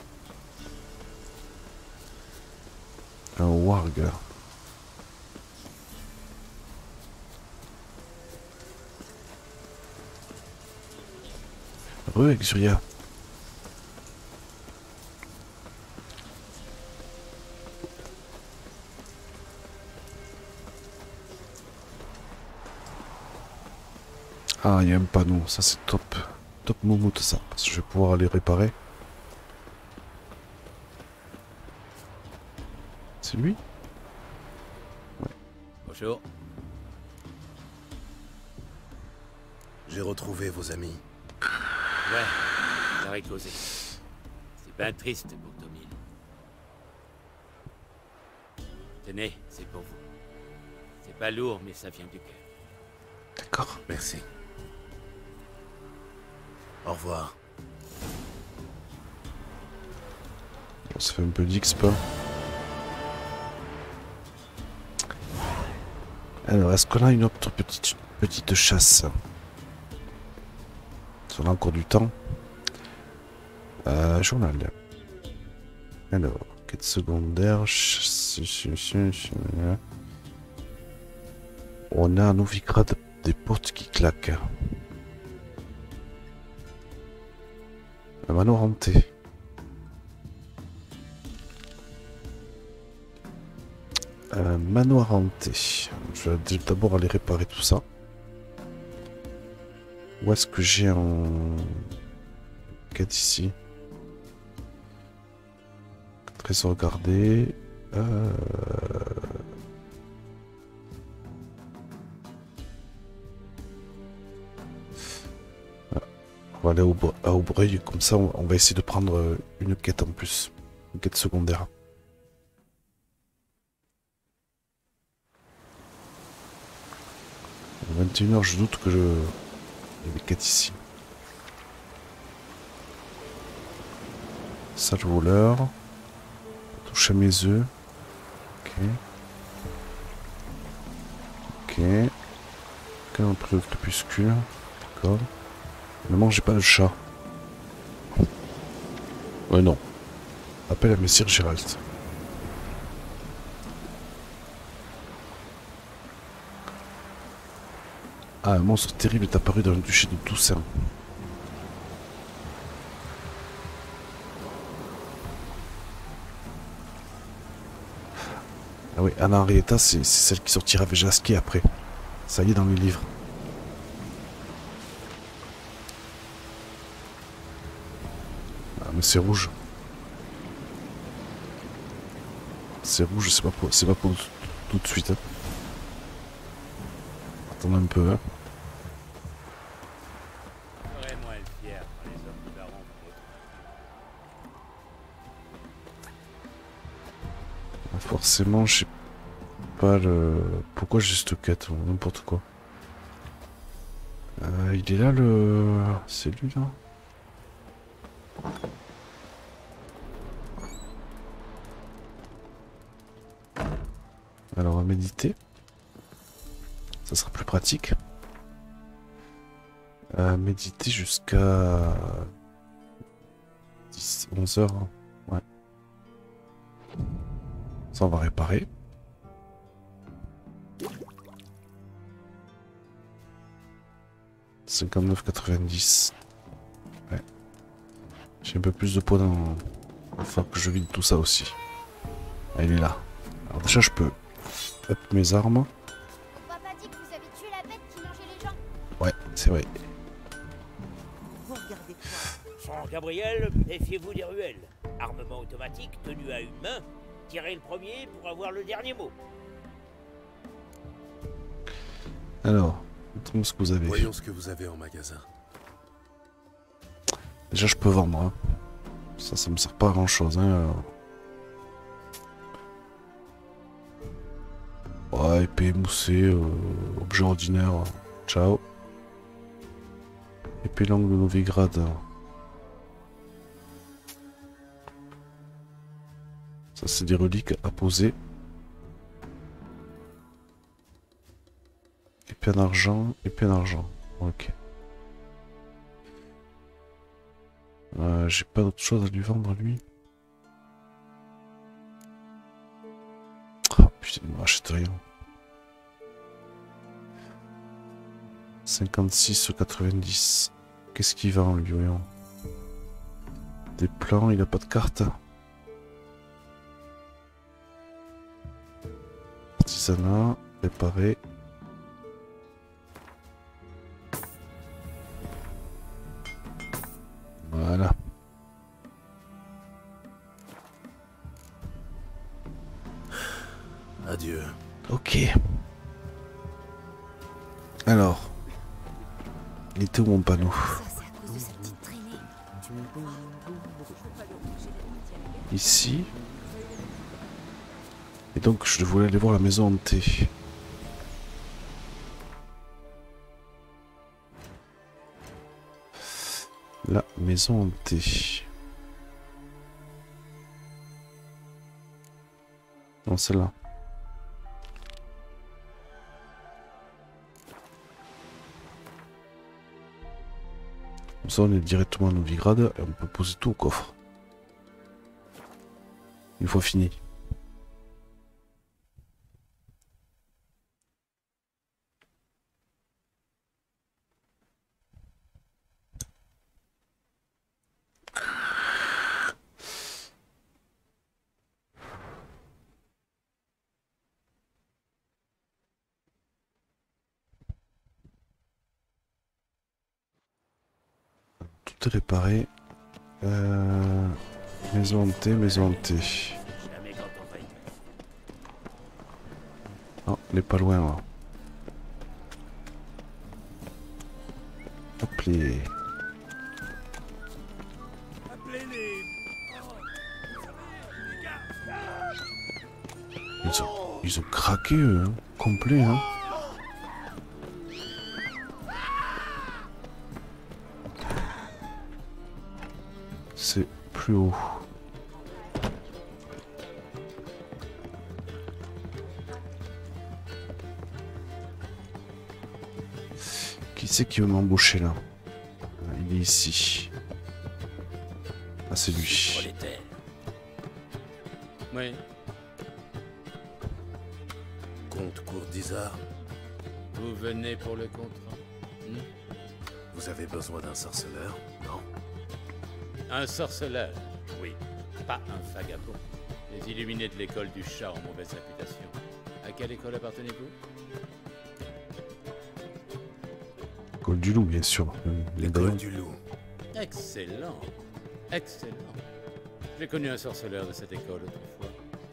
Un warg. Exuria. Ah, il y a un panneau, ça c'est top. Top moumoute ça, parce que je vais pouvoir aller réparer. C'est lui? Ouais. Bonjour. J'ai retrouvé vos amis. Ouais, j'aurais causé. C'est bien triste pour Tomil. Tenez, c'est pour vous. C'est pas lourd, mais ça vient du cœur. D'accord. Merci. Au revoir. On se fait un peu d'XP. Alors, est-ce qu'on a une autre petite chasse? On a encore du temps. Journal. Alors, quête secondaire. On a un Novigrad des portes qui claquent. Un manoir hanté. Un manoir hanté. Je vais d'abord aller réparer tout ça. Où est-ce que j'ai un quête ici? Après sauvegarder. On va aller à Aubreuil, comme ça on va essayer de prendre une quête en plus. Une quête secondaire. À 21h, je doute que il y a des quêtes ici. Sale voleur. Touche à mes œufs. Ok. Ok. Quand on a pris au crépuscule. D'accord. Ne mangez pas le chat. Ouais, non. Appelle à Messire Gérald. Ah, un monstre terrible est apparu dans le duché de Toussaint. Ah oui, Anna Henrietta, c'est celle qui sortira avec Jasquier après. Ça y est, dans les livres. Ah, mais c'est rouge. C'est rouge, c'est pas pour tout de suite. Hein. Attends un peu. Hein. Forcément, je sais pas le... Pourquoi j'ai cette quête, n'importe quoi. Il est là le... C'est lui là. Alors on va méditer. Ça sera plus pratique. Méditer jusqu'à 11 heures. Hein. Ouais. Ça on va réparer. « 59,90. Ouais. J'ai un peu plus de poids dans... Il va falloir que je vide tout ça aussi. Ah, il est là. Alors déjà je peux up mes armes. Papa dit que vous avez tué la bête qui mangeait les gens. Ouais, c'est vrai. Jean Gabriel, méfiez-vous des ruelles. Armement automatique tenu à une main. Tirez le premier pour avoir le dernier mot. Alors, montrez-moi ce que vous avez. Voyons ce que vous avez en magasin. Déjà je peux vendre. Hein. Ça me sert pas à grand chose. Hein. Ouais, épée émoussée, objet ordinaire. Ciao. Épée longue de Novigrad. Ça c'est des reliques à poser. Épée en argent, épée en argent. Ok. J'ai pas d'autre chose à lui vendre lui. Oh putain, il ne m'achète rien. 56,90. Qu'est-ce qu'il vend lui, voyons. Des plans, il a pas de carte. Artisanat, réparé. Voilà. Adieu. Ok. Alors. Il était où mon panneau? Ici. Et donc je voulais aller voir la maison hantée. La maison hantée. Non, celle-là. Comme ça, on est directement à Novigrad et on peut poser tout au coffre. Une fois fini. Tout est réparé. Maison hantée, maison hantée. On est pas loin là. Hop les... Ils ont craqué eux, hein. Complet hein. C'est plus haut. Qui c'est qui veut m'embaucher là? Il est ici. Ah c'est lui. Oui. Comte Courtisard. Vous venez pour le contrat. Vous avez besoin d'un sorceleur, non? Un sorceleur, oui. Pas un vagabond. Les illuminés de l'école du chat ont mauvaise réputation. À quelle école appartenez-vous? L'école du loup, bien sûr. L'école du loup. Excellent. Excellent. J'ai connu un sorceleur de cette école autrefois.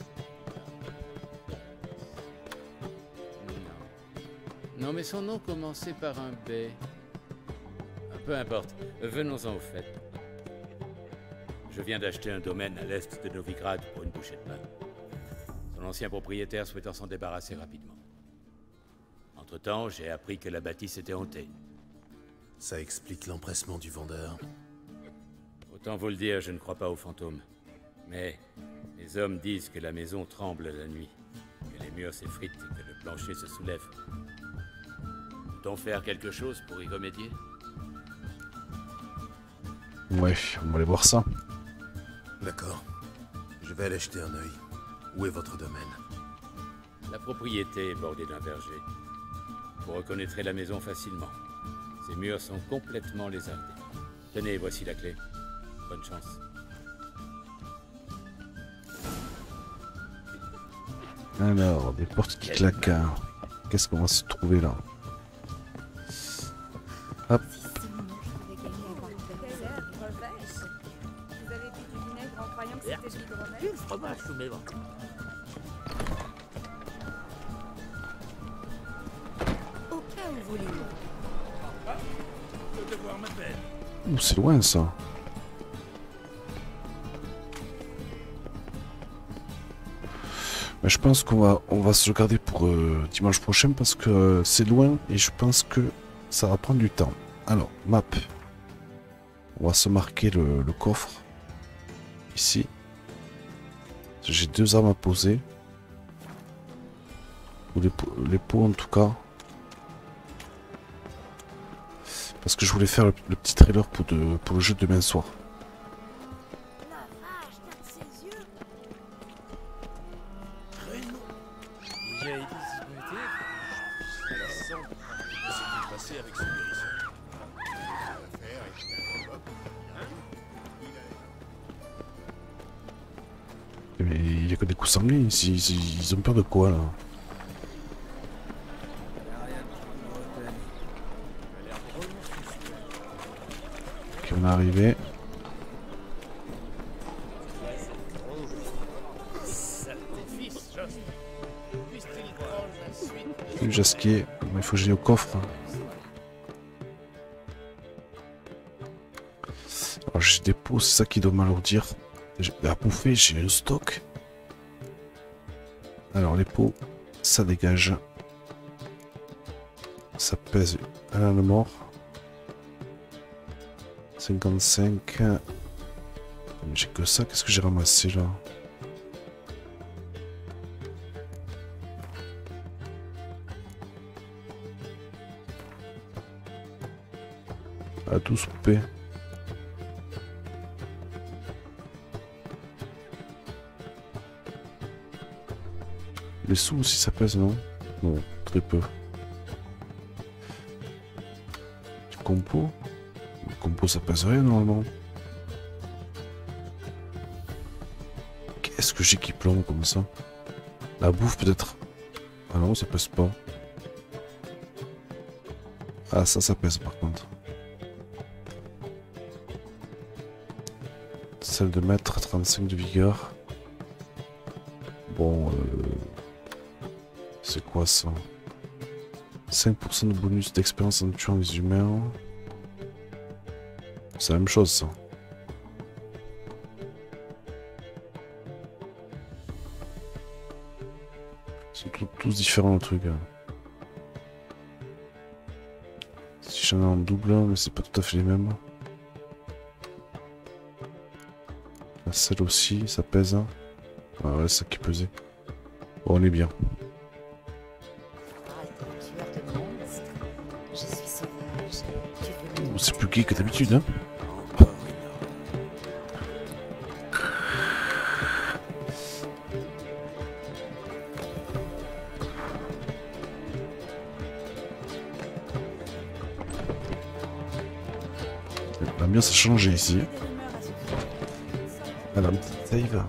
Non. Non, mais son nom commençait par un B. Peu importe. Venons-en au fait. Je viens d'acheter un domaine à l'est de Novigrad pour une bouchée de pain. Son ancien propriétaire souhaitant s'en débarrasser rapidement. Entre-temps, j'ai appris que la bâtisse était hantée. Ça explique l'empressement du vendeur. Autant vous le dire, je ne crois pas aux fantômes. Mais les hommes disent que la maison tremble la nuit, que les murs s'effritent et que le plancher se soulève. Peut-on faire quelque chose pour y remédier? Ouais, on va aller voir ça. D'accord. Je vais aller jeter un œil. Où est votre domaine? La propriété est bordée d'un verger. Vous reconnaîtrez la maison facilement. Ses murs sont complètement lézardés. Tenez, voici la clé. Bonne chance. Alors, des portes qui claquent. Hein. Qu'est-ce qu'on va se trouver là? Hop. Ouh, c'est loin ça. Mais je pense qu'on va se le garder pour dimanche prochain parce que c'est loin et je pense que ça va prendre du temps. Alors, map. On va se marquer le coffre. Ici. J'ai 2 armes à poser. Ou les pots en tout cas. Parce que je voulais faire le petit trailer pour le jeu de demain soir. Mais il y a que des coups sanglés ici. Ils ont peur de quoi là? Ok, on est arrivé. Le jasquier, il faut que j'aille au coffre. Alors j'ai des pots, c'est ça qui doit m'alourdir. À bouffer, j'ai un stock. Alors les pots, ça dégage. Ça pèse à la mort. 55. J'ai que ça, qu'est-ce que j'ai ramassé là? À 12 P. Les sous aussi ça pèse, non? Non, très peu. Du compo? Le compo ça pèse rien normalement. Qu'est-ce que j'ai qui plombe comme ça? La bouffe peut-être? Ah non, ça pèse pas. Ah ça pèse par contre. Celle de maître, 35 de vigueur. Bon, C'est quoi ça? 5% de bonus d'expérience en tuant les humains. C'est la même chose ça. C'est tous différents le truc. Si j'en ai en double, mais c'est pas tout à fait les mêmes. La selle aussi, ça pèse. Ah ouais, c'est ça qui pesait. Bon, on est bien. C'est plus gay que d'habitude, hein. L'ambiance a changé ici. Alors, un petit save.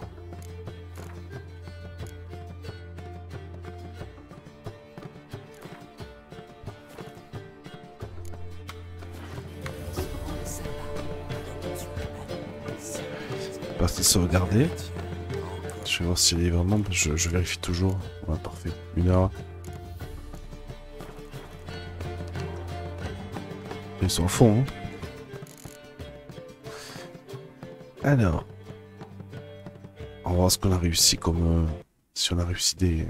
Partie sauvegarder. Je vais voir s'il est vraiment. Je vérifie toujours. Ouais, parfait. 1 heure. Ils sont au fond. Hein. Alors. On va voir ce qu'on a réussi comme. Si on a réussi des.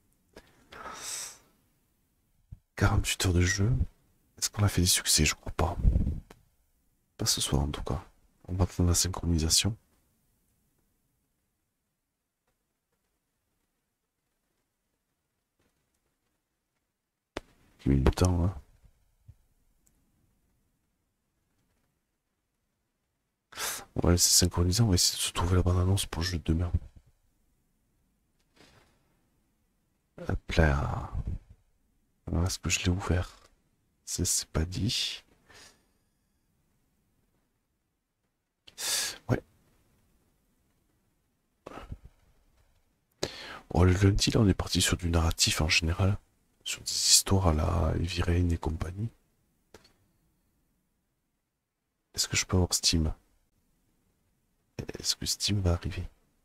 48 heures de jeu. Est-ce qu'on a fait des succès? Je crois pas. Pas ce soir en tout cas. On va attendre la synchronisation. Qui met du temps, hein. On va laisser synchroniser, on va essayer de se trouver la bande-annonce pour le jeu de demain. Hop là. Alors, est-ce que je l'ai ouvert? C'est pas dit. Ouais. Bon, le lundi, là, on est parti sur du narratif en général. Sur des histoires à la Heavy Rain et compagnie. Est-ce que je peux avoir Steam? Est-ce que Steam va arriver?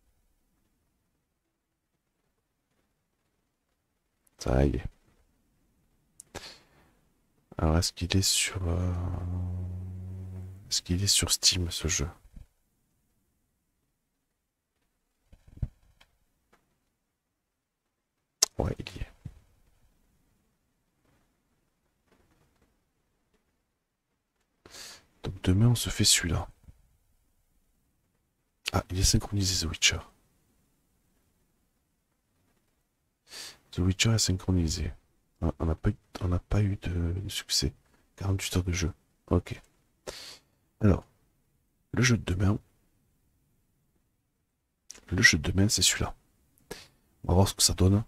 Ça y est. Alors est-ce qu'il est sur... Est-ce qu'il est sur Steam ce jeu? Ouais, il y est. Donc demain on se fait celui-là. Ah, il est synchronisé The Witcher. The Witcher est synchronisé. Ah, on n'a pas eu de succès. 48 heures de jeu. Ok. Alors, le jeu de demain. Le jeu de demain, c'est celui-là. On va voir ce que ça donne.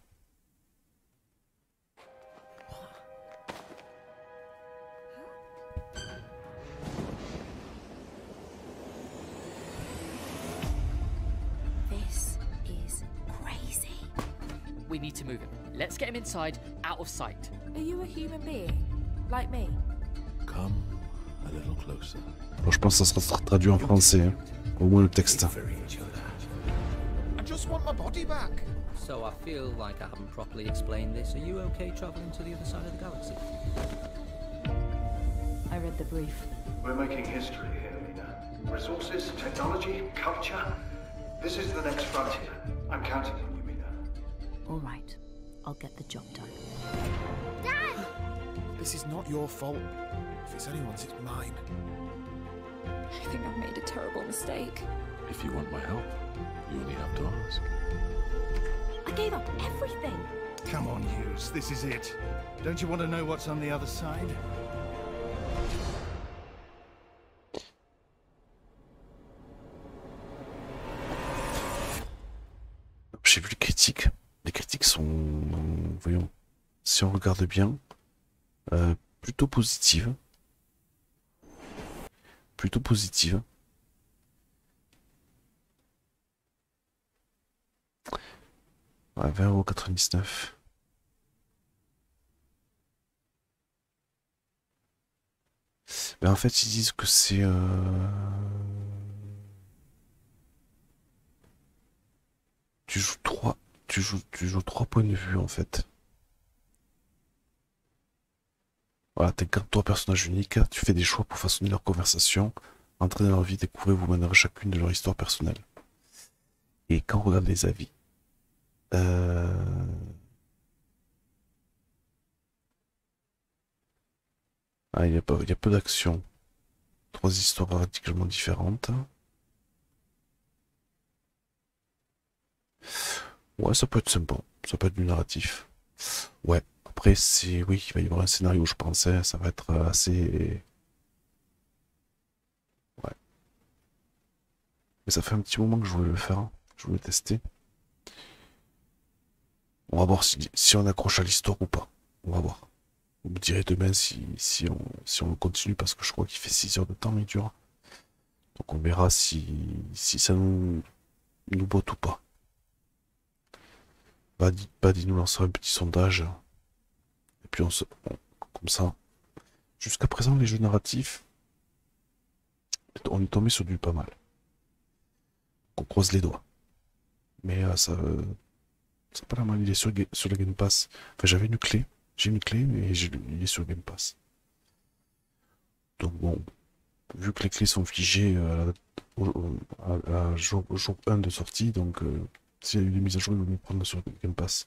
We need to move him. Let's get him inside, out of sight. Are you a human being? Like me? Come a little closer. Bon, je pense que ça sera traduit en français. Hein. Au moins le texte. I just want my body back. So I feel like I haven't properly explained this. Are you okay traveling to the other side of the galaxy? I read the brief. We're making history here, Lena. Resources, technology, culture. This is the next frontier. I'm counting on you, Mina. All right. I'll get the job done. Dad! This is not your fault. If it's anyone's, it's mine. I think I've made a terrible mistake. If you want my help, you only have to ask. I gave up everything. Come on, Hughes. This is it. Don't you want to know what's on the other side? J'ai vu les critiques. Les critiques sont, voyons, si on regarde bien, plutôt positives. Plutôt positives. Ouais, 20,99 €. Ben en fait, ils disent que c'est... Tu joues 3 tu joues 3 points de vue en fait. Voilà, t'incarnes 3 personnages uniques, tu fais des choix pour façonner leur conversation, entrer dans leur vie, découvrir vous-même chacune de leur histoire personnelle. Et quand on regarde les avis, ah, il y a peu d'action. 3 histoires radicalement différentes. Ouais, ça peut être sympa. Ça peut être du narratif. Ouais, après, oui, il va y avoir un scénario, je pensais. Ça va être assez... Ouais. Mais ça fait un petit moment que je voulais le faire. Je voulais tester. On va voir si on accroche à l'histoire ou pas. On va voir. Vous me direz demain si on le continue, parce que je crois qu'il fait 6 heures de temps, il dure. Donc on verra si ça nous botte ou pas. Buddy nous lancera un petit sondage. Et puis comme ça. Jusqu'à présent, les jeux narratifs, on est tombé sur du pas mal. On croise les doigts. Mais ça c'est pas la mal, il est sur le Game Pass. Enfin, j'avais une clé. J'ai une clé, mais il est sur le Game Pass. Donc bon, vu que les clés sont figées à jour 1 de sortie, donc s'il y a eu des mises à jour, ils vont nous prendre sur le Game Pass.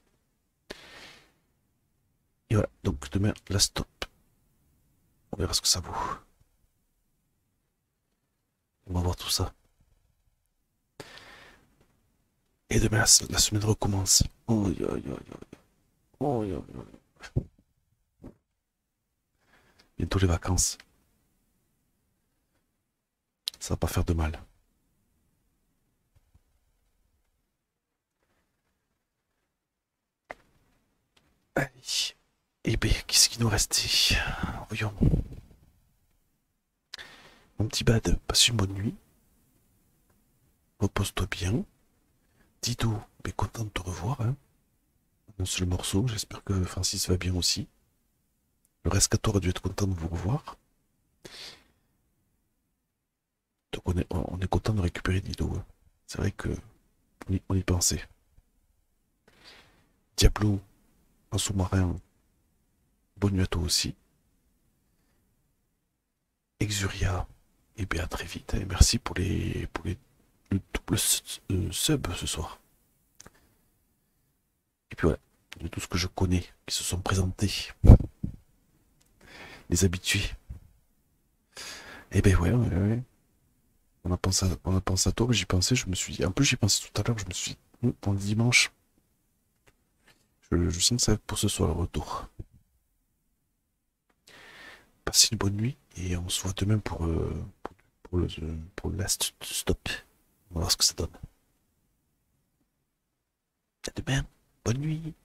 Et voilà, donc demain, la stop. On verra ce que ça vaut. On va voir tout ça. Et demain, la semaine recommence. Oh, bientôt les vacances. Ça va pas faire de mal. Allez. Et bien, qu'est-ce qui nous restait? Voyons. Mon petit Bad, passe une bonne nuit. Repose-toi bien. Dido, mais content de te revoir. Hein. Un seul morceau, j'espère que Francis va bien aussi. Le Rescator a dû être content de vous revoir. Donc on est content de récupérer Dido. Hein. C'est vrai que on y pensait. Diablo, en sous-marin, bonne nuit à toi aussi. Exuria, et bien à très vite. Et merci pour le double sub ce soir. Et puis voilà, de tout ce que je connais qui se sont présentés. Les habitués. Et ben ouais. On a pensé à toi, j'y pensais, je me suis dit. En plus j'y pensais tout à l'heure, je me suis dit, pour le dimanche. Je sens que ça va être pour ce soir le retour. Passez une bonne nuit et on se voit demain pour le last stop. On va voir ce que ça donne. À demain, bonne nuit.